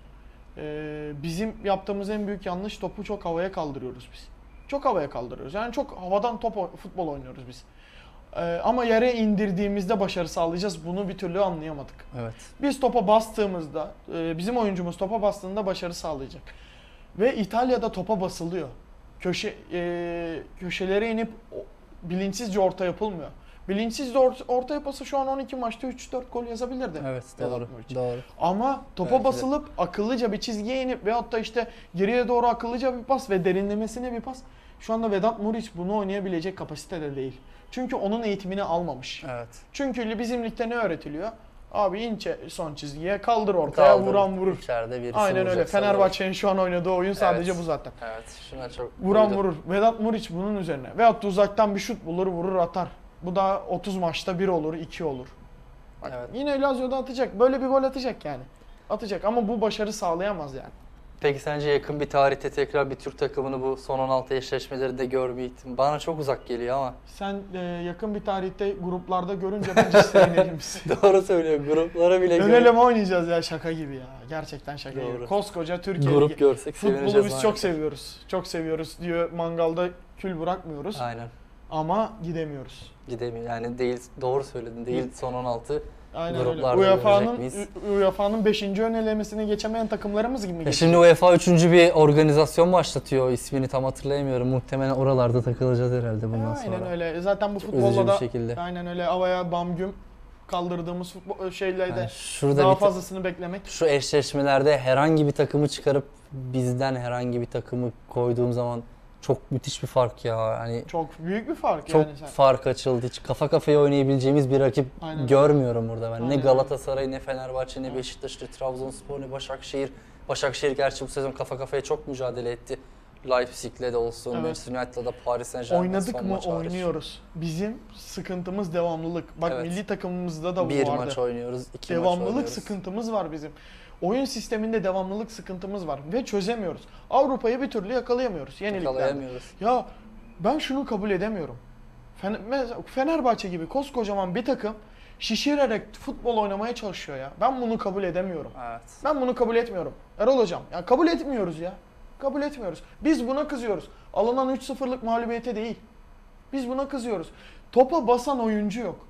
Ee, bizim yaptığımız en büyük yanlış, topu çok havaya kaldırıyoruz biz. Çok havaya kaldırıyoruz. Yani çok havadan top o- futbol oynuyoruz biz. Ee, ama yere indirdiğimizde başarı sağlayacağız. Bunu bir türlü anlayamadık. Evet. Biz topa bastığımızda, e, bizim oyuncumuz topa bastığında başarı sağlayacak. Ve İtalya'da topa basılıyor. Köşe e, köşelere inip o- bilinçsizce orta yapılmıyor. Bilinçsizce orta, orta yapılsa şu an on iki maçta üç dört gol yazabilirdi. Evet, Vedat doğru. Muriç. Doğru. Ama topa Belki de. basılıp akıllıca bir çizgiye inip veyahut da işte geriye doğru akıllıca bir pas ve derinlemesine bir pas. Şu anda Vedat Muriç bunu oynayabilecek kapasitede değil. Çünkü onun eğitimini almamış. Evet. Çünkü bizim ligde ne öğretiliyor? Abi ince son çizgiye, kaldır ortaya, Kaldır, vuran vurur. İçeride birisi Aynen öyle. vuracak sanırım. Fenerbahçe'nin şu an oynadığı oyun sadece Evet. bu zaten. Evet, şuna çok Vuran uydu. vurur. Vedat Muriç bunun üzerine. Veyahut da uzaktan bir şut bulur, vurur atar. Bu da otuz maçta bir olur, iki olur. Bak, Evet. yine Lazio'da atacak. Böyle bir gol atacak yani. Atacak ama bu başarı sağlayamaz yani. Peki sence yakın bir tarihte tekrar bir Türk takımını bu son on altı eşleşmelerinde görme ihtimali bana çok uzak geliyor ama. Sen e, yakın bir tarihte gruplarda görünce bence sevinelim biz. Doğru söylüyor, gruplara bile Ön gör- eleme oynayacağız ya, şaka gibi ya. Gerçekten şaka gibi. Doğru. Koskoca Türkiye grup Ligi. görsek Futbolu sevineceğiz. biz maalesef. çok seviyoruz. Çok seviyoruz diyor, mangalda kül bırakmıyoruz. Aynen. Ama gidemiyoruz. Gidemiyor. Yani değil, doğru söyledin. Değil son on altı. Aynen öyle. Gruplarda UEFA'nın görecek miyiz? U- UEFA'nın beşinci ön elemesini geçemeyen takımlarımız gibi mi Ya geçecek? şimdi UEFA üçüncü bir organizasyon başlatıyor. İsmini tam hatırlayamıyorum. Muhtemelen oralarda takılacağız herhalde bundan sonra. Aynen öyle. Zaten bu Çok futbolda üzücü bir da şekilde. aynen öyle havaya bam güm kaldırdığımız futbol şeylerde Yani şurada daha bir ta- fazlasını beklemek. şu eşleşmelerde herhangi bir takımı çıkarıp bizden herhangi bir takımı koyduğum zaman çok müthiş bir fark ya. Hani Çok büyük bir fark çok yani sen. fark açıldı. Hiç kafa kafaya oynayabileceğimiz bir rakip Aynen öyle. görmüyorum burada ben. Aynen Ne öyle. Galatasaray, ne Fenerbahçe, ne Evet. Beşiktaş, ne Trabzonspor, ne Başakşehir. Başakşehir gerçi bu sezon kafa kafaya çok mücadele etti. Leipzig'le de olsun, Evet. Manchester United'la da Paris Saint-Germain Oynadık son mı maç hariç. oynuyoruz. Bizim sıkıntımız devamlılık. Bak Evet. milli takımımızda da bu Bir vardı. maç oynuyoruz, iki maç Devamlılık oynuyoruz. sıkıntımız var bizim. Oyun sisteminde devamlılık sıkıntımız var ve çözemiyoruz. Avrupa'yı bir türlü yakalayamıyoruz yeniliklerde. Yakalayamıyoruz. Ya ben şunu kabul edemiyorum. Fener- mesela Fenerbahçe gibi koskocaman bir takım şişirerek futbol oynamaya çalışıyor ya. Ben bunu kabul edemiyorum. Evet. Ben bunu kabul etmiyorum. Erol hocam, ya kabul etmiyoruz ya. Kabul etmiyoruz. Biz buna kızıyoruz. Alınan üç sıfırlık mağlubiyete değil. Biz buna kızıyoruz. Topa basan oyuncu yok.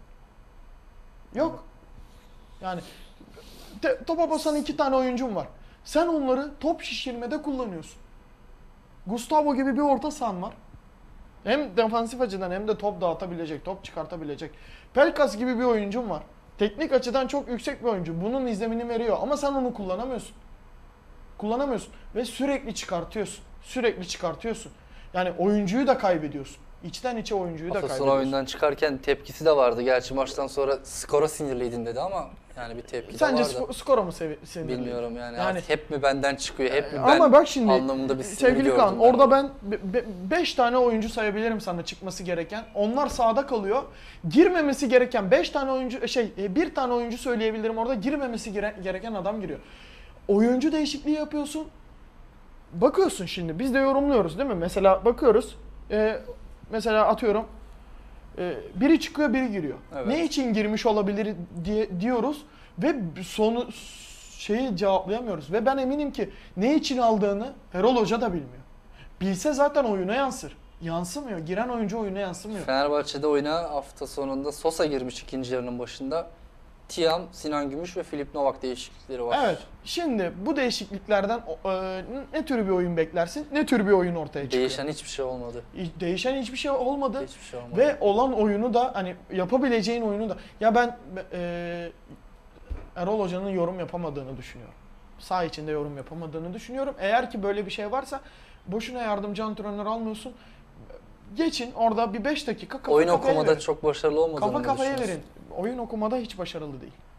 Yok. Yani te- topa basan iki tane oyuncum var. Sen onları top şişirmede kullanıyorsun. Gustavo gibi bir orta sahan var. Hem defansif açıdan hem de top dağıtabilecek, top çıkartabilecek. Pelkas gibi bir oyuncum var. Teknik açıdan çok yüksek bir oyuncu. Bunun izlemini veriyor ama sen onu kullanamıyorsun. Kullanamıyorsun ve sürekli çıkartıyorsun. Sürekli çıkartıyorsun. Yani oyuncuyu da kaybediyorsun. İçten içe oyuncuyu da Hafta sonu kaybediyorsun. oyundan çıkarken tepkisi de vardı. Gerçi maçtan sonra skora sinirliydin dedi ama yani bir tepki Sence de vardı. sko- skora mı sevi- sinirli? Bilmiyorum yani. Yani- Artık hep mi benden çıkıyor, hep mi ben Ama bak şimdi anlamında bir sinir sevgili gördüm Kaan, ben. orada ben beş tane oyuncu sayabilirim sana çıkması gereken. Onlar sahada kalıyor. Girmemesi gereken beş tane oyuncu şey e, bir tane oyuncu söyleyebilirim orada, girmemesi gere- gereken adam giriyor. Oyuncu değişikliği yapıyorsun. Bakıyorsun şimdi biz de yorumluyoruz değil mi? Mesela bakıyoruz. e, mesela atıyorum e, biri çıkıyor, biri giriyor. Evet. Ne için girmiş olabilir diye diyoruz ve sonu şeyi cevaplayamıyoruz. Ve ben eminim ki ne için aldığını Erol Hoca da bilmiyor. Bilse zaten oyuna yansır. Yansımıyor. Giren oyuncu oyuna yansımıyor. Fenerbahçe'de oyuna hafta sonunda Sosa girmiş ikinci yarının başında. Tiam, Sinan Gümüş ve Filip Novak değişiklikleri var. Evet. Şimdi bu değişikliklerden e, ne tür bir oyun beklersin? Ne tür bir oyun ortaya çıkıyor? Değişen hiçbir şey olmadı. Değişen hiçbir şey olmadı. Hiçbir şey olmadı. Ve olan oyunu da hani yapabileceğin oyunu da ya ben e, Erol Hoca'nın yorum yapamadığını düşünüyorum. Saha içinde yorum yapamadığını düşünüyorum. Eğer ki böyle bir şey varsa boşuna yardımcı antrenör almıyorsun. Geçin orada bir beş dakika kafa Oyun kafaya okumada verin. çok başarılı olmadığını Kafa mı kafaya düşünüyorsun? verin. Oyun okumada hiç başarılı değil.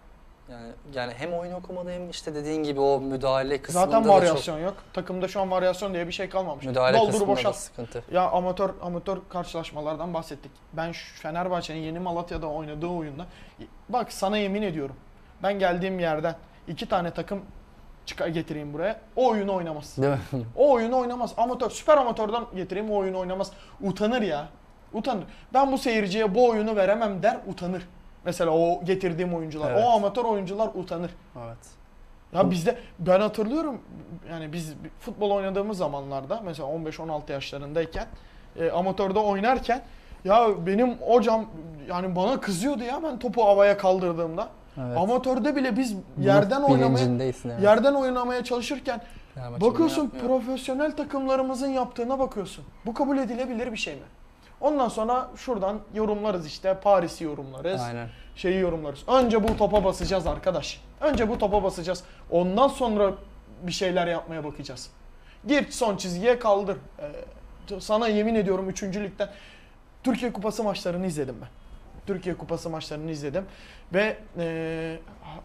Yani yani hem oyun okumada hem işte dediğin gibi o müdahale kısmında Zaten da varyasyon yok. Takımda şu an varyasyon diye bir şey kalmamış. çok müdahale Doldur kısmında da boşalt. sıkıntı. Ya amatör amatör karşılaşmalardan bahsettik. Ben şu Fenerbahçe'nin yeni Malatya'da oynadığı oyunda bak sana yemin ediyorum. Ben geldiğim yerden iki tane takım çıkar getireyim buraya. O oyunu oynamaz. Değil mi? O oyunu oynamaz. Amatör, süper amatörden getireyim o oyunu oynamaz. Utanır ya. Utanır. Ben bu seyirciye bu oyunu veremem der, utanır. Mesela o getirdiğim oyuncular. Evet. O amatör oyuncular utanır. Evet. Ya bizde ben hatırlıyorum yani biz futbol oynadığımız zamanlarda mesela on beş on altı yaşlarındayken e, amatörde oynarken ya benim hocam yani bana kızıyordu ya ben topu havaya kaldırdığımda. Evet. Amatörde bile biz Bunun yerden oynamaya bilincindeyiz yani. yerden oynamaya çalışırken Fenerbahçe bunu bakıyorsun yapmıyor. profesyonel takımlarımızın yaptığına bakıyorsun. Bu kabul edilebilir bir şey mi? Ondan sonra şuradan yorumlarız işte Paris'i yorumlarız. Aynen. Şeyi yorumlarız. Önce bu topa basacağız arkadaş. Önce bu topa basacağız. Ondan sonra bir şeyler yapmaya bakacağız. Gir son çizgiye kaldır. Ee, sana yemin ediyorum üçüncü ligden Türkiye Kupası maçlarını izledim ben. Türkiye Kupası maçlarını izledim. Ve e,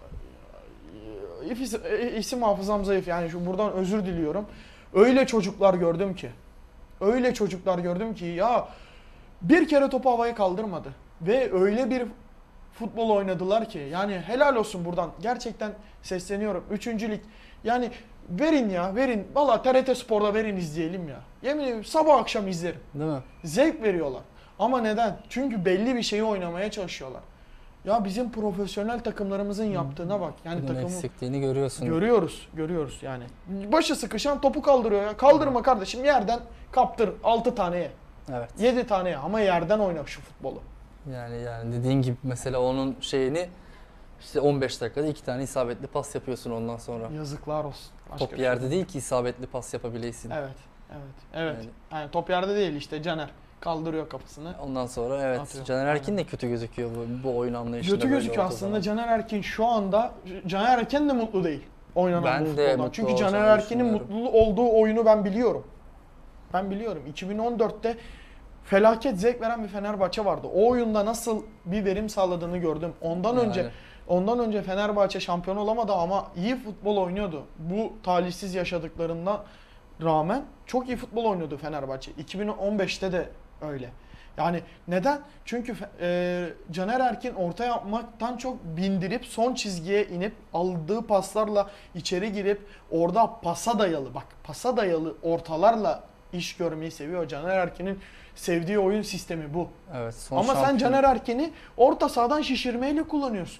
isim, isim hafızam zayıf. Yani şu buradan özür diliyorum. Öyle çocuklar gördüm ki. Öyle çocuklar gördüm ki ya bir kere topu havaya kaldırmadı. Ve öyle bir futbol oynadılar ki yani helal olsun buradan gerçekten sesleniyorum. Üçüncü lig yani verin ya verin. Valla T R T Spor'da verin izleyelim ya. Yemin ediyorum sabah akşam izlerim. Değil mi? Zevk veriyorlar. Ama neden? Çünkü belli bir şeyi oynamaya çalışıyorlar. Ya bizim profesyonel takımlarımızın yaptığına bak. Yani Bunun takımı eksikliğini görüyorsun. görüyoruz. Görüyoruz yani. Başı sıkışan topu kaldırıyor ya. Kaldırma kardeşim yerden kaptır altı taneye. Evet. yedi taneye ama yerden oyna şu futbolu. Yani yani dediğin gibi mesela onun şeyini işte on beş dakikada iki tane isabetli pas yapıyorsun ondan sonra. Yazıklar olsun. Başka Top bir şey yerde yok. değil ki isabetli pas yapabilesin. Evet. Evet. Evet. Yani- Yani, top yerde değil işte Caner kaldırıyor kafasını. Ondan sonra evet Atıyor. Caner Erkin Aynen. de kötü gözüküyor bu, bu oyun anlayışında. Kötü böyle gözüküyor olduğu aslında. zaman. Caner Erkin şu anda Caner Erkin de mutlu değil oynanan Ben bu de futboldan. mutlu Çünkü olacağını Caner Erkin'in düşünüyorum. mutlu olduğu oyunu ben biliyorum. Ben biliyorum. iki bin on dörtte felaket zevk veren bir Fenerbahçe vardı. O oyunda nasıl bir verim sağladığını gördüm. Ondan önce Yani. ondan önce Fenerbahçe şampiyon olamadı ama iyi futbol oynuyordu. Bu talihsiz yaşadıklarından rağmen çok iyi futbol oynuyordu Fenerbahçe. iki bin on beşte de öyle. Yani neden? Çünkü e, Caner Erkin orta yapmaktan çok bindirip son çizgiye inip aldığı paslarla içeri girip orada pasa dayalı bak pasa dayalı ortalarla iş görmeyi seviyor. Caner Erkin'in sevdiği oyun sistemi bu. Evet, son Ama sen şampiyon- Caner Erkin'i orta sahadan şişirmeyle kullanıyorsun.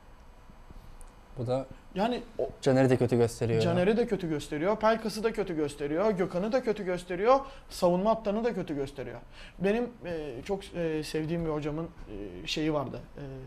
Bu da Yani o, Caner'i de kötü gösteriyor. ya. Caner'i de kötü gösteriyor, Pelkas'ı da kötü gösteriyor, Gökhan'ı da kötü gösteriyor, savunma hatlarını da kötü gösteriyor. Benim e, çok e, sevdiğim bir hocamın e, şeyi vardı.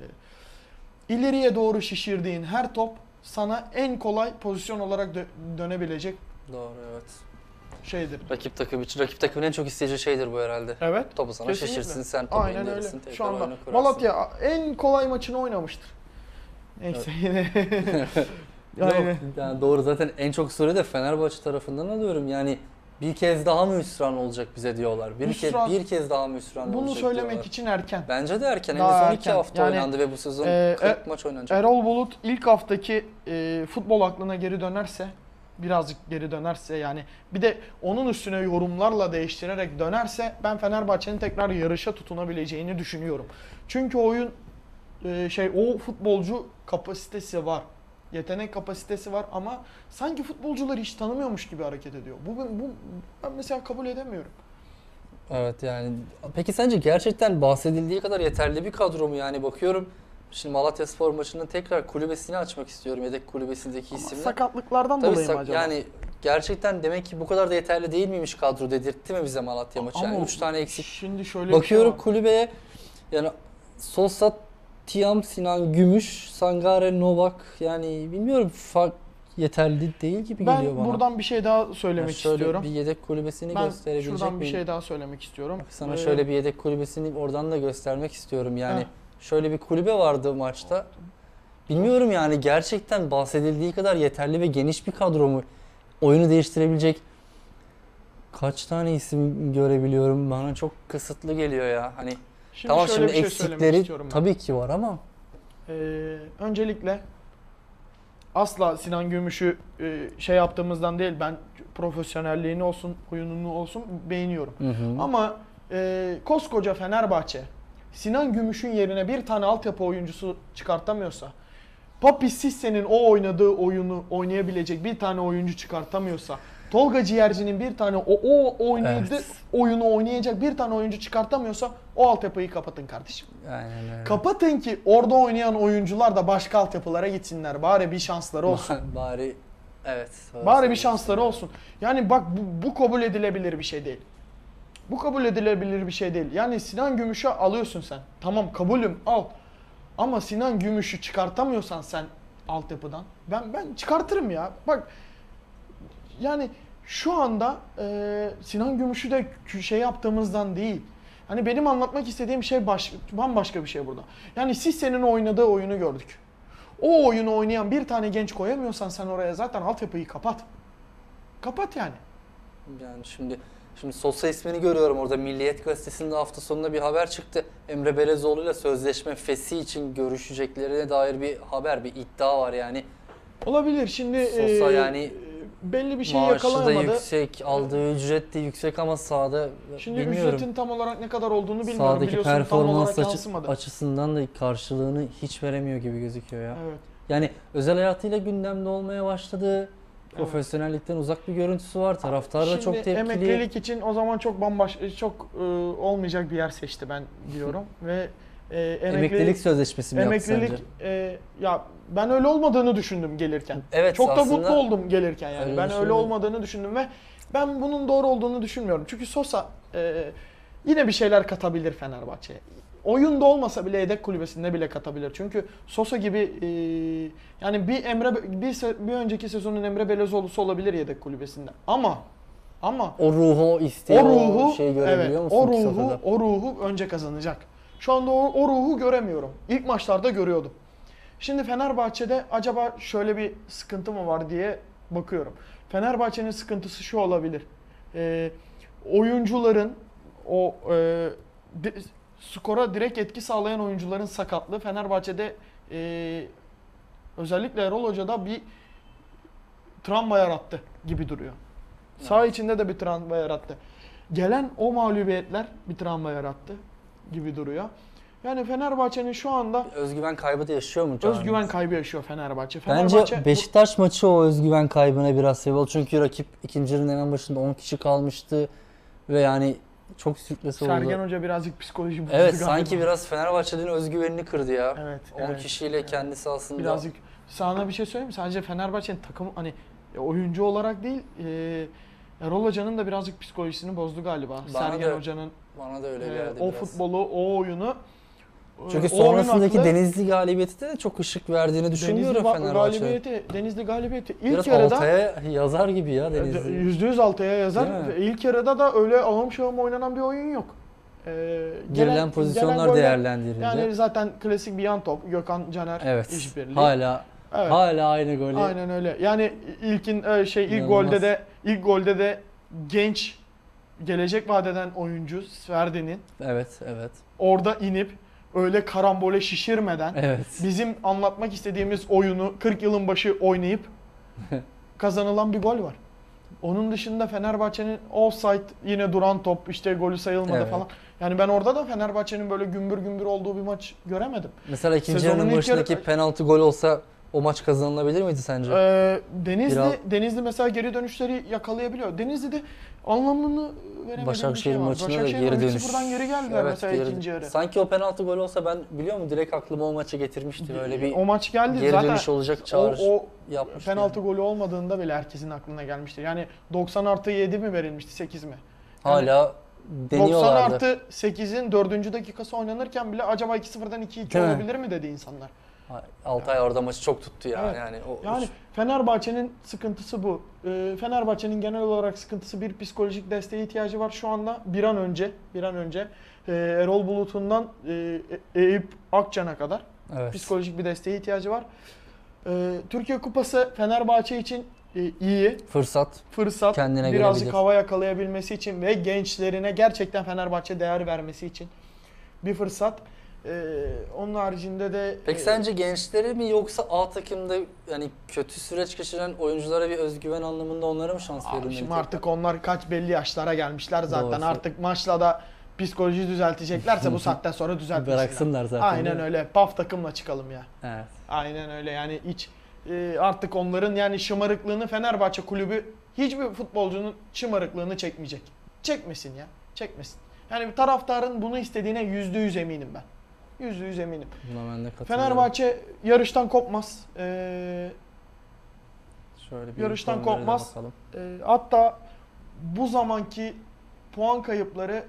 E, ileriye doğru şişirdiğin her top sana en kolay pozisyon olarak dö- dönebilecek Doğru, evet. şeydir. Rakip takım için, rakip takımın en çok isteyeceği şeydir bu herhalde. Evet. Topu sana Kesinlikle. şişirsin, sen topu Aynen indirirsin, öyle. tekrar Şu anda oyunu kurarsın. Malatya en kolay maçını oynamıştır. Neyse yine. Aynen. Yok, yani doğru, zaten en çok soruyu da Fenerbahçe tarafından alıyorum. Yani bir kez daha mı hüsran olacak bize diyorlar. Bir Hüsran- kez bir kez daha mı hüsran Bunu olacak söylemek diyorlar. için erken. Bence de erken. Daha Henüz on iki erken. hafta Yani, oynandı ve bu sezon e, kırk e- maç oynanacak. Erol Bulut ilk haftaki e, futbol aklına geri dönerse, birazcık geri dönerse yani bir de onun üstüne yorumlarla değiştirerek dönerse ben Fenerbahçe'nin tekrar yarışa tutunabileceğini düşünüyorum. Çünkü oyun e, şey o futbolcu kapasitesi var. Yetenek kapasitesi var ama sanki futbolcuları hiç tanımıyormuş gibi hareket ediyor. Bu, bu ben mesela kabul edemiyorum. Evet yani. Peki sence gerçekten bahsedildiği kadar yeterli bir kadro mu? Yani bakıyorum şimdi Malatyaspor maçının tekrar kulübesini açmak istiyorum. Yedek kulübesindeki Ama isimler. sakatlıklardan Tabii dolayı mı sak- acaba? yani gerçekten demek ki bu kadar da yeterli değil miymiş kadro dedirtti mi bize Malatya maçı? Yani Ama üç tane eksik. Şimdi şöyle Bakıyorum bir şey var. kulübeye yani Sosa, Tiam, Sinan, Gümüş, Sangare, Novak yani bilmiyorum fark yeterli değil gibi geliyor Ben bana. buradan bir şey daha Ben söylemek şöyle istiyorum. bir yedek kulübesini Ben gösterebilecek şuradan bir miyim? şey daha söylemek istiyorum. Bak sana Ee, şöyle bir yedek kulübesini oradan da göstermek istiyorum. Yani Heh. şöyle bir kulübe vardı maçta. Bilmiyorum yani gerçekten bahsedildiği kadar yeterli ve geniş bir kadro mu? Oyunu değiştirebilecek kaç tane isim görebiliyorum? Bana çok kısıtlı geliyor ya. Hani Şimdi tamam şöyle şimdi bir şey söylemek eksikleri istiyorum ben. tabii ki var ama Ee, öncelikle asla Sinan Gümüş'ü e, şey yaptığımızdan değil. Ben profesyonelliğini olsun, oyununu olsun beğeniyorum. Hı hı. Ama e, koskoca Fenerbahçe Sinan Gümüş'ün yerine bir tane altyapı oyuncusu çıkartamıyorsa, Papi Sisse'nin o oynadığı oyunu oynayabilecek bir tane oyuncu çıkartamıyorsa, Tolga Ciğerci'nin bir tane o, o oynadığı Evet. oyunu oynayacak bir tane oyuncu çıkartamıyorsa o altyapıyı kapatın kardeşim. Aynen öyle. Kapatın ki orada oynayan oyuncular da başka altyapılara gitsinler. Bari bir şansları olsun. Bari evet. Bari bir şansları olsun. Yani bak bu, bu kabul edilebilir bir şey değil. Bu kabul edilebilir bir şey değil. Yani Sinan Gümüş'ü alıyorsun sen. Tamam kabulüm al. Ama Sinan Gümüş'ü çıkartamıyorsan sen altyapıdan ben ben çıkartırım ya. Bak yani şu anda e, Sinan Gümüş'ü de şey yaptığımızdan değil. Hani benim anlatmak istediğim şey baş, bambaşka bir şey burada. Yani siz senin oynadığı oyunu gördük. O oyunu oynayan bir tane genç koyamıyorsan sen oraya zaten altyapıyı kapat. Kapat yani. Yani şimdi şimdi Sosa ismini görüyorum orada. Milliyet Gazetesi'nde hafta sonunda bir haber çıktı. Emre Belezoğlu ile sözleşme fesi için görüşeceklerine dair bir haber, bir iddia var yani. Olabilir. Şimdi Sosa e, yani belli bir şey maaşı da yakalayamadı. yüksek, aldığı ücret de yüksek ama sahada Şimdi bilmiyorum. ücretin tam olarak ne kadar olduğunu bilmiyorum. Sahadaki Biliyorsun tam performans olarak açı- yansımadı. açısından da karşılığını hiç veremiyor gibi gözüküyor ya. Evet. Yani özel hayatıyla gündemde olmaya başladı. Profesyonellikten uzak bir görüntüsü var. Taraftar da Şimdi çok tepkili. emeklilik için o zaman çok bambaşka, çok e, olmayacak bir yer seçti ben diyorum ve e, emeklilik, Emeklilik sözleşmesi mi yaptı emeklilik sence? e, ya ben öyle olmadığını düşündüm gelirken. Evet, çok da aslında mutlu oldum gelirken yani. öyle Ben öyle düşündüm. olmadığını düşündüm ve ben bunun doğru olduğunu düşünmüyorum. Çünkü Sosa e, yine bir şeyler katabilir Fenerbahçe'ye. Oyunda olmasa bile yedek kulübesinde bile katabilir. Çünkü Sosa gibi e, yani bir Emre bir, se- bir önceki sezonun Emre Belezoğlu'su olabilir yedek kulübesinde. Ama ama O ruhu, o isteği, o ruhu o şeyi görebiliyor evet, musun o ki ruhu sahada? o ruhu önce kazanacak. Şu anda o, o ruhu göremiyorum. İlk maçlarda görüyordum. Şimdi Fenerbahçe'de acaba şöyle bir sıkıntı mı var diye bakıyorum. Fenerbahçe'nin sıkıntısı şu olabilir. Ee, oyuncuların o e, di- skora direkt etki sağlayan oyuncuların sakatlığı Fenerbahçe'de e, özellikle Erol Hoca'da bir travma yarattı gibi duruyor. Sağ içinde de bir travma yarattı. Gelen o mağlubiyetler bir travma yarattı gibi duruyor. Yani Fenerbahçe'nin şu anda Özgüven kaybı da yaşıyor mu Can? özgüven kaybı yaşıyor Fenerbahçe. Bence Fenerbahçe Beşiktaş maçı o özgüven kaybına biraz sebep oldu. Çünkü rakip ikinci yarının hemen başında on kişi kalmıştı ve yani çok sürpriz oldu. Sergen Hoca birazcık psikoloji bozdu Evet, galiba. sanki biraz Fenerbahçe'nin özgüvenini kırdı ya. Evet, on evet, kişiyle evet. kendisi aslında birazcık sana bir şey söyleyeyim mi? Sadece Fenerbahçe'nin takım hani e, oyuncu olarak değil e, Erol Hoca'nın da birazcık psikolojisini bozdu galiba. Bana Sergen da Hoca'nın bana da öyle e, geldi o biraz. futbolu, o oyunu e, Çünkü o oyun sonrasındaki aklı- Denizli galibiyeti de çok ışık verdiğini düşünüyorum Denizli va- Fenerbahçe. galibiyeti, Denizli galibiyeti ilk Biraz yarıda Altay'a yazar gibi ya Denizli. yüzde yüz Altay'a yazar. Değil mi? Ve İlk yarıda da öyle ağım şahım oynanan bir oyun yok. Ee, Girilen pozisyonlar goller- değerlendirildi. Yani zaten klasik bir yan top. Gökhan Caner Evet. işbirliği. Hala Evet. hala aynı golü. Aynen öyle. Yani ilkin e, şey ilk İnanılmaz. golde de ilk golde de genç gelecek vadeden oyuncu Sverdi'nin Evet, evet. orada inip öyle karambole şişirmeden Evet. bizim anlatmak istediğimiz oyunu kırk yılın başı oynayıp kazanılan bir gol var. Onun dışında Fenerbahçe'nin offside yine duran top işte golü sayılmadı Evet. falan. Yani ben orada da Fenerbahçe'nin böyle gümbür gümbür olduğu bir maç göremedim. Mesela ikinci Sezonun yarının ilk başındaki yarı- penaltı gol olsa o maç kazanılabilir miydi sence? Ee, Denizli Biraz- Denizli mesela geri dönüşleri yakalayabiliyor. Denizli'de anlamını veremediğim bir Başakşehir şey var. maçına da Başakşehir geri üç dönüş. sıfırdan geri geldiler Evet, mesela geri- ikinci yarı. Sanki o penaltı gol olsa ben biliyor musun direkt aklıma o maça getirmişti. Böyle bir o maç geldi geri zaten. dönüş olacak O, çağrı o yapmıştı. penaltı golü olmadığında bile herkesin aklına gelmiştir. Yani doksan artı yedi mi verilmişti sekiz mi? Hala doksan deniyorlardı. artı sekizin dördüncü dakikası oynanırken bile acaba iki sıfırdan iki iki Değil mi? olabilir mi dedi insanlar. Altay orada maçı çok tuttu ya. Evet. Yani o Yani Fenerbahçe'nin sıkıntısı bu. Ee, Fenerbahçe'nin genel olarak sıkıntısı bir psikolojik desteğe ihtiyacı var şu anda. Bir an önce, bir an önce e, Erol Bulut'undan e, Eyüp Akcan'a kadar evet. psikolojik bir desteğe ihtiyacı var. Ee, Türkiye Kupası Fenerbahçe için e, iyi Fırsat. fırsat. Kendine Birazcık görebilir. hava yakalayabilmesi için ve gençlerine gerçekten Fenerbahçe değer vermesi için bir fırsat. Ee, onun haricinde de... Peki e, sence gençleri mi yoksa A takımda yani kötü süreç geçiren oyunculara bir özgüven anlamında onlara mı şans Abi verilmeli? şimdi tekrar? artık onlar kaç belli yaşlara gelmişler zaten. Doğrusu. Artık maçla da psikoloji düzelteceklerse bu saatten sonra düzeltmesinler. Bıraksınlar zaten, değil Aynen mi? öyle. Paf takımla çıkalım ya. Evet. Aynen öyle yani hiç e, artık onların yani şımarıklığını Fenerbahçe kulübü hiçbir futbolcunun şımarıklığını çekmeyecek. Çekmesin ya. Çekmesin. Yani bir taraftarın bunu istediğine yüzde yüz eminim ben. Yüzde yüz eminim. Buna ben de katılıyorum. Fenerbahçe yarıştan kopmaz. Ee, Şöyle bir yarıştan puanlara da kopmaz. bakalım. Ee, hatta bu zamanki puan kayıpları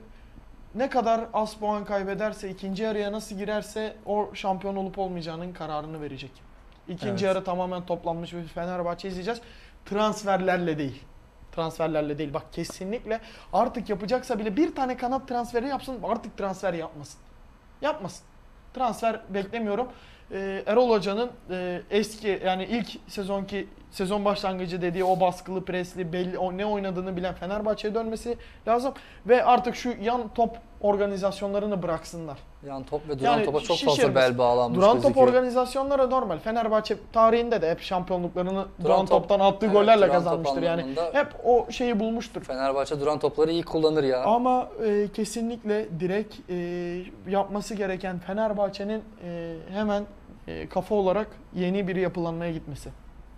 ne kadar az puan kaybederse, ikinci yarıya nasıl girerse o şampiyon olup olmayacağının kararını verecek. İkinci Evet. yarı tamamen toplanmış bir Fenerbahçe izleyeceğiz. Transferlerle değil. Transferlerle değil. Bak kesinlikle artık yapacaksa bile bir tane kanat transferi yapsın, artık transfer yapmasın. Yapmasın. Transfer beklemiyorum. Ee, Erol Hoca'nın e, eski yani ilk sezonki sezon başlangıcı dediği o baskılı presli belli o ne oynadığını bilen Fenerbahçe'ye dönmesi lazım ve artık şu yan top organizasyonlarını bıraksınlar. Yan top ve duran Yani topa çok şişirmez. fazla bel bağlanmış Duran top gözüküyor. organizasyonları normal. Fenerbahçe tarihinde de hep şampiyonluklarını duran, top- toptan attığı evet, gollerle duran top kazanmıştır yani. anlamında- Hep o şeyi bulmuştur. Fenerbahçe duran topları iyi kullanır ya. Ama e, kesinlikle direkt e, yapması gereken Fenerbahçe'nin e, hemen e, kafa olarak yeni bir yapılanmaya gitmesi.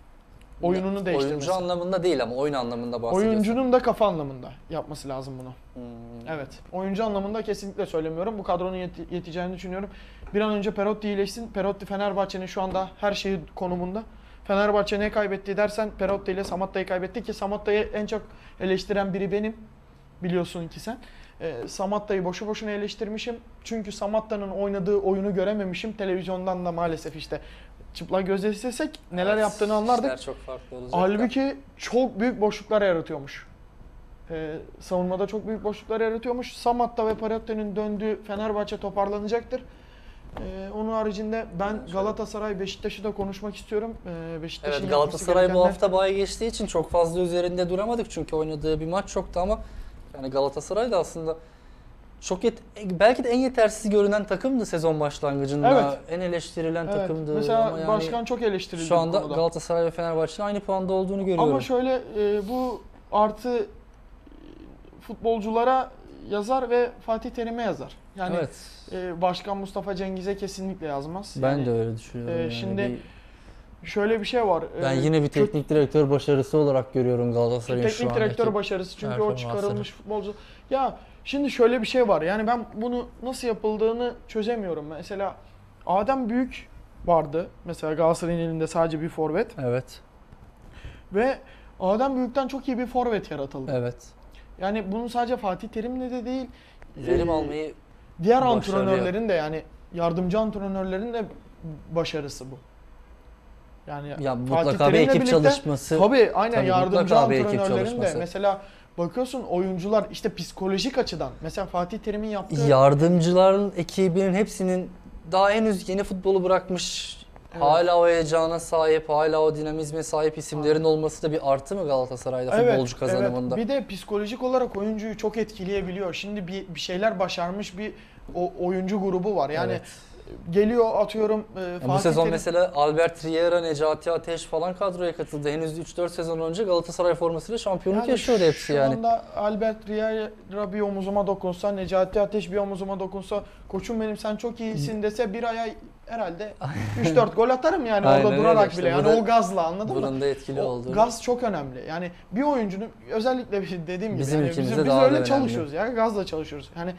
Oyununu değiştirmesi. Oyuncu anlamında değil ama oyun anlamında bahsediyorsun. Oyuncunun da kafa anlamında yapması lazım bunu. Hmm. Evet. Oyuncu anlamında kesinlikle söylemiyorum. Bu kadronun yeti- yeteceğini düşünüyorum. Bir an önce Perotti iyileşsin. Perotti Fenerbahçe'nin şu anda her şeyi konumunda. Fenerbahçe ne kaybetti dersen Perotti ile Samatta'yı kaybetti ki Samatta'yı en çok eleştiren biri benim. Biliyorsun ki sen. Ee, Samatta'yı boşu boşuna eleştirmişim. Çünkü Samatta'nın oynadığı oyunu görememişim. Televizyondan da maalesef işte çıplak gözle izlesek neler Evet, yaptığını anlardık. işler çok farklı olacak. da. Halbuki çok büyük boşluklar yaratıyormuş. Ee, savunmada çok büyük boşluklar yaratıyormuş. Samatta ve Perotti'nin döndüğü Fenerbahçe toparlanacaktır. Ee, onun haricinde ben Galatasaray, Beşiktaş'ı da konuşmak istiyorum. Ee, Beşiktaş'ın Evet, yapması Galatasaray bu gerekenler- hafta bay geçtiği için çok fazla üzerinde duramadık çünkü oynadığı bir maç çoktu ama yani Galatasaray da aslında çok yet- belki de en yetersiz görünen takımdı sezon başlangıcında. Evet. En eleştirilen Evet, takımdı mesela ama yani başkan çok eleştirildi şu bu anda konuda. Galatasaray ve Fenerbahçe'nin aynı puanda olduğunu görüyorum. Ama şöyle e, bu artı e, futbolculara yazar ve Fatih Terim'e yazar. Yani evet. e, Başkan Mustafa Cengiz'e kesinlikle yazmaz. Ben Yani de öyle düşünüyorum. e, yani. şimdi Bir- şöyle bir şey var. ben e, yine bir kötü- teknik direktör başarısı olarak görüyorum Galatasaray'ın şu teknik andaki direktör başarısı çünkü o performansları. çıkarılmış futbolcu. Ya şimdi şöyle bir şey var. Yani ben bunu nasıl yapıldığını çözemiyorum. Mesela Adem Büyük vardı. Mesela Galatasaray'ın elinde sadece bir forvet Evet. ve Adem Büyük'ten çok iyi bir forvet yaratıldı. Evet. Yani bunu sadece Fatih Terim'le de değil, Verim e, almayı diğer başarıyor. antrenörlerin de yani yardımcı antrenörlerin de başarısı bu. Yani ya Fatih mutlaka bir Terim'le ekip birlikte- çalışması. Tabii aynen Tabii, yardımcı mutlaka bir ekip antrenörlerin de çalışması. mesela bakıyorsun oyuncular işte psikolojik açıdan mesela Fatih Terim'in yaptığı Yardımcıların ekibinin hepsinin daha henüz yeni futbolu bırakmış, Evet. hala o heyecana sahip, hala o dinamizme sahip isimlerin olması da bir artı mı Galatasaray'da futbolcu kazanımında? Evet. Bir de psikolojik olarak oyuncuyu çok etkileyebiliyor. Şimdi bir, bir şeyler başarmış bir o, oyuncu grubu var. Yani Evet. geliyor atıyorum e, Ya Fatih bu sezon Terim- mesela Albert Riera, Necati Ateş falan kadroya katıldı. Henüz üç dört sezon önce Galatasaray formasıyla şampiyonluk Yani yaşıyordu hepsi şu yani. anda Albert Riera bir omuzuma dokunsa, Necati Ateş bir omuzuma dokunsa, koçum benim sen çok iyisin dese bir aya herhalde üç dört gol atarım yani Aynen orada öyle durarak işte. bile. Yani Bu da- o gazla anladın mı? Bunun da etkili O olduğunu. gaz çok önemli. Yani bir oyuncunun özellikle bir- dediğim gibi Bizim yani ülkemizde biz, biz daha da öyle önemli. çalışıyoruz ya gazla çalışıyoruz. Yani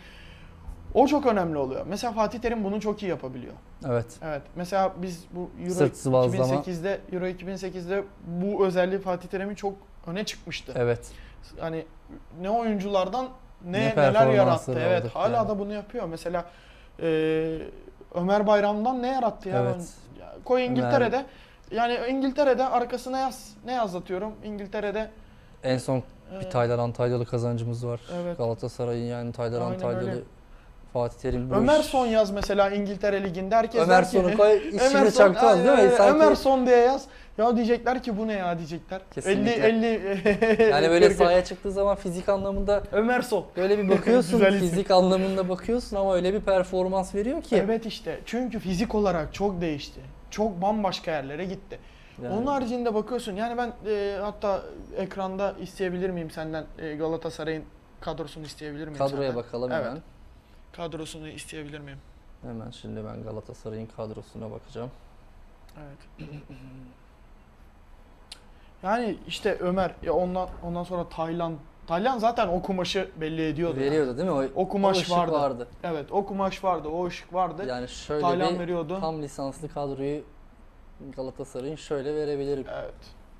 o çok önemli oluyor. Mesela Fatih Terim bunu çok iyi yapabiliyor. Evet. Evet. Mesela biz bu Euro Sırt sıvazlama. iki bin sekizde Euro iki bin sekizde bu özelliği Fatih Terim'in çok öne çıkmıştı. Evet. Hani ne oyunculardan ne, Ne neler performansları yarattı. Evet. vardı Hala yani. da bunu yapıyor. Mesela e, Ömer Bayram'dan ne yarattı ya? Evet. Ben- ya koy İngiltere'de. Yani İngiltere'de arkasına yaz. Ne yaz atıyorum? İngiltere'de En son e, bir Taylan Antalyalı kazancımız var. Evet. Galatasaray'ın yani Taylan Aynen Antalyalı öyle. Fatih Terim bu Ömer iş- Son yaz mesela İngiltere Ligi'nde herkes Ömer der ki Son'u koy, işini Ömer Son, çakmaz değil mi? aynen öyle. Sanki- Ömer Son diye yaz. Ya diyecekler ki bu ne ya diyecekler. Kesinlikle. elli elli Yani böyle kırk sahaya çıktığı zaman fizik anlamında Ömer Son. böyle bir bakıyorsun, Güzel isim. fizik anlamında bakıyorsun ama öyle bir performans veriyor ki. Evet işte çünkü fizik olarak çok değişti. Çok bambaşka yerlere gitti. Yani- Onun haricinde bakıyorsun yani ben e, hatta ekranda isteyebilir miyim senden e, Galatasaray'ın kadrosunu isteyebilir miyim Kadroya senden? bakalım Evet. hemen. Kadrosunu isteyebilir miyim? Hemen şimdi ben Galatasaray'ın kadrosuna bakacağım. Evet. Yani işte Ömer ya ondan ondan sonra Taylan. Taylan zaten o kumaşı belli ediyordu. yani. Veriyordu değil mi? O, O kumaş ışık vardı. vardı. Evet, o kumaş vardı, o ışık vardı. Yani şöyle Taylan bir veriyordu. tam lisanslı kadroyu Galatasaray'ın şöyle verebilirim. Evet.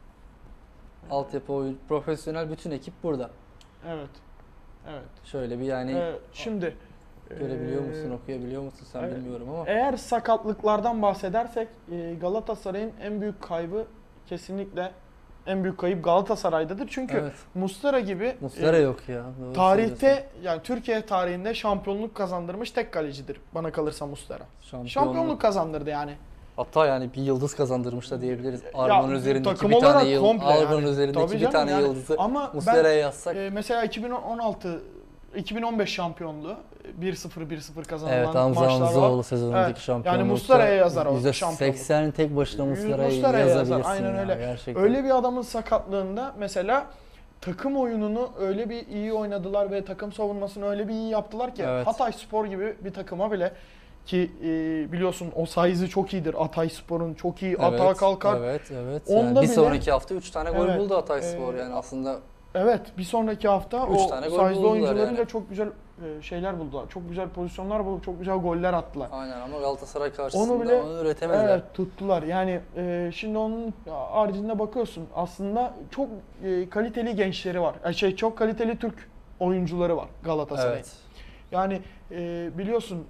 Altyapı oyun, profesyonel bütün ekip burada. Evet. Evet. Şöyle bir yani Ee, şimdi görebiliyor e, musun, okuyabiliyor musun sen evet. bilmiyorum ama. Eğer sakatlıklardan bahsedersek e, Galatasaray'ın en büyük kaybı kesinlikle en büyük kayıp Galatasaray'dadır. Çünkü Evet. Muslera gibi Muslera e, yok ya. Doğru söylüyorsun. tarihte yani Türkiye tarihinde şampiyonluk kazandırmış tek kalecidir bana kalırsa Muslera. Şampiyonluk. Şampiyonluk kazandırdı yani. Hatta yani bir yıldız kazandırmış da diyebiliriz. Arman'ın üzerindeki takım bir tane olarak yıldız, komple Arman'ın yani. üzerindeki Tabii bir canım tane yani. yıldızı Ama ben Muslera'ya yazsak. e, mesela iki bin on altı iki bin on beş şampiyonluğu bir sıfır bir sıfır kazanılan Evet, Hamza maçlar var. Hamzaoğlu sezonundaki Evet, şampiyonlukta yani Muslera'ya yazar o yüzde şampiyonluk. seksen tek başına Muslera'ya Muslera'ya yazabilirsin yazar, aynen ya, öyle. gerçekten. Öyle bir adamın sakatlığında mesela takım oyununu öyle bir iyi oynadılar ve takım savunmasını öyle bir iyi yaptılar ki Evet. Hatayspor gibi bir takıma bile ki e, biliyorsun o size'ı çok iyidir. Hatayspor'un çok iyi Evet, atağa kalkar. Evet, evet. Onda Yani bir bile- sonraki hafta üç tane gol Evet, buldu Hatayspor e, yani aslında Evet, bir sonraki hafta Üç o tane gol size'lı buldular oyuncularıyla yani. çok güzel e, şeyler buldular. Çok güzel pozisyonlar buldular, çok güzel goller attılar. aynen ama Galatasaray karşısında Onu bile onu üretemediler. evet tuttular. Yani e, şimdi onun haricinde bakıyorsun aslında çok e, kaliteli gençleri var. E, şey çok kaliteli Türk oyuncuları var Galatasaray'ın. Evet. Yani e, biliyorsun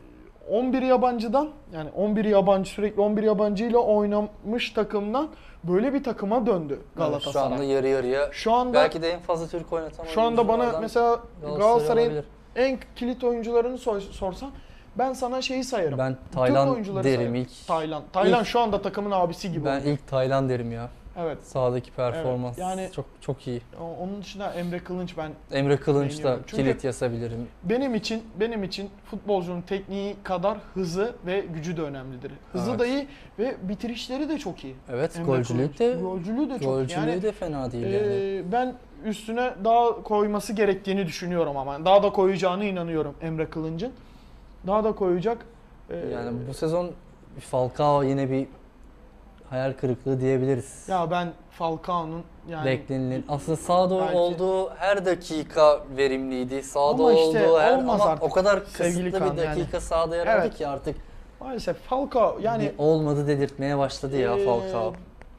on bir yabancıdan yani on bir yabancı sürekli on bir yabancıyla oynamış takımdan böyle bir takıma döndü Evet, Galatasaray. şu anda yarı yarıya. Şu anda Belki de en fazla Türk oynatan şu anda bana oyunculardan mesela Galatasaray Galatasaray'ın olabilir. en kilit oyuncularını sor- sorsan ben sana şeyi sayarım. Ben Türk Taylan oyuncuları derim sayarım. ilk. Taylan. Taylan İlk- şu anda takımın abisi gibi. Ben oynuyor. ilk Taylan derim ya. Evet. Sahadaki performans yani- çok çok iyi. O- Onun dışında Emre Kılınç ben Emre Kılınç da Beğeniyorum. Çünkü- kilit yazabilirim. benim için benim için futbolcunun tekniği kadar hızı ve gücü de önemlidir. Hızı Evet. da iyi ve bitirişleri de çok iyi. Evet, Emre golcülük Kılınç. de golcülüğü de çok iyi. golcülüğü Yani de fena değil yani. e, ben üstüne daha koyması gerektiğini düşünüyorum ama daha da koyacağını inanıyorum Emre Kılınç'ın. Daha da koyacak. E, Yani bu sezon Falcao yine bir hayal kırıklığı diyebiliriz. ya ben Falcao'nun yani Beklenilen. Aslında sahada Belki- olduğu her dakika verimliydi. Sahada Ama işte olduğu her olmaz ama artık o kadar sevgili kısıtlı bir Kaan yani. dakika sahada yer aldı Evet. ki artık maalesef Falcao yani bir olmadı dedirtmeye başladı ya Ee, Falcao.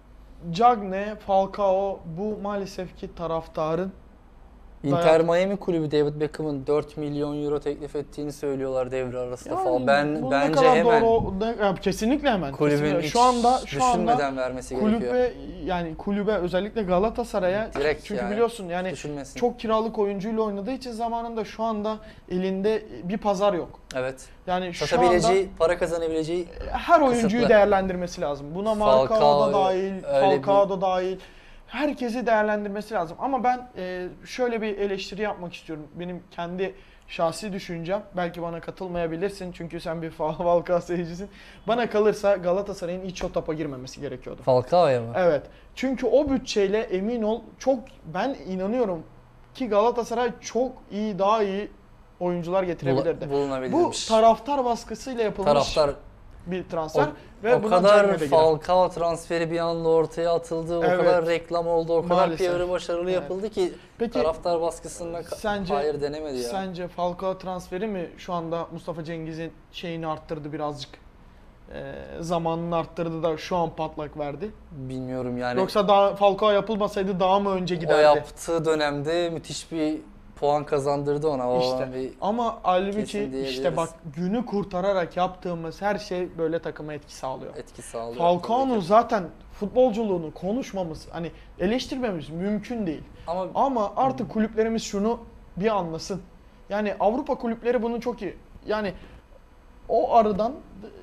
Cagne, Falcao bu maalesef ki taraftarın Inter Miami kulübü David Beckham'ın dört milyon euro teklif ettiğini söylüyorlar devre arasında yani falan. Ben bu ne bence kadar hemen doğru, ne- ya kesinlikle hemen. kulübün Kesinlikle. hiç şu anda şu anda düşünmeden vermesi gerekiyor. kulübe yani kulübe özellikle Galatasaray'a Direkt çünkü yani. biliyorsun yani Düşünmesin. çok kiralık oyuncuyla oynadığı için zamanında şu anda elinde bir pazar yok. Evet. Yani şu anda Satabileceği, para kazanabileceği her oyuncuyu kısıtlı. değerlendirmesi lazım. Buna Marcao da Falcao, dahil, öyle Falcao da dahil. Herkesi değerlendirmesi lazım. Ama ben e, şöyle bir eleştiri yapmak istiyorum. Benim kendi şahsi düşüncem. Belki bana katılmayabilirsin çünkü sen bir Falcao seyircisin. Bana kalırsa Galatasaray'ın hiç o topa girmemesi gerekiyordu. Falcao'ya mı? Evet. Çünkü o bütçeyle emin ol çok ben inanıyorum ki Galatasaray çok iyi daha iyi oyuncular getirebilirdi. Bul- Bu bulunabilirmiş. taraftar baskısıyla yapılmış Taraftar bir transfer o, ve o buna kadar Cagne de girer. Falcao transferi bir anda ortaya atıldı. O Evet. kadar reklam oldu. O kadar Maalesef. P R'ı başarılı Evet. yapıldı ki Peki, taraftar baskısında ka- sence- hayır denemedi ya. Sence Falcao transferi mi şu anda Mustafa Cengiz'in şeyini arttırdı birazcık? Ee, zamanını arttırdı da şu an patlak verdi. Bilmiyorum yani. Yoksa daha Falcao yapılmasaydı daha mı önce o giderdi? yaptığı dönemde müthiş bir puan kazandırdı ona. O İşte. bir Ama halbuki Kesin diyebiliriz. işte bak günü kurtararak yaptığımız her şey böyle takıma etki sağlıyor. etki sağlıyor. Falcao'nun tabii ki. zaten futbolculuğunu konuşmamız hani eleştirmemiz mümkün değil. Ama Ama artık kulüplerimiz şunu bir anlasın. Yani Avrupa kulüpleri bunu çok iyi yani o arıdan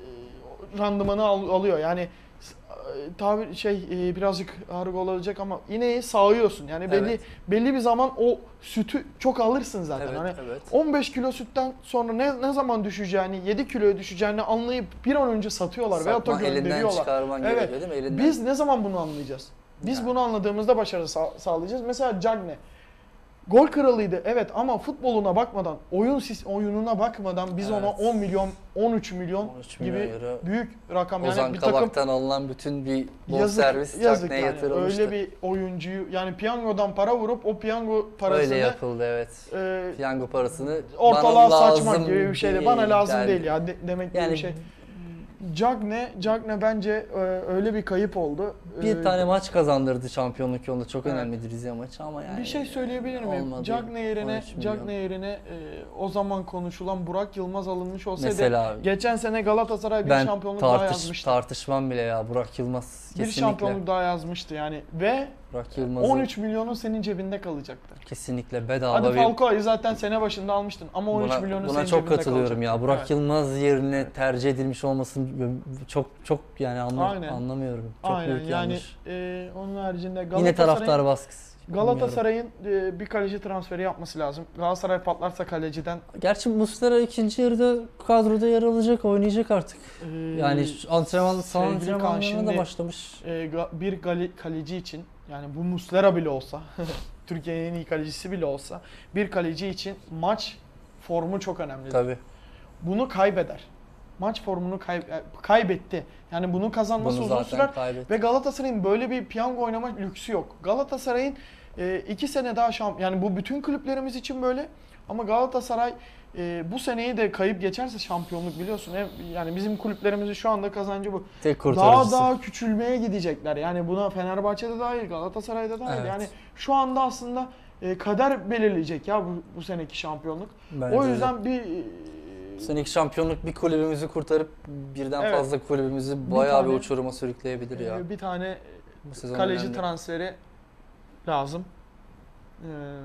e, randımanı al- alıyor. Yani s- e, tabir şey e, birazcık argo olacak ama ineği sağıyorsun. Yani belli Evet. belli bir zaman o sütü çok alırsın zaten. Evet, Hani evet. on beş kilo sütten sonra ne ne zaman düşeceğini, yedi kiloya düşeceğini anlayıp bir an önce satıyorlar veyahut da Satma, elinden gönderiyorlar. çıkarman Evet. gerekiyor değil mi? Elinden. Biz ne zaman bunu anlayacağız? Biz Yani. bunu anladığımızda başarı sağ- sağlayacağız. Mesela Cagne gol kralıydı evet ama futboluna bakmadan, oyun sis- oyununa bakmadan biz ona Evet. on milyon, on üç milyon on üç milyon gibi euro. büyük rakam yani Ozan bir takım Kabak'tan alınan bütün bir yazık, bonservis yazık Cagney'e yani. yatırılmıştı. Öyle bir oyuncuyu yani piyangodan para vurup o piyango parasını Öyle yapıldı evet. e, Piyango parasını ortalığa bana saçmak lazım gibi bir şeydi. değil Bana lazım der. değil ya de- demek gibi Yani bir şey. Cagne, Cagne bence e, öyle bir kayıp oldu. bir E, tane maç kazandırdı şampiyonluk yolunda. Çok Evet. önemlidir Rize maçı ama yani. Bir şey söyleyebilir miyim? olmadı. Cagne yerine, on üç milyon. Cagne yerine e, o zaman konuşulan Burak Yılmaz alınmış olsaydı Mesela geçen sene Galatasaray bir ben şampiyonluk daha tartış, yazmıştı. tartışmam bile ya Burak Yılmaz Bir kesinlikle. şampiyonluk daha yazmıştı yani ve Burak Yılmaz'ı on üç milyonun senin cebinde kalacaktı. kesinlikle bedava Hadi bir... Falcao'yu zaten sene başında almıştın ama on üç Buna, milyonun buna senin çok cebinde katılıyorum kalacaktı. ya. Burak Evet. Yılmaz yerine tercih edilmiş olmasını çok çok yani anla, Aynen. anlamıyorum. Çok Aynen büyük yani yanlış. e, onun haricinde Yine Galatasaray'ın taraftar baskısı. Bilmiyorum. Galatasaray'ın e, bir kaleci transferi yapması lazım. Galatasaray patlarsa kaleciden Gerçi Muslera ikinci yarıda kadroda yer alacak, oynayacak artık. e, Yani şu antrenman, sağ sevgili Kaan, antrenmanlarına şimdi, da başlamış. e, ga- bir gali- kaleci için yani bu Muslera bile olsa Türkiye'nin en iyi kalecisi bile olsa bir kaleci için maç formu çok önemli. Tabii. Bunu kaybeder. Maç formunu kay- kaybetti. Yani bunu kazanması Bunu uzun zaten sürer. kaybetti. Ve Galatasaray'ın böyle bir piyango oynama lüksü yok. Galatasaray'ın e, iki sene daha şamp yani bu bütün kulüplerimiz için böyle ama Galatasaray e, bu seneyi de kayıp geçerse şampiyonluk biliyorsun. Hem, yani bizim kulüplerimizin şu anda kazancı bu. Tek Daha kurtarıcısı. daha küçülmeye gidecekler. Yani buna Fenerbahçe'de dahil, Galatasaray'da dahil. Evet. Yani şu anda aslında e, kader belirleyecek ya bu, bu seneki şampiyonluk. Bence o de. yüzden bir Bu seneki şampiyonluk bir kulübümüzü kurtarıp birden Evet. fazla kulübümüzü bayağı bir, tane- uçuruma sürükleyebilir ya. e, bir tane Bu sezon kaleci önemli. transferi lazım. Ee,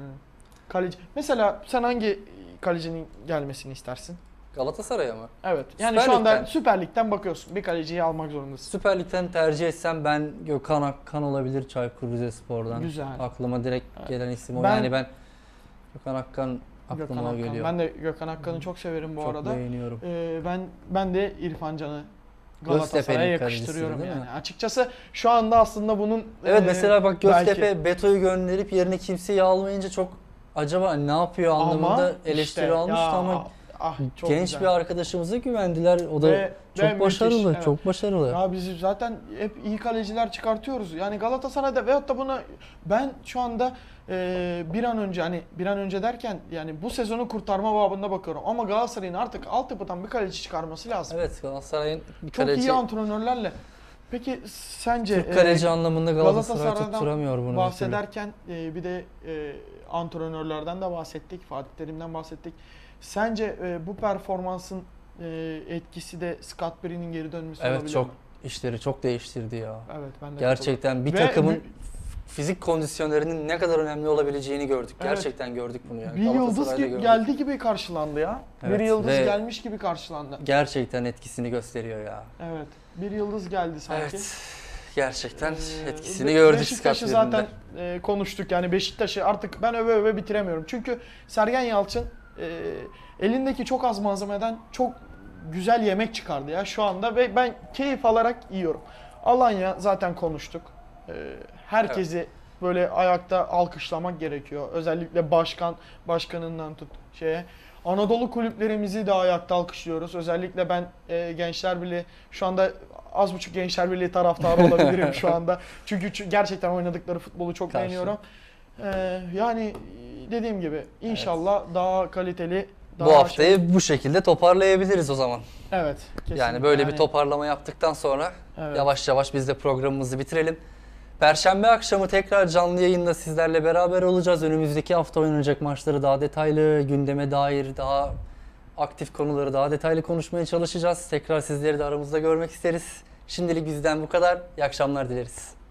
kaleci. Mesela sen hangi kalecinin gelmesini istersin? Galatasaray'a mı? Evet. Yani Süper şu anda Lig'den. Süper Lig'den bakıyorsun. Bir kaleciyi almak zorundasın. Süper Lig'den tercih etsem ben Gökhan Akkan olabilir Çaykur Rizespor'dan. Güzel. Aklıma direkt Evet. gelen isim o. Ben- Yani ben Gökhan Akkan aklıma Gökhan o Akkan. geliyor. Ben de Gökhan Akkan'ı çok severim bu Çok arada. beğeniyorum. Ee, ben ben de İrfan Can'ı Galatasaray'a Göztepe'nin yakıştırıyorum kalecisi, değil yani. Açıkçası şu anda aslında bunun Evet e, mesela bak belki- Göztepe Beto'yu gönderip yerine kimseyi almayınca çok acaba ne yapıyor anlamında işte, eleştiri ya, almıştı ama ah, çok genç güzel. bir arkadaşımıza güvendiler. O da Ve- çok ve başarılı, müthiş, evet. çok başarılı. Ya biz zaten hep iyi kaleciler çıkartıyoruz. Yani Galatasaray'da veyahut da buna ben şu anda e, bir an önce hani bir an önce derken yani bu sezonu kurtarma babında bakıyorum. Ama Galatasaray'ın artık altyapıdan bir kaleci çıkarması lazım. Evet Galatasaray'ın bir Çok kaleci, iyi antrenörlerle. Peki sence Türk kaleci e, anlamında Galatasaray Galatasaray'dan tutturamıyor bunu. bir türlü. bahsederken e, bir de e, antrenörlerden de bahsettik, Fatih Terim'den bahsettik. Sence e, bu performansın e, etkisi de Scott Breen'in geri dönmesi Evet olabilir çok mi? işleri çok değiştirdi ya. Evet ben de Gerçekten bir Ve takımın bir- fizik kondisyonlarının ne kadar önemli olabileceğini gördük. Evet. Gerçekten gördük bunu yani. Bir yıldız Galatasaray'da ge- gördük. geldi gibi karşılandı ya. Evet, Bir yıldız ve- gelmiş gibi karşılandı. Gerçekten etkisini gösteriyor ya. Evet. Bir yıldız geldi sanki. Evet. Gerçekten Ee, etkisini Be- gördük Beşiktaş'ı Scott zaten Breen'de. e, konuştuk yani Beşiktaş'ı artık ben öve öve bitiremiyorum. Çünkü Sergen Yalçın e, elindeki çok az malzemeden çok güzel yemek çıkardı ya şu anda ve ben keyif alarak yiyorum. Alanya zaten konuştuk. E, herkesi böyle ayakta alkışlamak gerekiyor. Özellikle başkan, başkanından tut şeye. Anadolu kulüplerimizi de ayakta alkışlıyoruz. Özellikle ben e, Gençler Birliği şu anda az buçuk Gençler Birliği taraftarı olabilirim şu anda. Çünkü ç- gerçekten oynadıkları futbolu çok Karşı. beğeniyorum. E, yani dediğim gibi inşallah daha kaliteli daha Bu haftayı şey- bu şekilde toparlayabiliriz o zaman. evet kesinlikle. Yani böyle bir Yani- toparlama yaptıktan sonra Evet. yavaş yavaş biz de programımızı bitirelim. Perşembe akşamı tekrar canlı yayında sizlerle beraber olacağız. Önümüzdeki hafta oynanacak maçları daha detaylı, gündeme dair daha aktif konuları daha detaylı konuşmaya çalışacağız. Tekrar sizleri de aramızda görmek isteriz. Şimdilik bizden bu kadar. İyi akşamlar dileriz.